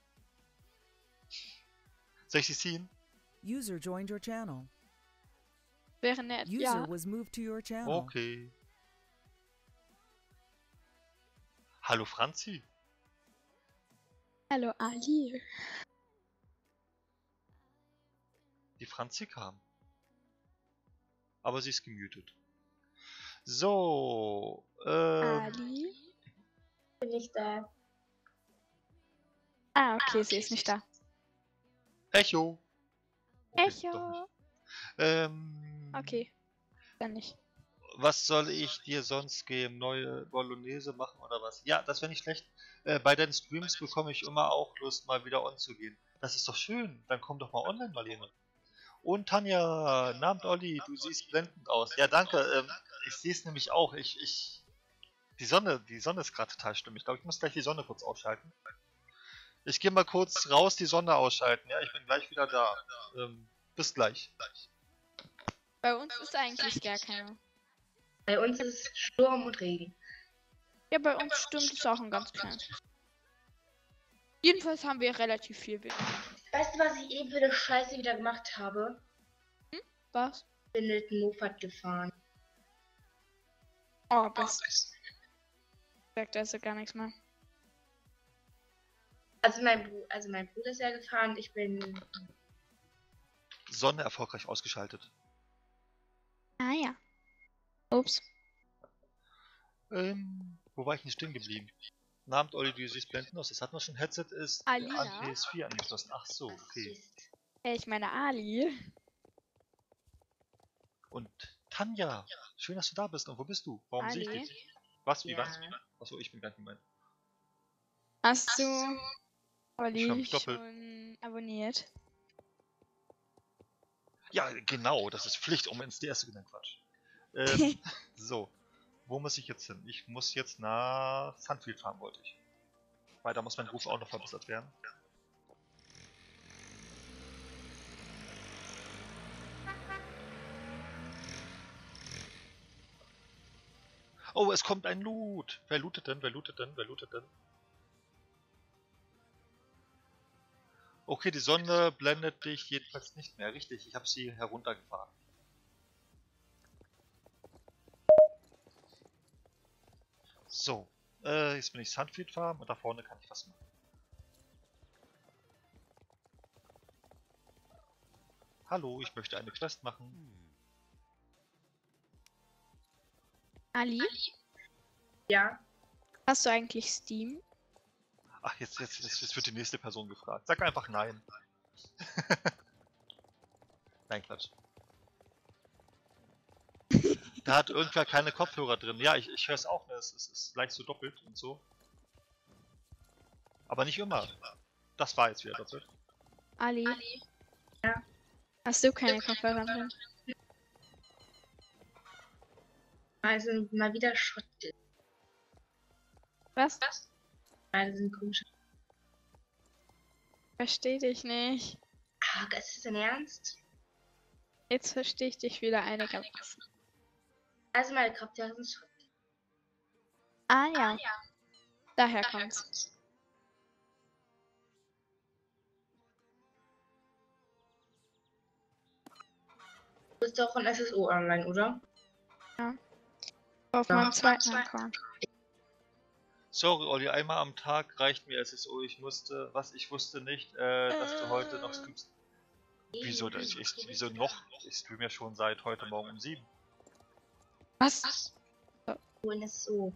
Soll ich sie ziehen? User joined your channel. Wäre nett, User ja. was moved to your channel. Okay. Hallo Franzi. Hallo Ali. Die Franzi kam. Aber sie ist gemutet. So. Ali? Bin ich da. Ah, okay, sie ist nicht da. Echo. Okay, doch Echo. nicht. Okay, dann nicht. Was soll ich dir sonst geben? Neue Bolognese machen oder was? Ja, das wäre nicht schlecht. Bei deinen Streams bekomme ich immer auch Lust, mal wieder on zu gehen. Das ist doch schön. Dann komm doch mal online, Marlene. Und Tanja, Namt Olli, du siehst blendend aus. Ja, danke. Ich sehe es nämlich auch. Die Sonne ist gerade total stimmig. Ich glaube, ich muss gleich die Sonne kurz ausschalten. Ich gehe mal kurz raus, die Sonne ausschalten. Ja, ich bin gleich wieder da. Bis gleich. Bei uns ist eigentlich gar keiner. Bei uns ist Sturm und Regen. Ja, bei uns stimmt es auch ein ganz kleines. Jedenfalls haben wir relativ viel Wind. Weißt du, was ich eben für eine Scheiße wieder gemacht habe? Was? Bin mit dem Moped gefahren. Oh, best. Sagt also gar nichts mehr. Also mein Bruder ist ja gefahren, ich bin... Sonne erfolgreich ausgeschaltet. Ah ja. Ups. Wo war ich denn stehen geblieben? Namt Olli, du siehst blendend aus. Das hat man schon. Headset ist Alina? an PS4 angeschlossen. Ach so, okay. Hey, ich meine Ali. Und Tanja, schön, dass du da bist. Und wo bist du? Warum sehe ich Ali? dich nicht? Was? Wie Ja. was? Achso, ich bin gar nicht gemeint. Hast du Ich hab Olli mich doppelt. schon abonniert? Ja, genau, das ist Pflicht, um ins DS zu gehen. Quatsch. So, wo muss ich jetzt hin? Ich muss jetzt nach Sunfield fahren, wollte ich. Weil da muss mein Ruf auch noch verbessert werden. Oh, es kommt ein Loot. Wer lootet denn? Wer lootet denn? Wer lootet denn? Okay, die Sonne blendet dich jedenfalls nicht mehr. Richtig, ich habe sie heruntergefahren. So, jetzt bin ich Sunfield Farm und da vorne kann ich was machen. Hallo, ich möchte eine Quest machen. Ali? Ja, Hast du eigentlich Steam? Ach, jetzt wird die nächste Person gefragt. Sag einfach nein. Nein, Quatsch. Da hat irgendwer keine Kopfhörer drin. Ja, ich höre es auch. Ne? Es ist leicht so doppelt und so. Aber nicht immer. Das war jetzt wieder doppelt. Ali? Ja. Hast du keine Kopfhörer drin? also mal wieder Schrott. Was? Also ein komischer... Versteh dich nicht. Ah, ist das dein Ernst? Jetzt verstehe ich dich wieder einigermaßen. Also meine Kopfhörer sind Schrott. Ah ja. Daher kommt's. Du bist doch von SSO online, oder? Auf Ja. meinem zweiten Account. Sorry, Olli, einmal am Tag reicht mir SSO. Ich wusste nicht, dass du heute noch streamst. Wieso denn? Wieso noch? Ich streame ja schon seit heute Morgen um 7. Was? Du in SSO.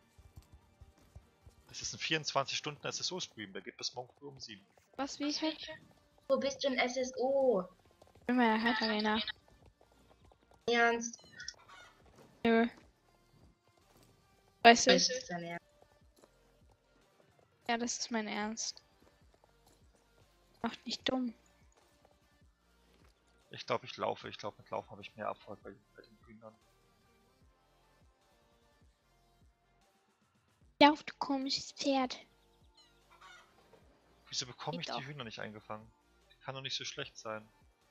Das ist ein 24-Stunden SSO-Stream, der geht bis morgen früh um 7. Was, wie viel? Wo bist du in SSO? Ich bin bei der Hype Arena. Ernst? Nö. Weißt du? Das ist dein Ernst. Ja, das ist mein Ernst. Mach nicht dumm. Ich glaube, ich laufe. Ich glaube, mit Laufen habe ich mehr Erfolg bei den Hühnern. Lauf, du komisches Pferd. Wieso bekomme ich Geht die doch. Hühner nicht eingefangen? Die kann doch nicht so schlecht sein.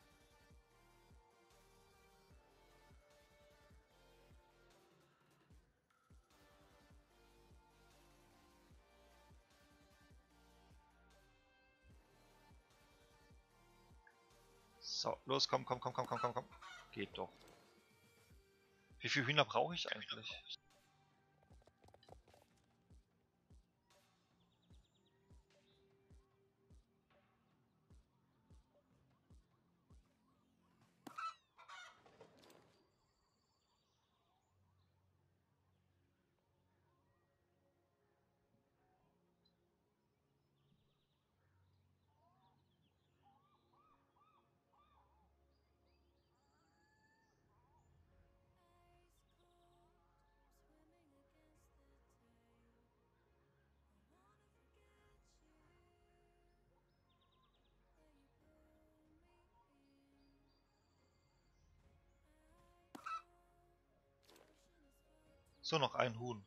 So, los, komm. Geht doch. Wie viele Hühner brauche ich eigentlich? So, noch ein Huhn.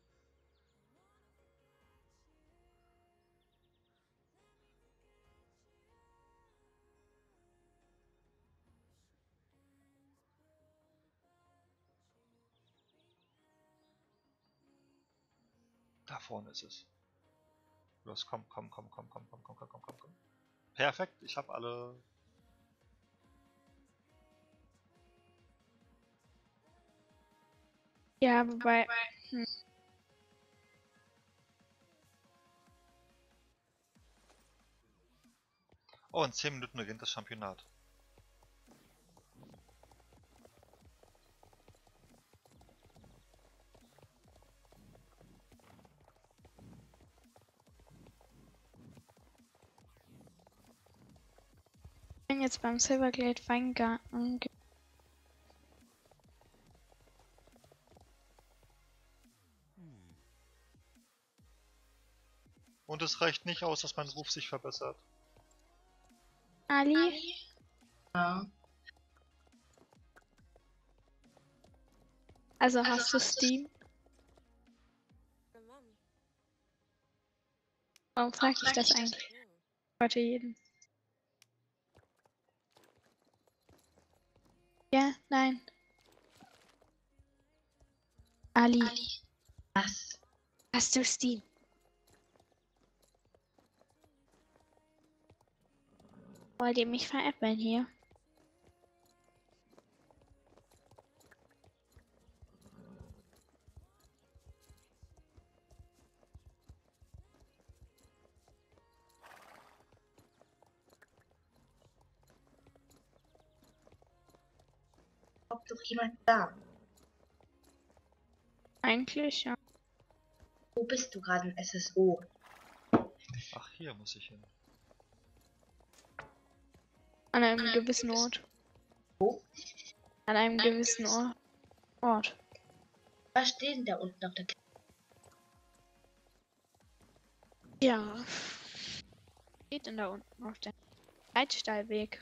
Da vorne ist es. Los, komm. Perfekt, ich habe alle. Ja, wobei. Oh, in 10 Minuten beginnt das Championat. Ich bin jetzt beim Silverglade Weingarten. Und es reicht nicht aus, dass mein Ruf sich verbessert. Ali? Ja. Also hast du Steam? Warum frage ich das eigentlich heute jeden? Ja, nein. Ali, Was? hast du Steam? Wollt ihr mich veräppeln hier? Ob doch jemand da? Eigentlich, ja. Wo bist du gerade im SSO? Ach, hier muss ich hin. An einem gewissen Ort. Wo? An einem gewissen Ort. Was steht denn da unten auf der Karte? Ja. Steht denn da unten auf dem Reitstallweg?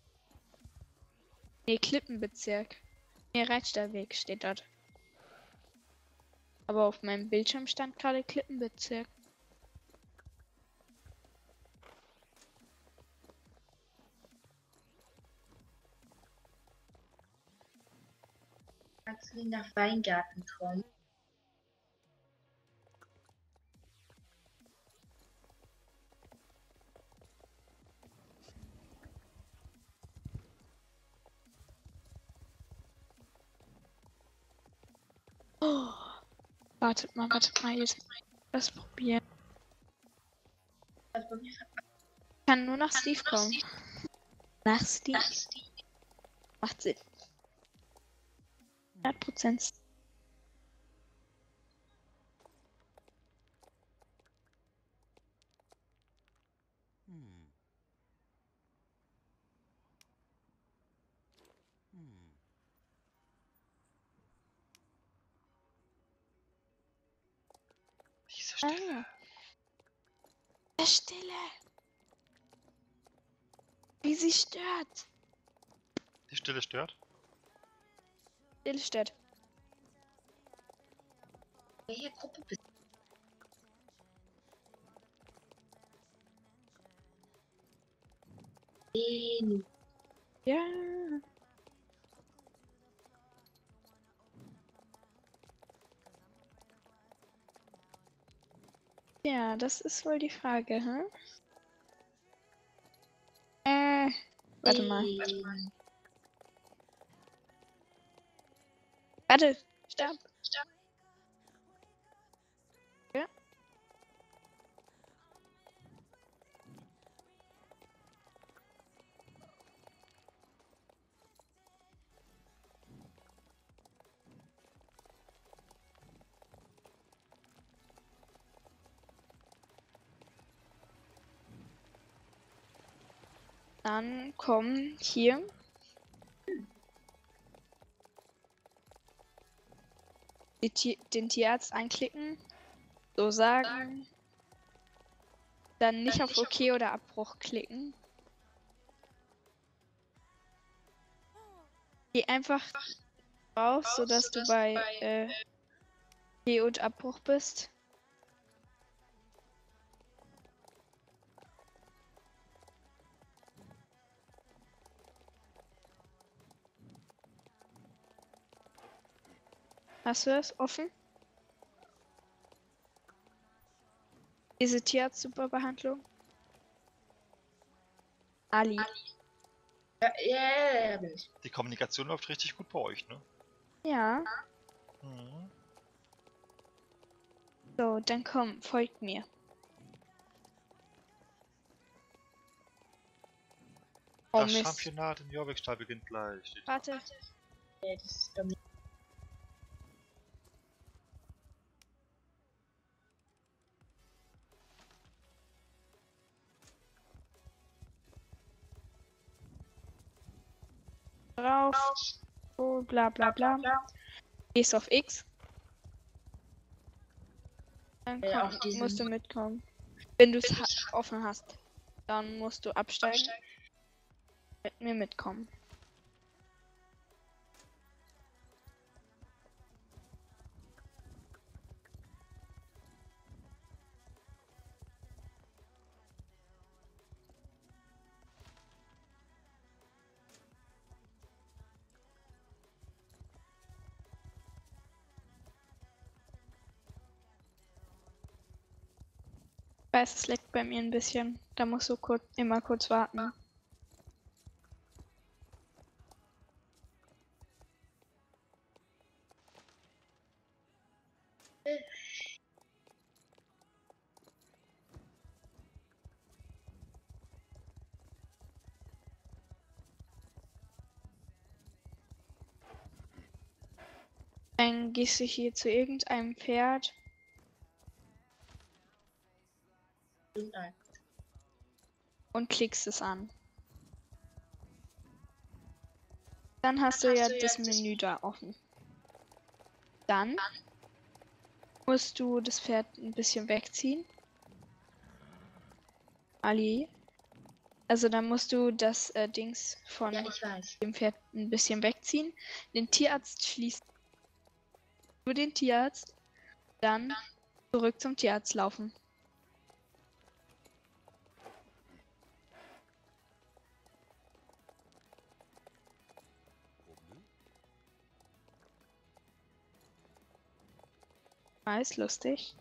Nee, Klippenbezirk. Nee, Reitstallweg steht dort. Aber auf meinem Bildschirm stand gerade Klippenbezirk. Kannst du nach Weingarten kommen? Oh. Wartet mal, jetzt das probieren. Also bei mir Ich kann nur nach Steve kommen. Nach Steve. Macht Sinn. 100%. Diese Stelle. Der Stille. Wie sie stört. Die Stille stört? Stille stört. welcher Gruppe bist du? Ja. Ja, das ist wohl die Frage, hm? Warte mal. Warte, stopp. Ja. Dann kommen hier den Tierarzt anklicken, so sagen, dann nicht auf OK oder Abbruch klicken. Geh einfach raus, sodass du bei Geh und Abbruch bist. Hast du es offen? Diese Tierarzt-Superbehandlung? Ali. Ja, bin ich. Die Kommunikation läuft richtig gut bei euch, ne? Ja. Mhm. So, dann komm, folgt mir. Oh Das Mist. Championat in Jorvikstall beginnt gleich. Steht da. Warte. Ja, das ist bei mir. Drauf. Oh, bla bla bla. Gehst auf X. Dann Auf diesen- musst du mitkommen. Wenn du es offen hast, dann musst du absteigen. Mit mir mitkommen. Ich weiß, es leckt bei mir ein bisschen. Da musst du immer kurz warten. Dann gehst du hier zu irgendeinem Pferd. Nein. Und klickst es an. Dann hast du ja das Menü da offen. Dann musst du das Pferd ein bisschen wegziehen. Ali. Also dann musst du das Dings von Ja, ich weiß. dem Pferd ein bisschen wegziehen. Den Tierarzt schließt. Nur den Tierarzt. Dann zurück zum Tierarzt laufen. Ist lustig.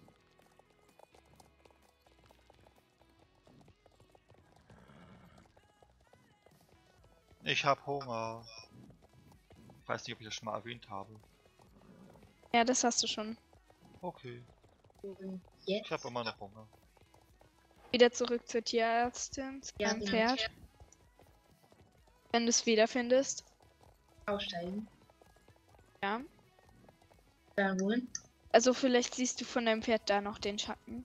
Ich hab Hunger. Ich weiß nicht, ob ich das schon mal erwähnt habe. Ja, das hast du schon. Okay. Und Ich jetzt? habe immer noch Hunger. Wieder zurück zur Tierärztin, zu Ja, deinem genau. Pferd. Wenn du es wiederfindest. Aussteigen. Ja. Dann wohin? Also vielleicht siehst du von deinem Pferd da noch den Schatten.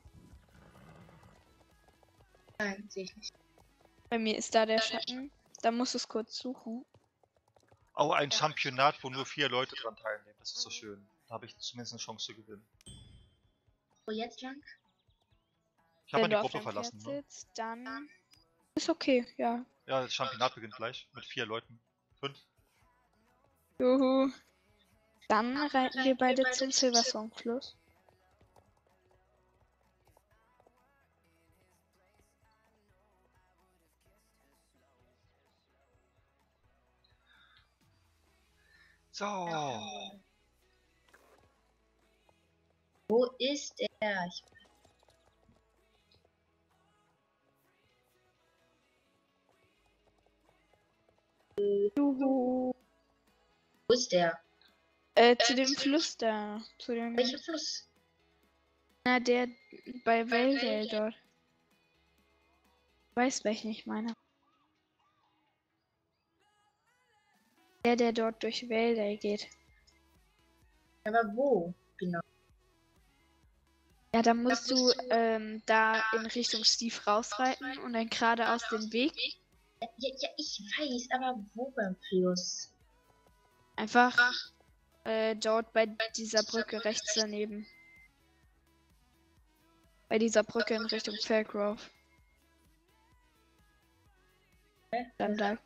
Nein, sehe ich nicht. Bei mir ist da der Schatten. Da musst du es kurz suchen. Oh, ein Championat, wo nur 4 Leute dran teilnehmen. Das ist so schön. Da habe ich zumindest eine Chance zu gewinnen. Wo jetzt lang? Ich habe Wenn meine du auf Gruppe deinem Pferd verlassen, ne? sitzt, dann ist okay, ja. Ja, das Championat beginnt gleich. Mit 4 Leuten. 5. Juhu. Dann reiten wir beide zum Silversong-Fluss. So. Wo ist er? Juhu. Wo ist der? Zu dem Fluss da. Zu dem. Welcher Fluss? Na, der bei Veldale dort. Weiß, welchen ich meine. Der dort durch Veldale geht. Aber wo? Genau. Ja, da musst du da in Richtung Steve rausreiten und dann geradeaus den Weg. Ja, ich weiß, aber wo beim Fluss? Einfach dort bei dieser Brücke rechts daneben. Bei dieser Brücke in Richtung Fairgrove. Dann da.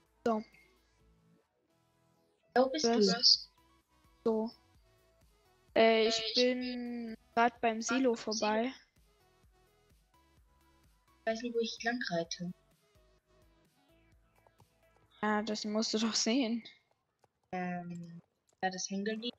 Wo bist du? So. Ich bin gerade beim Silo vorbei. Ich weiß nicht, wo ich lang reite. Ja, das musst du doch sehen. Ja, das hängen geblieben.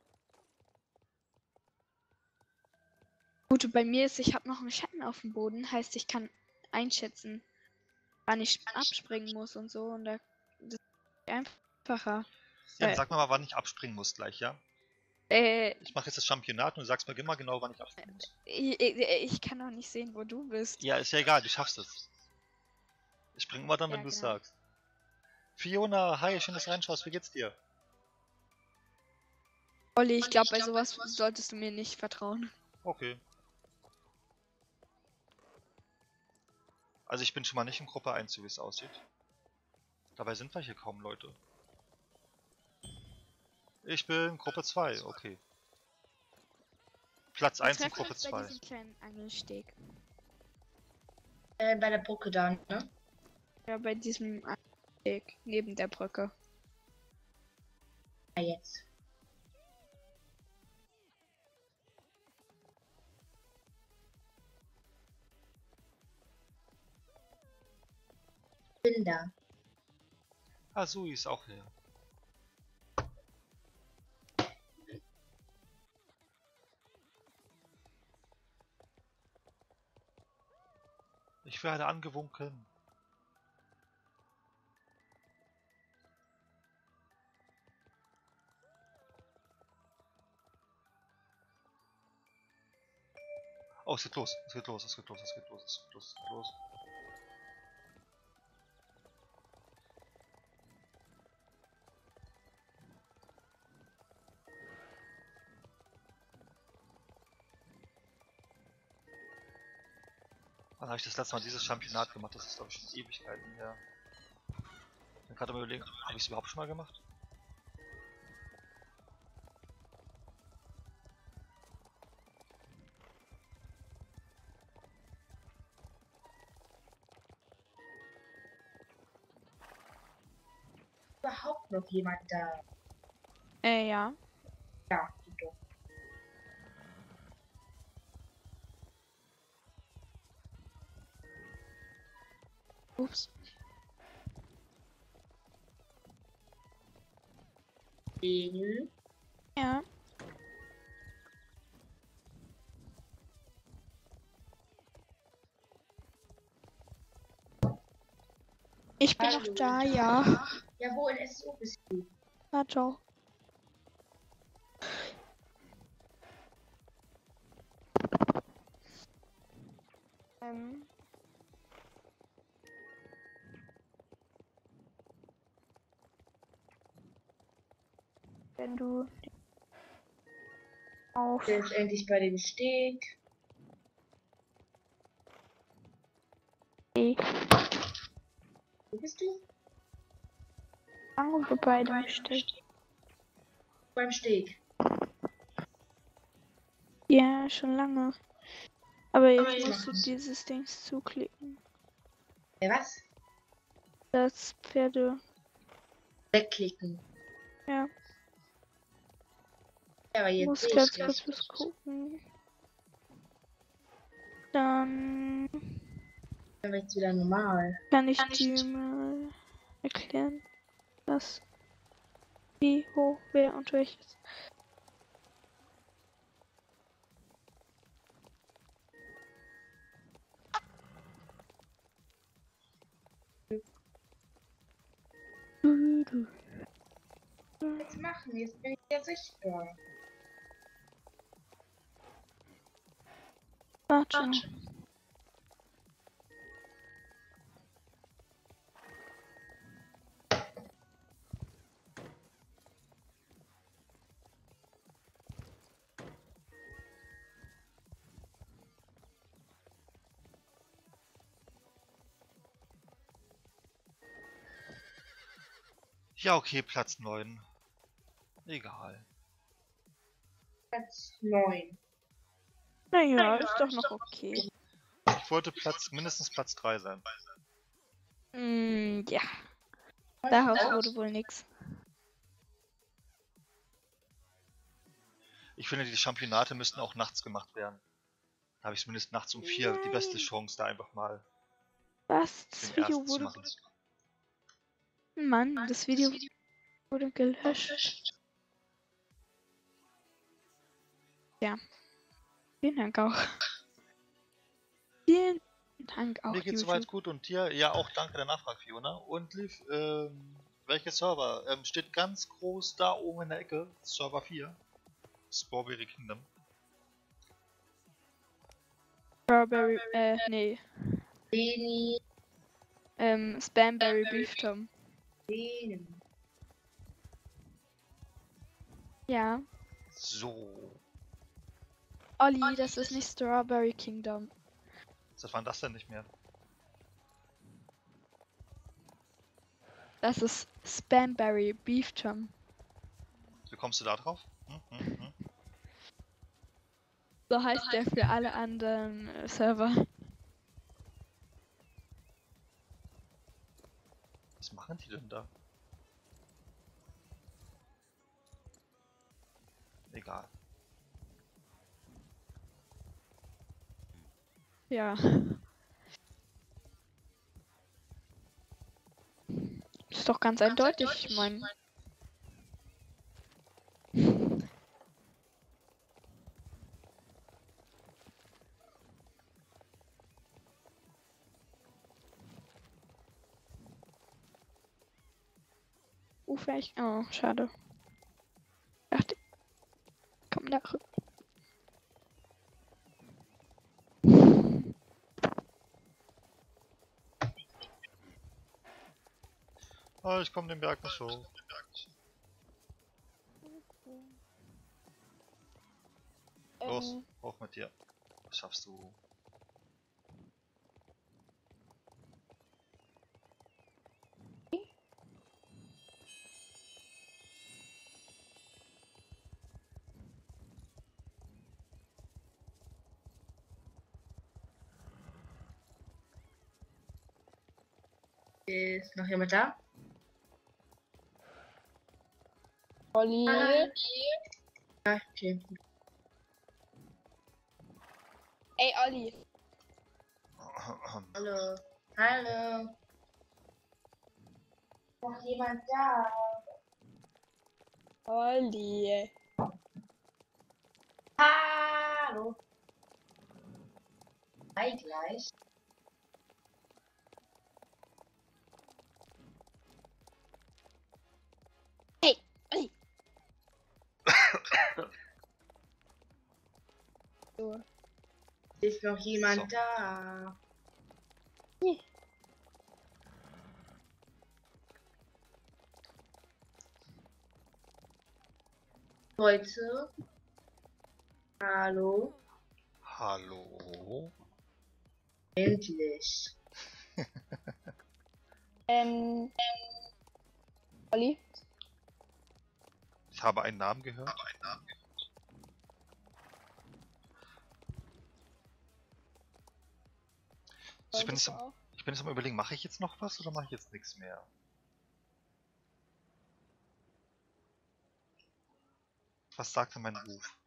Gute bei mir ist, ich habe noch einen Schatten auf dem Boden, heißt, ich kann einschätzen, wann ich abspringen muss und so. Und das ist einfacher. Ja, dann sag mir mal, wann ich abspringen muss gleich, ja? Ich Ich mache jetzt das Championat und du sagst mir immer genau, wann ich abspringen muss. kann doch nicht sehen, wo du bist. Ja, ist ja egal, du schaffst es. Ich spring immer dann, wenn Ja, du es genau. sagst. Fiona, hi, schön, dass du reinschaust, wie geht's dir? Olli, ich glaube, bei sowas solltest du mir nicht vertrauen. Okay. Also ich bin schon mal nicht in Gruppe 1, so wie es aussieht. Dabei sind wir hier kaum Leute. Ich bin Gruppe 2, okay. Platz Wir 1 in treffen Gruppe uns bei 2. diesem kleinen Angelsteg. Bei der Brücke da, ne? Ja, bei diesem Angelsteg neben der Brücke. Ja, jetzt. Bin da. Ah, Sui ist auch hier. Ich werde angewunken. Oh, es geht los, es geht los, es geht los, es geht los, es geht los, es geht los. Wann habe ich das letzte Mal dieses Championat gemacht? Das ist, glaube ich, schon Ewigkeiten her. Ich bin gerade mal überlegen, habe ich es überhaupt schon mal gemacht? Überhaupt noch jemand da? Ja. Ja, super. Ups. Den. Ja. Ich bin noch da, ja. Ja, wo in SO bist du? Na, ciao. Wenn du auf Der ist endlich bei dem Steg. Wo bist du? Anrufe bei dem Steg. Beim Steg. Ja, schon lange. Aber jetzt ich musst du mach's. dieses Dings zuklicken. Was? Das Pferde. Wegklicken. Ja, Ja, aber ich jetzt muss sehe ganz ich kurz das. was gucken. Dann Dann wird es wieder normal. kann ich dir mal erklären, was, wie hoch, wer und welches. Jetzt machen, jetzt bin ich ja sichtbar. Warte. Ja, okay, Platz 9. Egal. Platz 9. Naja, ist doch noch okay. Ich wollte mindestens Platz 3 sein. Ja, daraus wurde wohl nix. Ich finde, die Championate müssten auch nachts gemacht werden. Da habe ich zumindest nachts um 4 die beste Chance, da einfach mal Was? den Das Video ersten zu wurde. machen. Mann, das Video wurde gelöscht. Ja. Vielen Dank auch. Vielen Dank auch, Mir geht's YouTube. soweit gut und dir? Ja, auch danke der Nachfrage, Fiona. Und Liv, welcher Server? Steht ganz groß da oben in der Ecke, Server 4. Strawberry Kingdom. Strawberry, nee. Beni, Spamberry Beef Tom. Beni. Ja. So. Olli, das ist nicht Strawberry Kingdom. Seit wann das denn nicht mehr? Das ist Spamberry Beef Tom. Wie kommst du da drauf? So heißt der für alle anderen Server. Was machen die denn da? Egal. Ja. Ist doch ganz eindeutig, ich meine. Ufähig. Oh, schade. Dachte. Komm da rüber. Oh, ich komme den Berg nicht hoch. Los, hoch mit dir. Das schaffst du. Ist noch jemand da? Olli. Ah, okay. Ey, Olli. Hallo. Hallo. Ist noch jemand da? Olli. Hallo. Hi gleich. Hey, Olli. So. Ist noch jemand So. da? Heute? Hallo? Hallo? Endlich. Olli. Ich habe einen Namen gehört. Also ich bin jetzt am überlegen, mache ich jetzt noch was oder mache ich jetzt nichts mehr? Was sagt denn mein Ruf?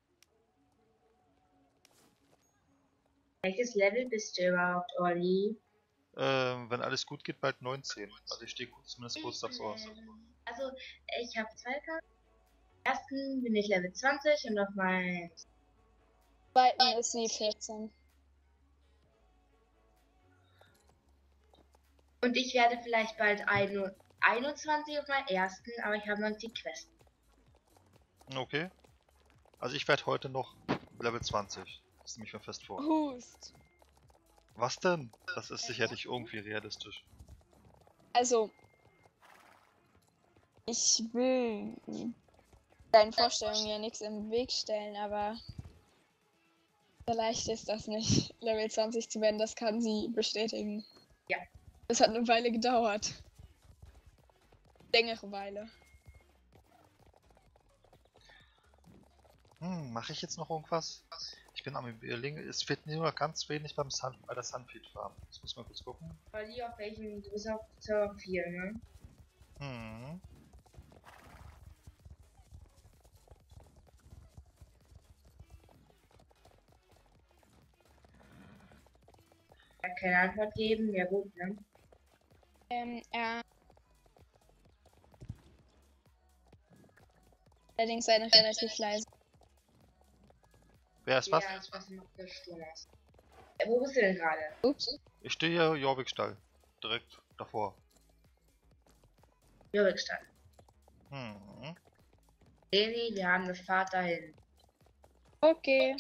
Welches Level bist du überhaupt, Olli? Wenn alles gut geht, bald 19. Also ich stehe zumindest kurz davor. Also, ich habe zwei Karten. Ersten bin ich Level 20 und auf meinem Zweiten ist sie 14. Und ich werde vielleicht bald 21 auf meinem ersten, aber ich habe noch nicht die Quest. Okay. Also ich werde heute noch Level 20. Das nehme ich mir fest vor. Hust. Was denn? Das ist sicherlich irgendwie realistisch. Also, ich will deinen Vorstellungen ja nichts im Weg stellen, aber so leicht ist das nicht, Level 20 zu werden, das kann sie bestätigen. Ja. Das hat eine Weile gedauert. Längere Weile. Mache ich jetzt noch irgendwas? Ich bin am überlegen, es fehlt nur noch ganz wenig bei der Sunfeed Farm. Das muss man kurz gucken. Olli, auf welchem? Du bist auf Server 4, ne? Hm. Keine Antwort geben, ja gut, ne? Er. Allerdings seid noch relativ leise. Wer ist was? Ja, ich weiß noch, der Sturm ist. Wo bist du denn gerade? Ups. Ich stehe hier Jorvikstall. Direkt davor. Jörgstadt. Hm. Leni, wir haben eine Fahrt dahin. Okay.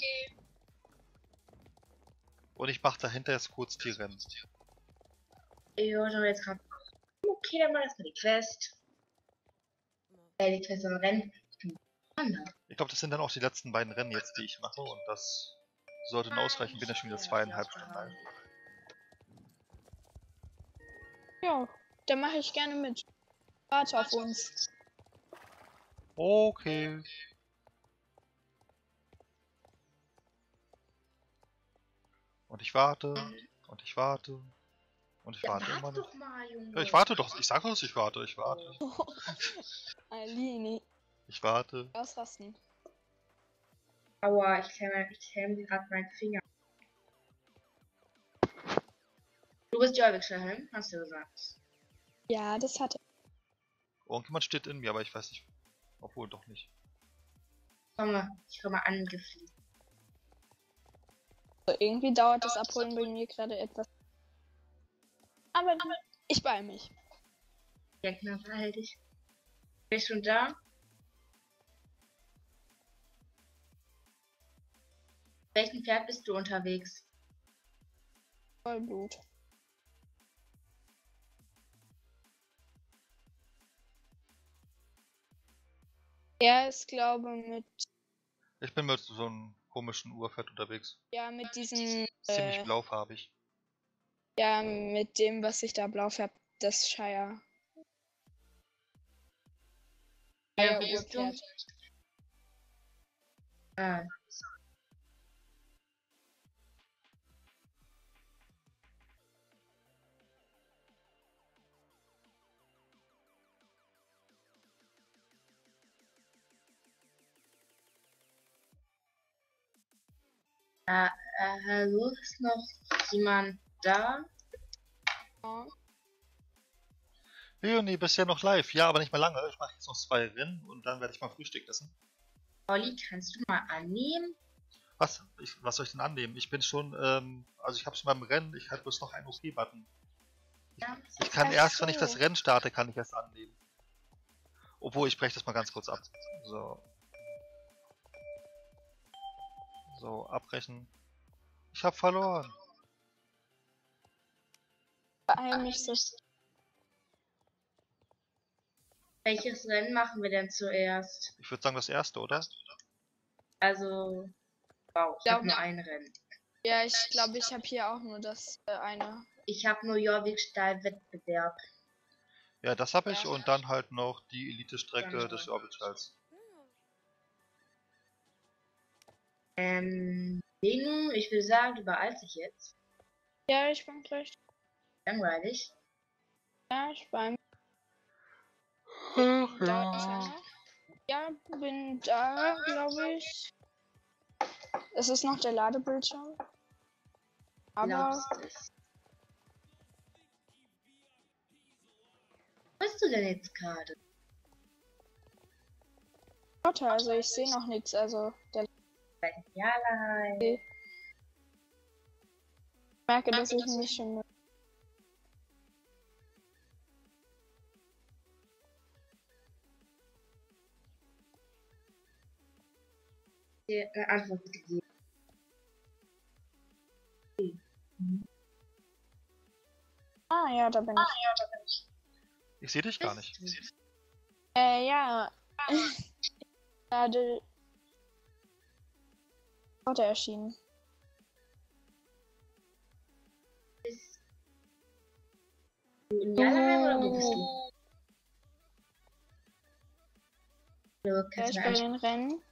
Und ich mache dahinter jetzt kurz die Rennen. Ich höre jetzt gerade. Okay, dann mal erstmal die Quest. Die Quest am Rennen. Ich glaube, das sind dann auch die letzten beiden Rennen jetzt, die ich mache. Und das sollte dann ausreichen. Bin ja schon wieder 2,5 Stunden alt. Ja, dann mache ich gerne mit. Warte auf uns. Okay. Und ich warte. Und ich warte. Und ich warte immer Warte noch. doch mal, Junge. Ja, ich warte doch. Ich sage doch, ich warte. Ich warte. Alini. Ich warte. Ausrasten. Aua, ich klemme gerade meinen Finger. Du bist Jörgstadt, hast du gesagt. Ja, das hat er. Irgendjemand steht in mir, aber ich weiß nicht. Obwohl, doch nicht. Ich komme angeflogen. So, irgendwie dauert das Abholen bei mir gerade etwas. Aber ich beeile mich. Ja, knapp, verhalte ich. Bist du schon da? Welchen Pferd bist du unterwegs? Vollblut. Er ist, glaube mit, Ich bin mit so einem komischen Urpferd unterwegs. ja, mit diesem, Ziemlich blaufarbig. ja, mit dem, was sich da blau färbt, das Shire. Ja, Shire wo bist du? Urpferd. Ah, hallo, ist noch jemand da? Ja. Leonie, bist ja noch live. Ja, aber nicht mehr lange. Ich mache jetzt noch 2 Rennen und dann werde ich mal Frühstück essen. Olli, kannst du mal annehmen? Was soll ich denn annehmen? Ich bin schon, also ich habe es beim Rennen, ich hatte bloß noch einen OK-Button. Ja. Ich kann Ach erst, wenn ich so. das Rennen starte, kann ich erst annehmen. Obwohl, ich breche das mal ganz kurz ab. So. So, abbrechen. Ich habe verloren. Beeil mich so. Welches Rennen machen wir denn zuerst? Ich würde sagen das erste, oder? Also, wow, ich Ja. habe nur ein Rennen. Ja, ich glaube, ich habe hier auch nur das eine. Ich habe nur Jorvik-Stahl-Wettbewerb. Ja, das habe ich Ja. und dann halt noch die Elite-Strecke des Orbitals. Ding, ich würde sagen, du beeilst dich jetzt. Ja, ich bin gleich. Langweilig. Ja, ich bin. Ach, Dauert nicht lange. Ja, bin da, glaube ich. Es ist noch der Ladebildschirm. Aber Glaubst es. Was bist du denn jetzt gerade? Gott, also ich sehe noch nichts. Also der Ja, nein. ich merke, dass ich mich schon. Dir eine Antwort gegeben. Ah ja, da bin ich. ich sehe dich gar nicht. Ja. Gerade heute erschienen. Bist du in Jalheim oder wo bist du? Hallo, Ja, kannst ich du bei mir den Rennen.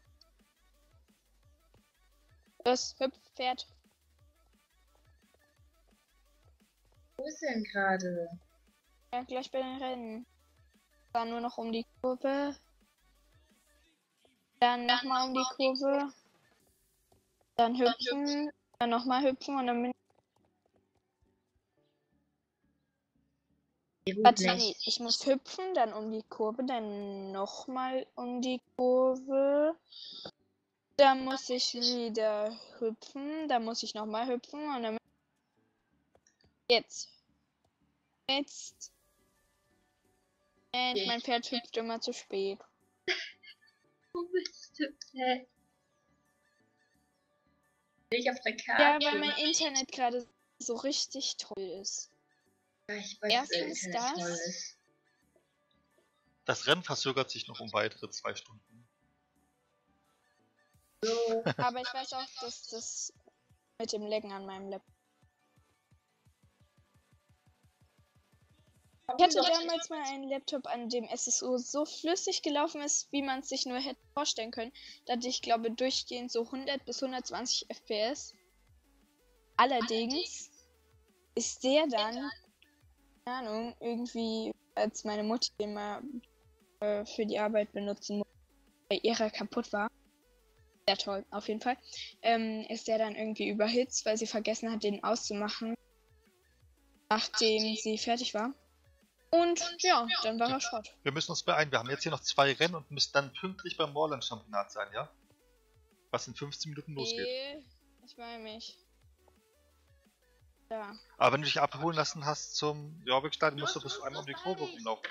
Das Hüpfpferd. Wo ist denn gerade? Ja, gleich bei den Rennen. Dann nur noch um die Kurve. Dann nochmal um die Kurve. Dann hüpfen. Dann nochmal hüpfen und dann bin Gut Warte, nee, nicht. ich muss hüpfen, dann um die Kurve, dann nochmal um die Kurve. Dann muss ich wieder hüpfen, dann muss ich nochmal hüpfen und dann. Jetzt. Jetzt. Und mein Pferd hüpft immer zu spät. Wo bist du denn? Bin ich auf der Ja, Karte? weil mein Internet gerade so richtig toll ist. Ja, ich weiß, dass Erstens Internet toll das. ist. Das Rennen verzögert sich noch um weitere 2 Stunden. So, Aber ich weiß auch, dass das mit dem Laggen an meinem Laptop. Ich hatte damals mal einen Laptop, an dem SSO so flüssig gelaufen ist, wie man es sich nur hätte vorstellen können. Da hatte ich, glaube durchgehend so 100 bis 120 FPS. Allerdings ist der dann, keine Ahnung, irgendwie, als meine Mutti den mal für die Arbeit benutzen musste, weil ihrer kaputt war. Sehr toll, auf jeden Fall. Ist der dann irgendwie überhitzt, weil sie vergessen hat, den auszumachen, nachdem sie fertig war. Und ja, dann war er Schrott. Wir müssen uns beeilen. Wir haben jetzt hier noch 2 Rennen und müssen dann pünktlich beim Moorland-Championat sein, ja? Was in 15 Minuten losgeht. Nee, ich meine mich. Ja. Aber wenn du dich abholen lassen hast zum Jorvik-Stadion, musst du bis einmal um die Kurve rumlaufen.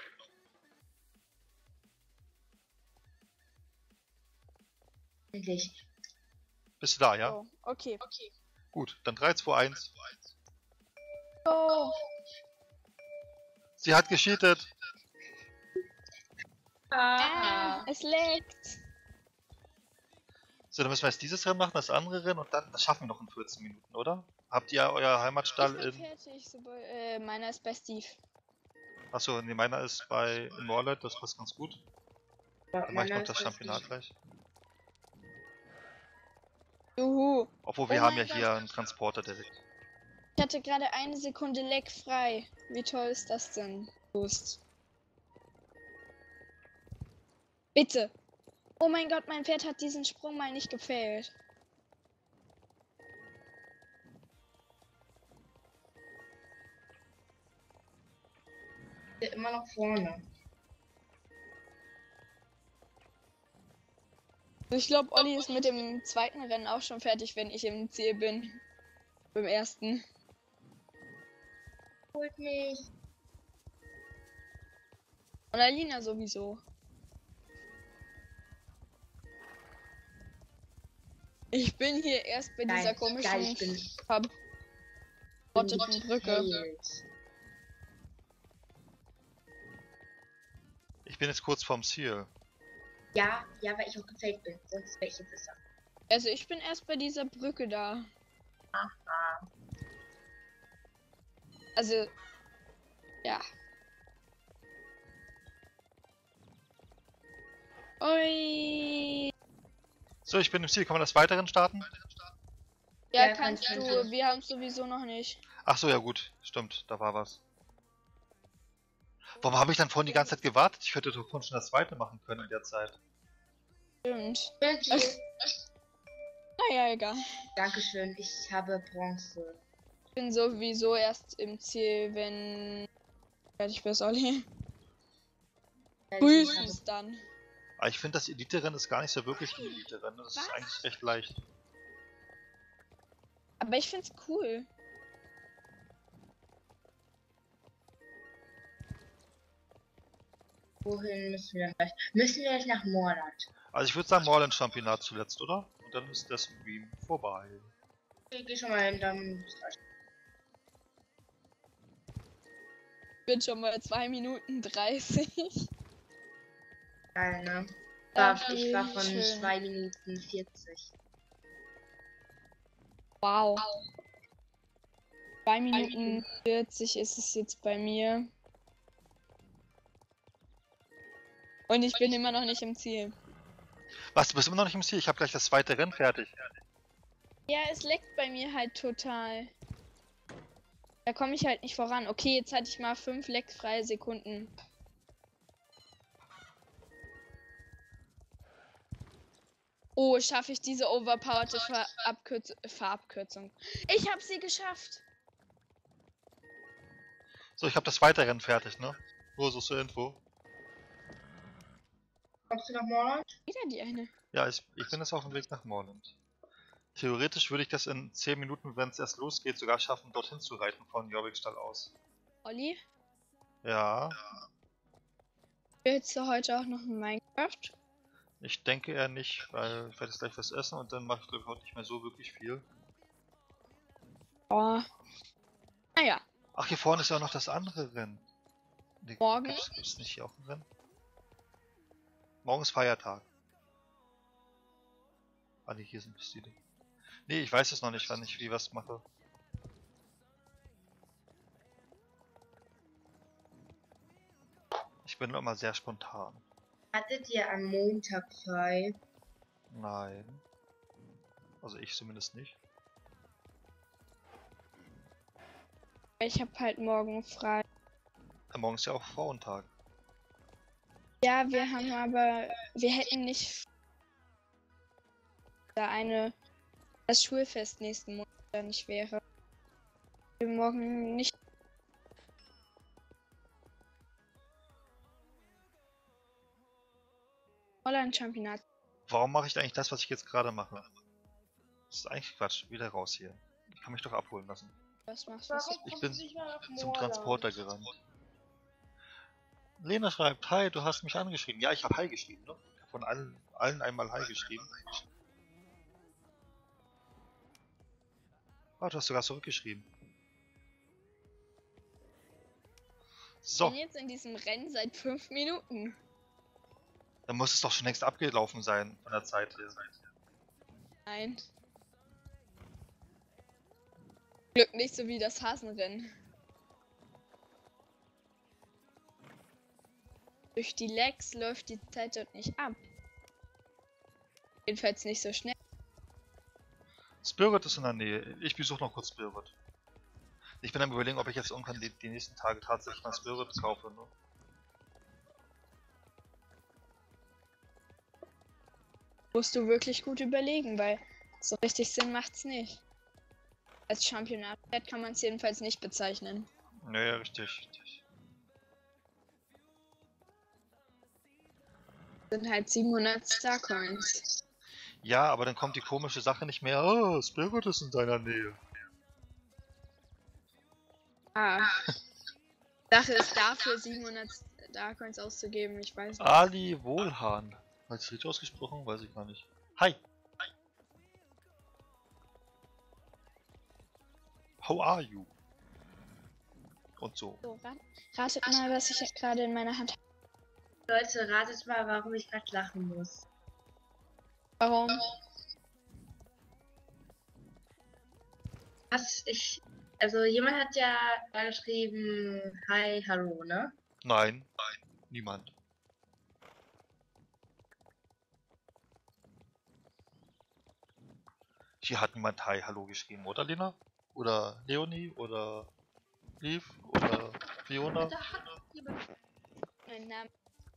endlich. Bist du da, ja? So, okay. Gut, dann 3, 2, 1. Oh, Sie hat gecheatet. es leckt. So, dann müssen wir jetzt dieses Rennen machen, das andere Rennen und dann, das schaffen wir noch in 14 Minuten, oder? Habt ihr euer Heimatstall Ich bin in... fertig. Meiner ist bei Steve. Achso, nee, meiner ist in Moorland, das passt ganz gut. Dann mache ich noch das Championat gleich. Juhu. Obwohl, wir Oh haben ja mein Gott. hier einen Transporter direkt. Ich hatte gerade 1 Sekunde Lag frei. Wie toll ist das denn? Boost. Bitte. Oh mein Gott, mein Pferd hat diesen Sprung mal nicht gefailt. Immer noch vorne. Ich glaube, Olli ist mit dem zweiten Rennen auch schon fertig, wenn ich im Ziel bin. Beim ersten. Holt mich. Und Alina sowieso. Ich bin hier erst bei dieser komischen ich bin verrotteten Brücke. gefailt. Ich bin jetzt kurz vorm Ziel. Ja, weil ich auch gefailt bin. Sonst wäre ich jetzt besser. Also ich bin erst bei dieser Brücke da. Also, ja. Ui. So, ich bin im Ziel. Kann man das weiteren starten? Ja, Ja, kannst kannst du. du. Wir haben es sowieso noch nicht. Achso, ja gut. Stimmt, da war was. Warum habe ich dann vorhin die ganze Zeit gewartet? Ich hätte doch vorhin schon das zweite machen können in der Zeit. Stimmt. Wirklich? Naja, egal. Dankeschön, ich habe Bronze. Ich bin sowieso erst im Ziel, wenn fertig bist, Olli. Frühestens dann. Aber ich finde, das Elite-Rennen ist gar nicht so wirklich ein Elite-Rennen. Das ist eigentlich recht leicht. Aber ich find's cool. Wohin müssen wir denn gleich? Müssen wir jetzt nach Moorland? Also ich würde sagen Moorland-Championat zuletzt, oder? Und dann ist das Stream vorbei. Ich geh schon mal hin, dann. Bin schon mal 2 Minuten 30. Geil, ne? Ja, Ich war von schön. 2 Minuten 40. Wow. 2 Minuten 40 ist es jetzt bei mir. Und ich bin immer noch nicht im Ziel. Was, du bist immer noch nicht im Ziel? Ich habe gleich das zweite Rennen fertig. Ja, es leckt bei mir halt total. Da komme ich halt nicht voran. Okay, jetzt hatte ich mal 5 leckfreie Sekunden. Oh, schaffe ich diese overpowerte Verabkürzung. Ich habe sie geschafft. So, ich habe das zweite Rennen fertig, ne? Nur so zur Info. Kommst du nach Morland? Wieder die eine. Ja, ich bin jetzt auf dem Weg nach Morland. Theoretisch würde ich das in 10 Minuten, wenn es erst losgeht, sogar schaffen, dorthin zu reiten von Jorvikstall aus. Olli, Ja, willst du heute auch noch in Minecraft? ich denke eher nicht, weil ich werde jetzt gleich was essen und dann mache ich glaube ich heute nicht mehr so wirklich viel. Oh. Naja, Ach, hier vorne ist ja auch noch das andere Rennen. Nee, Morgen? Gibt's nicht hier auch ein Rennen? Morgen ist Feiertag. Ah ne, hier sind Pistole. Nee, ich weiß es noch nicht, wann ich wie was mache. Ich bin immer sehr spontan. Hattet ihr am Montag frei? Nein. Also ich zumindest nicht. ich habe halt morgen frei. Morgen ist ja auch Frauentag. Ja, wir hätten nicht das Schulfest nächsten Monat da nicht wäre. Wir morgen nicht. Holland-Championat. Warum mache ich eigentlich das, was ich jetzt gerade mache? Das ist eigentlich Quatsch. Wieder raus hier. Ich kann mich doch abholen lassen. Was machst du? Ich bin zum Transporter gerannt. Lena schreibt, hi, du hast mich angeschrieben. Ja, ich habe hi geschrieben, ne? Ich hab von allen einmal hi geschrieben. Ah, du hast sogar zurückgeschrieben. Ich So, bin jetzt in diesem Rennen seit 5 Minuten. dann muss es doch schon längst abgelaufen sein von der Zeit her. Nein. Glück nicht so wie das Hasenrennen. Durch die Lags läuft die Zeit dort nicht ab. Jedenfalls nicht so schnell. Spirit ist in der Nähe. Ich besuche noch kurz Spirit. Ich bin am Überlegen, ob ich jetzt irgendwann die nächsten Tage tatsächlich mal Spirit kaufe. Ne? Musst du wirklich gut überlegen, weil so richtig Sinn macht's nicht. Als Championat kann man es jedenfalls nicht bezeichnen. Ja, richtig. Sind halt 700 Starcoins. Ja, aber dann kommt die komische Sache nicht mehr. Oh, Spirit ist in deiner Nähe. Ah. Sache ist dafür 700 Starcoins auszugeben, ich weiß nicht. Ali Wohlhahn. Hat es richtig ausgesprochen? Weiß ich gar nicht. Hi. How are you? Und so. So, ratet mal, was ich gerade in meiner Hand habe. Leute, ratet mal, warum ich gerade lachen muss. Warum? Also jemand hat ja da geschrieben, hi, hallo, ne? Nein, niemand. Hier hat niemand Hi, Hallo geschrieben, oder Lena? Oder Leonie? Oder Liv? Oder Fiona? Da hat jemand. Mein Name.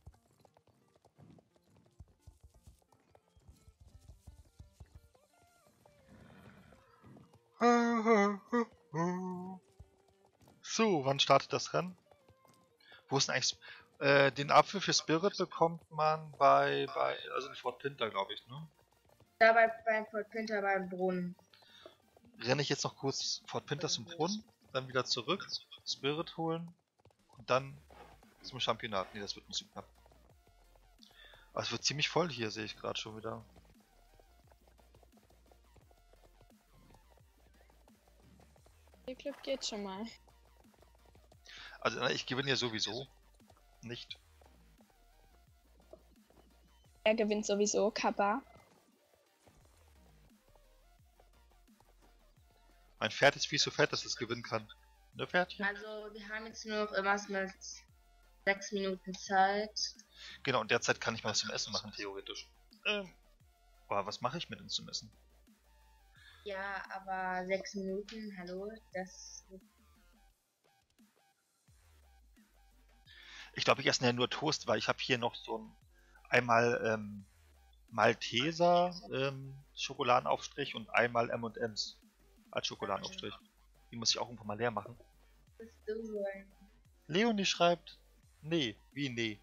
So, wann startet das Rennen? Wo ist denn eigentlich... den Apfel für Spirit bekommt man also in Fort Pinter, glaube ich, ne? Da beim Fort Pinter beim Brunnen. Renne ich jetzt noch kurz Fort Pinter zum Brunnen, dann wieder zurück, Spirit holen und dann zum Championat. Ne, das wird ein bisschen knapp. Aber es wird ziemlich voll hier, sehe ich gerade schon wieder. Der Club geht schon mal. Also ich gewinne ja sowieso nicht. Er gewinnt sowieso, Kappa. Mein Pferd ist viel zu fett, dass es gewinnen kann. Ne, Pferdchen? Also wir haben jetzt nur noch immer mit 6 Minuten Zeit. Genau, und derzeit kann ich mal was zum Essen machen, theoretisch. Aber was mache ich mit uns zum Essen? Ja, aber 6 Minuten, hallo, das... Ich glaube, ich esse ja nur Toast, weil ich habe hier noch so einmal Malteser Schokoladenaufstrich und einmal M&M's als Schokoladenaufstrich. Die muss ich auch irgendwann mal leer machen. Bist du so ein Leonie schreibt, nee, wie nee.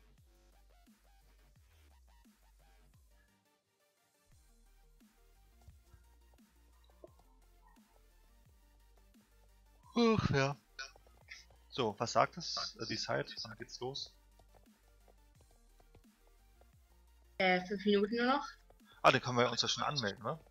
Ach ja. So, was sagt es? Die Zeit, wann geht's los? 5 Minuten nur noch. Ah, dann können wir uns ja schon anmelden, ne?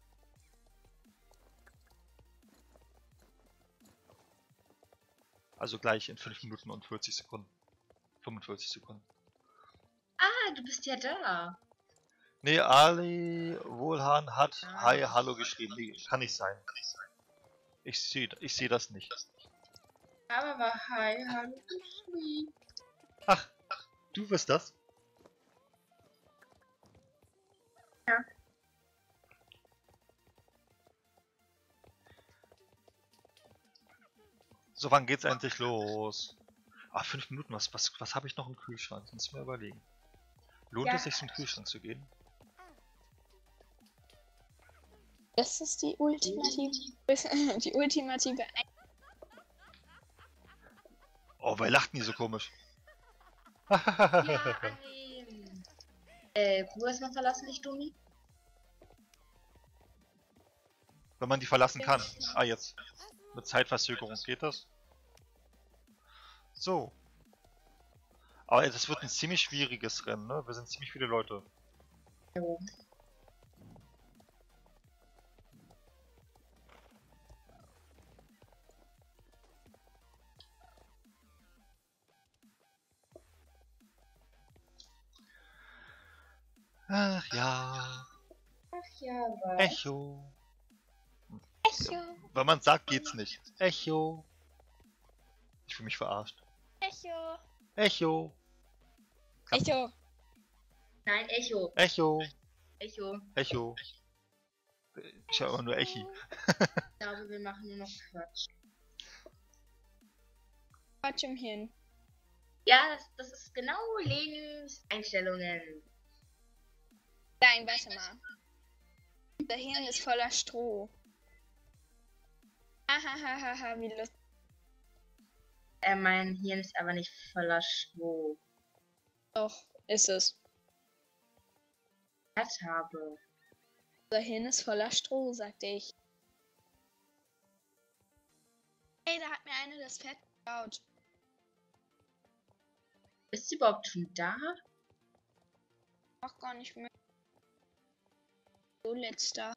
Also gleich in 5 Minuten und 40 Sekunden. 45 Sekunden. Ah, du bist ja da. Nee, Ali Wohlhan hat Hi, Hallo geschrieben. Nee, kann nicht sein. Ich seh das nicht. Aber hi, hallo geschrieben. Ach, du bist das? Ja. So, wann geht's endlich los? Ah, 5 Minuten, was habe ich noch im Kühlschrank? Das muss ich mir überlegen. Lohnt Ja. es sich zum Kühlschrank zu gehen? Das ist die ultimative, die ultimative Oh, wer lacht nie so komisch? Ja, wo ist man verlassen, dich, Dummi? Wenn man die verlassen kann. Ah, jetzt. Mit Zeitverzögerung geht das. So. Aber das wird ein ziemlich schwieriges Rennen, ne? Wir sind ziemlich viele Leute. Jo. Ach ja. Ach ja, was? Echo. Echo, Wenn man sagt, geht's nicht. Echo. Ich fühle mich verarscht. Echo, Echo. Echo. Nein, Echo. Echo. Echo. Echo. Ich höre immer nur Echi. Ich glaube, wir machen nur noch Quatsch. Quatsch im Hirn. Ja, das ist genau Lenis Einstellungen. Nein, warte mal. Der Hirn ist voller Stroh. Hahaha, wie lustig. Mein Hirn ist aber nicht voller Stroh. Doch, ist es. Ich habe. Unser Hirn ist voller Stroh, sagte ich. Hey, da hat mir eine das Pferd gebaut. Ist sie überhaupt schon da? Auch gar nicht mehr. So letzter.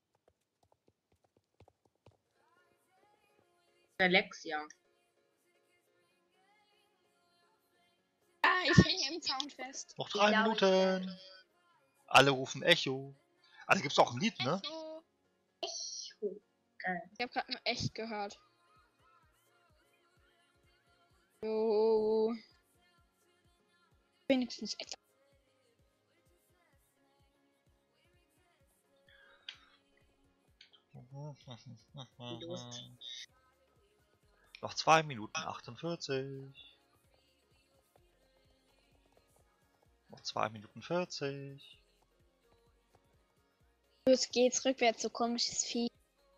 Alexia. Ah, ich hänge im Zaun fest. Noch 3 glaube, Minuten. Alle rufen Echo. Ah, da gibt's auch ein Lied, ne? Echo. Echo. Geil. Ich habe gerade nur echt gehört. Jo. Wenigstens etwas. Lust. Noch 2 Minuten 48. Noch 2 Minuten 40. Los geht's rückwärts, so komisches Vieh.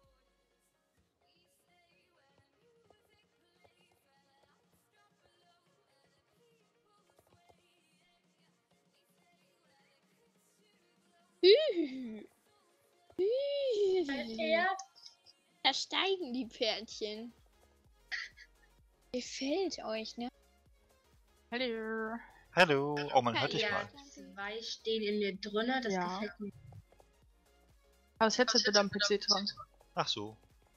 Pferd. Da steigen die Pferdchen. Gefällt euch, ne? Hallo. Hallo. Oh, man hört dich Ja, mal. 2 stehen in mir drinne, das Ja. gefällt mir. Aber das Headset wird am PC dran. Ach so.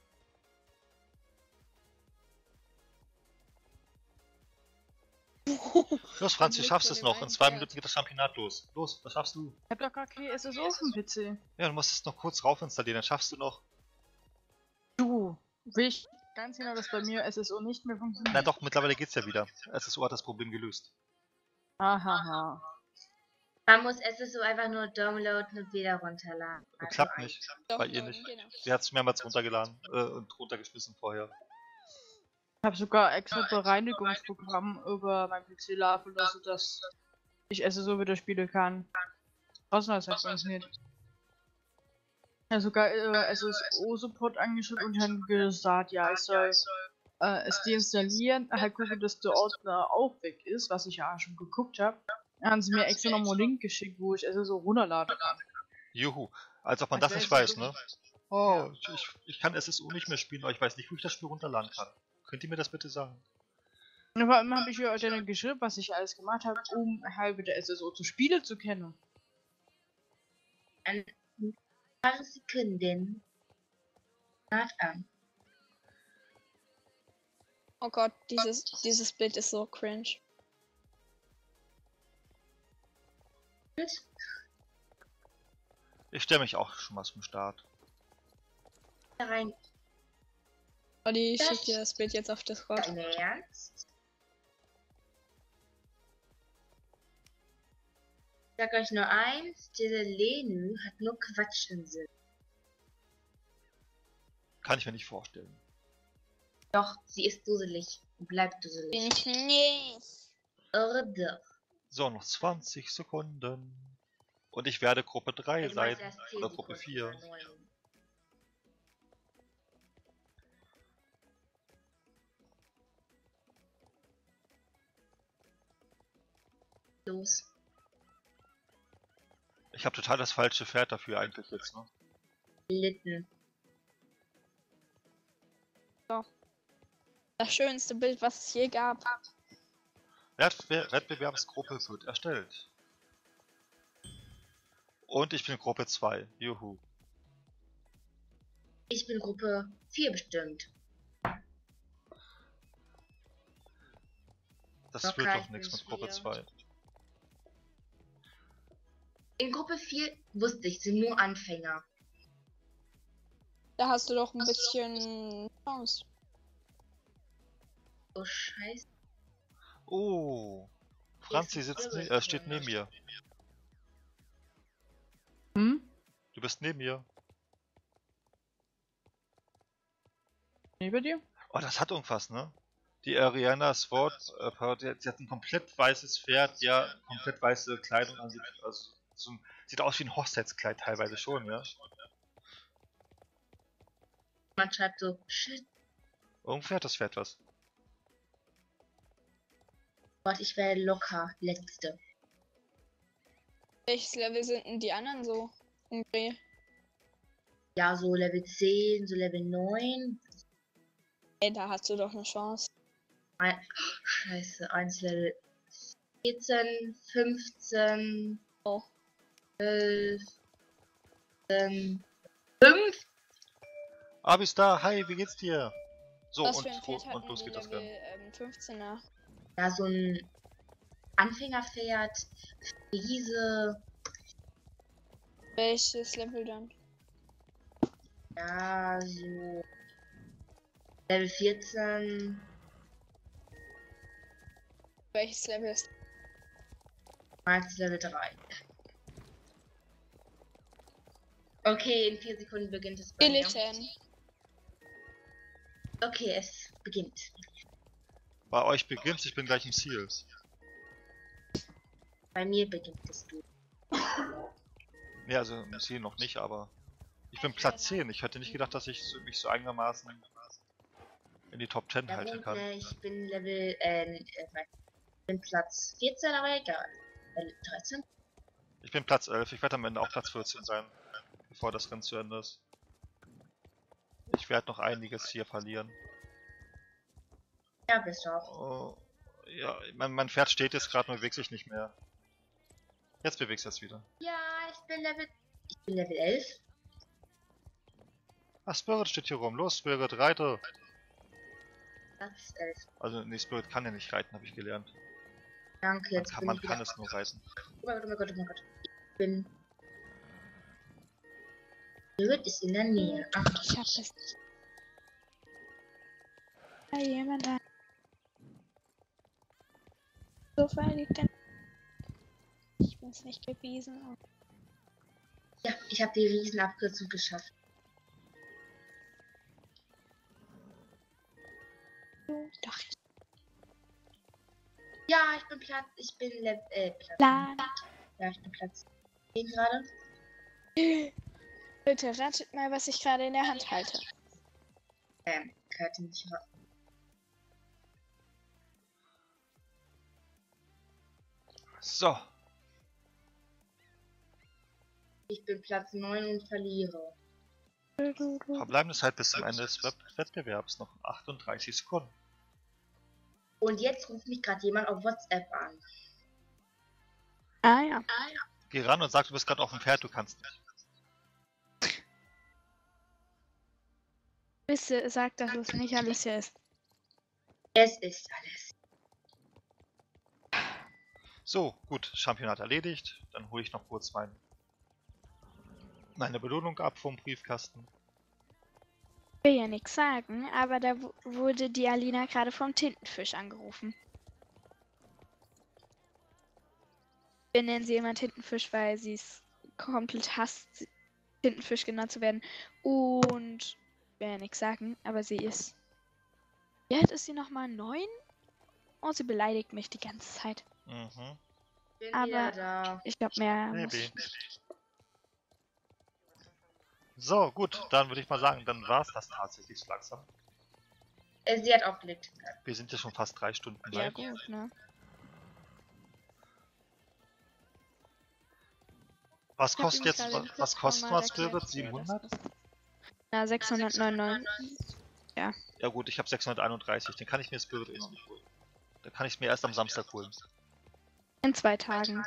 Los, Franz, du Blick schaffst von es dem noch. In einen 2 Pferd. Minuten geht das Championat los. Los, das schaffst du. Ich hab doch gar kein SSO auf dem PC. Ja, du musst es noch kurz rauf installieren, dann schaffst du noch. Du, will ich ganz genau, dass bei mir SSO nicht mehr funktioniert. Na doch, mittlerweile geht's ja wieder. SSO hat das Problem gelöst. Ahaha. Man muss SSO einfach nur downloaden und wieder runterladen. Das klappt nicht. Doch, Bei ihr nun, nicht. Genau. Sie hat es mehrmals runtergeladen und runtergeschmissen vorher. Ich habe sogar extra Bereinigungsprogramm über mein PC laufen lassen, dass ich SSO wieder spielen kann. Trotzdem hat es halt funktioniert. Ja, sogar SSO-Support angeschrieben und haben gesagt, ja, ich soll es deinstallieren, halt gucken, dass der Ordner auch weg ist, was ich ja schon geguckt habe. Dann haben sie mir extra nochmal einen Link geschickt, wo ich also so runterladen kann. Juhu. Als ob man Das das nicht wär weiß, so ne? dumm. Oh, ich kann SSU nicht mehr spielen, aber ich weiß nicht, wo ich das Spiel runterladen kann. Könnt ihr mir das bitte sagen? Und vor allem habe ich ja dann geschrieben, was ich alles gemacht habe, um halt mit der SSO zu Spiele zu kennen. Ein paar Sekunden. Start an. Oh Gott, dieses Bild ist so cringe. Gut. Ich stelle mich auch schon mal zum Start. Da rein. Olli, ich Das- schick dir das Bild jetzt auf Discord. Dein Ernst? Ich sag euch nur eins, diese Lenu hat nur Quatsch im Sinn. Kann ich mir nicht vorstellen. Doch, sie ist dusselig und bleibt Bin dusselig. ich nicht. Irre. So, noch 20 Sekunden. Und ich werde Gruppe 3 Ich weiß sein. erst 10 Oder Gruppe Sekunden 4. oder 9. Los. Ich habe total das falsche Pferd dafür eigentlich jetzt, ne? Litten. Das schönste Bild, was es je gab. Wettbewerbsgruppe wird erstellt. Und ich bin Gruppe 2. Juhu. Ich bin Gruppe 4 bestimmt. Das Locker, wird ich doch nichts bin mit Gruppe hier. 2. In Gruppe 4 wusste ich, sind nur Anfänger. Da hast du doch ein bisschen Chance. Oh Scheiße. Oh. Franzi steht neben mir. Hm? Du bist neben mir. Neben dir? Oh, das hat irgendwas, ne? Die Ariana Sword, sie hat ein komplett weißes Pferd, ja, komplett weiße Kleidung an. Also, sieht aus wie ein Hochzeitskleid teilweise schon, ja. Man schreibt so, shit, Irgendwie hat das Pferd was. Gott, ich werde locker Letzte. Welches Level sind denn die anderen so? Im Dreh? Ja, so Level 10, so Level 9. Ey, da hast du doch eine Chance. Scheiße, 1 Level 14, 15, Oh. 12, 5. Abi ist da, hi, wie geht's dir? So, Was und, für ein Pferd und hatten los die geht das Level Rennen. 15er? Ja, so ein Anfängerpferd, Friese, Welches Level dann? ja, so Level 14. Welches Level ist? Max Level 3. Okay, in 4 Sekunden beginnt es bei mir. Skeleton. Okay, es beginnt. Bei euch beginnt's, ich bin gleich im Ziel. Bei mir beginnt es. Ja, also im Ziel noch nicht, aber ich bin Platz 10. Ich hätte nicht gedacht, dass ich mich so einigermaßen in die Top 10 Ja, halten gut, kann. ne, ich bin Level, ich bin Platz 14, aber egal. Level 13? Ich bin Platz 11, ich werde am Ende auch Platz 14 sein, bevor das Rennen zu Ende ist. Ich werde noch einiges hier verlieren. Ja, bist du auch. Oh, ja, mein Pferd steht jetzt gerade und bewegt sich nicht mehr. Jetzt bewegt es wieder. Ja, ich bin Level 11. Ah, Spirit steht hier rum. Los, Spirit, reite! Platz 11. Also, nee, Spirit kann ja nicht reiten, habe ich gelernt. Danke, jetzt bin Man ich kann wieder. es nur reiten. Oh mein Gott, oh mein Gott, oh mein Gott. Ich bin. Spirit ist in der Nähe. Ach, Ich hab es. Da jemand da. So liegt denn. Ich bin's nicht gewesen. ja, ich habe die Riesenabkürzung geschafft. Doch. Ja, ich bin Platz. Platz. La. Ja, ich bin Platz 10 gerade. Bitte ratet mal, was ich gerade in der Hand halte. Kann nicht So, Ich bin Platz 9 und verliere. verbleibende Zeit bis zum Ende des Wettbewerbs noch 38 Sekunden. Und jetzt ruft mich gerade jemand auf WhatsApp an. Ah ja. Geh ran und sag, du bist gerade auf dem Pferd, du kannst nicht. Bitte sag, dass es nicht alles hier ist. Es ist alles. So, gut, Championat erledigt. Dann hole ich noch kurz meine Belohnung ab vom Briefkasten. Ich will ja nichts sagen, aber da wurde die Alina gerade vom Tintenfisch angerufen. Wir nennen sie immer Tintenfisch, weil sie es komplett hasst, Tintenfisch genannt zu werden. Und ich will ja nichts sagen, aber sie ist. Wie alt ist sie nochmal? 9? Oh, sie beleidigt mich die ganze Zeit. Mhm. Bin Aber- wieder da. Ich glaube, mehr muss Baby. ich nicht. So, gut, dann würde ich mal sagen, dann war es das tatsächlich so langsam. Sie hat aufgelegt. Wir sind ja schon fast 3 Stunden Ja, live. gut, ne? Was Ich hab kostet ihm jetzt, gerade im was kostet Quizformat was, Spirit? erklärt, wie er das 700? kostet. Na, 699. Ja gut, ich habe 631, den kann ich mir Spirit eh noch nicht holen. Da kann ich mir erst am Samstag holen. In 2 Tagen.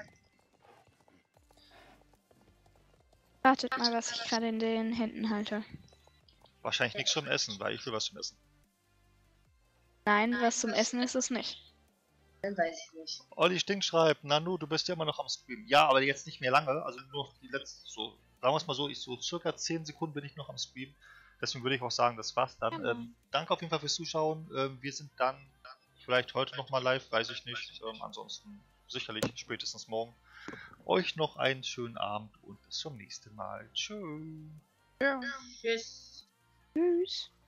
Wartet mal, was ich gerade in den Händen halte. Wahrscheinlich nichts zum Essen, weil ich will was zum Essen. Nein, was zum Essen ist es nicht. Dann weiß ich nicht. Olli Stink schreibt, Nanu, du bist ja immer noch am Stream. Ja, aber jetzt nicht mehr lange, also nur die letzten, so, sagen wir es mal so, so circa 10 Sekunden bin ich noch am Stream. Deswegen würde ich auch sagen, das war's dann. Genau. Danke auf jeden Fall fürs Zuschauen. Wir sind dann vielleicht heute nochmal live, weiß ich nicht. Ansonsten sicherlich spätestens morgen. Euch noch einen schönen Abend und bis zum nächsten Mal. Tschüss. Ja. Tschüss. Tschüss.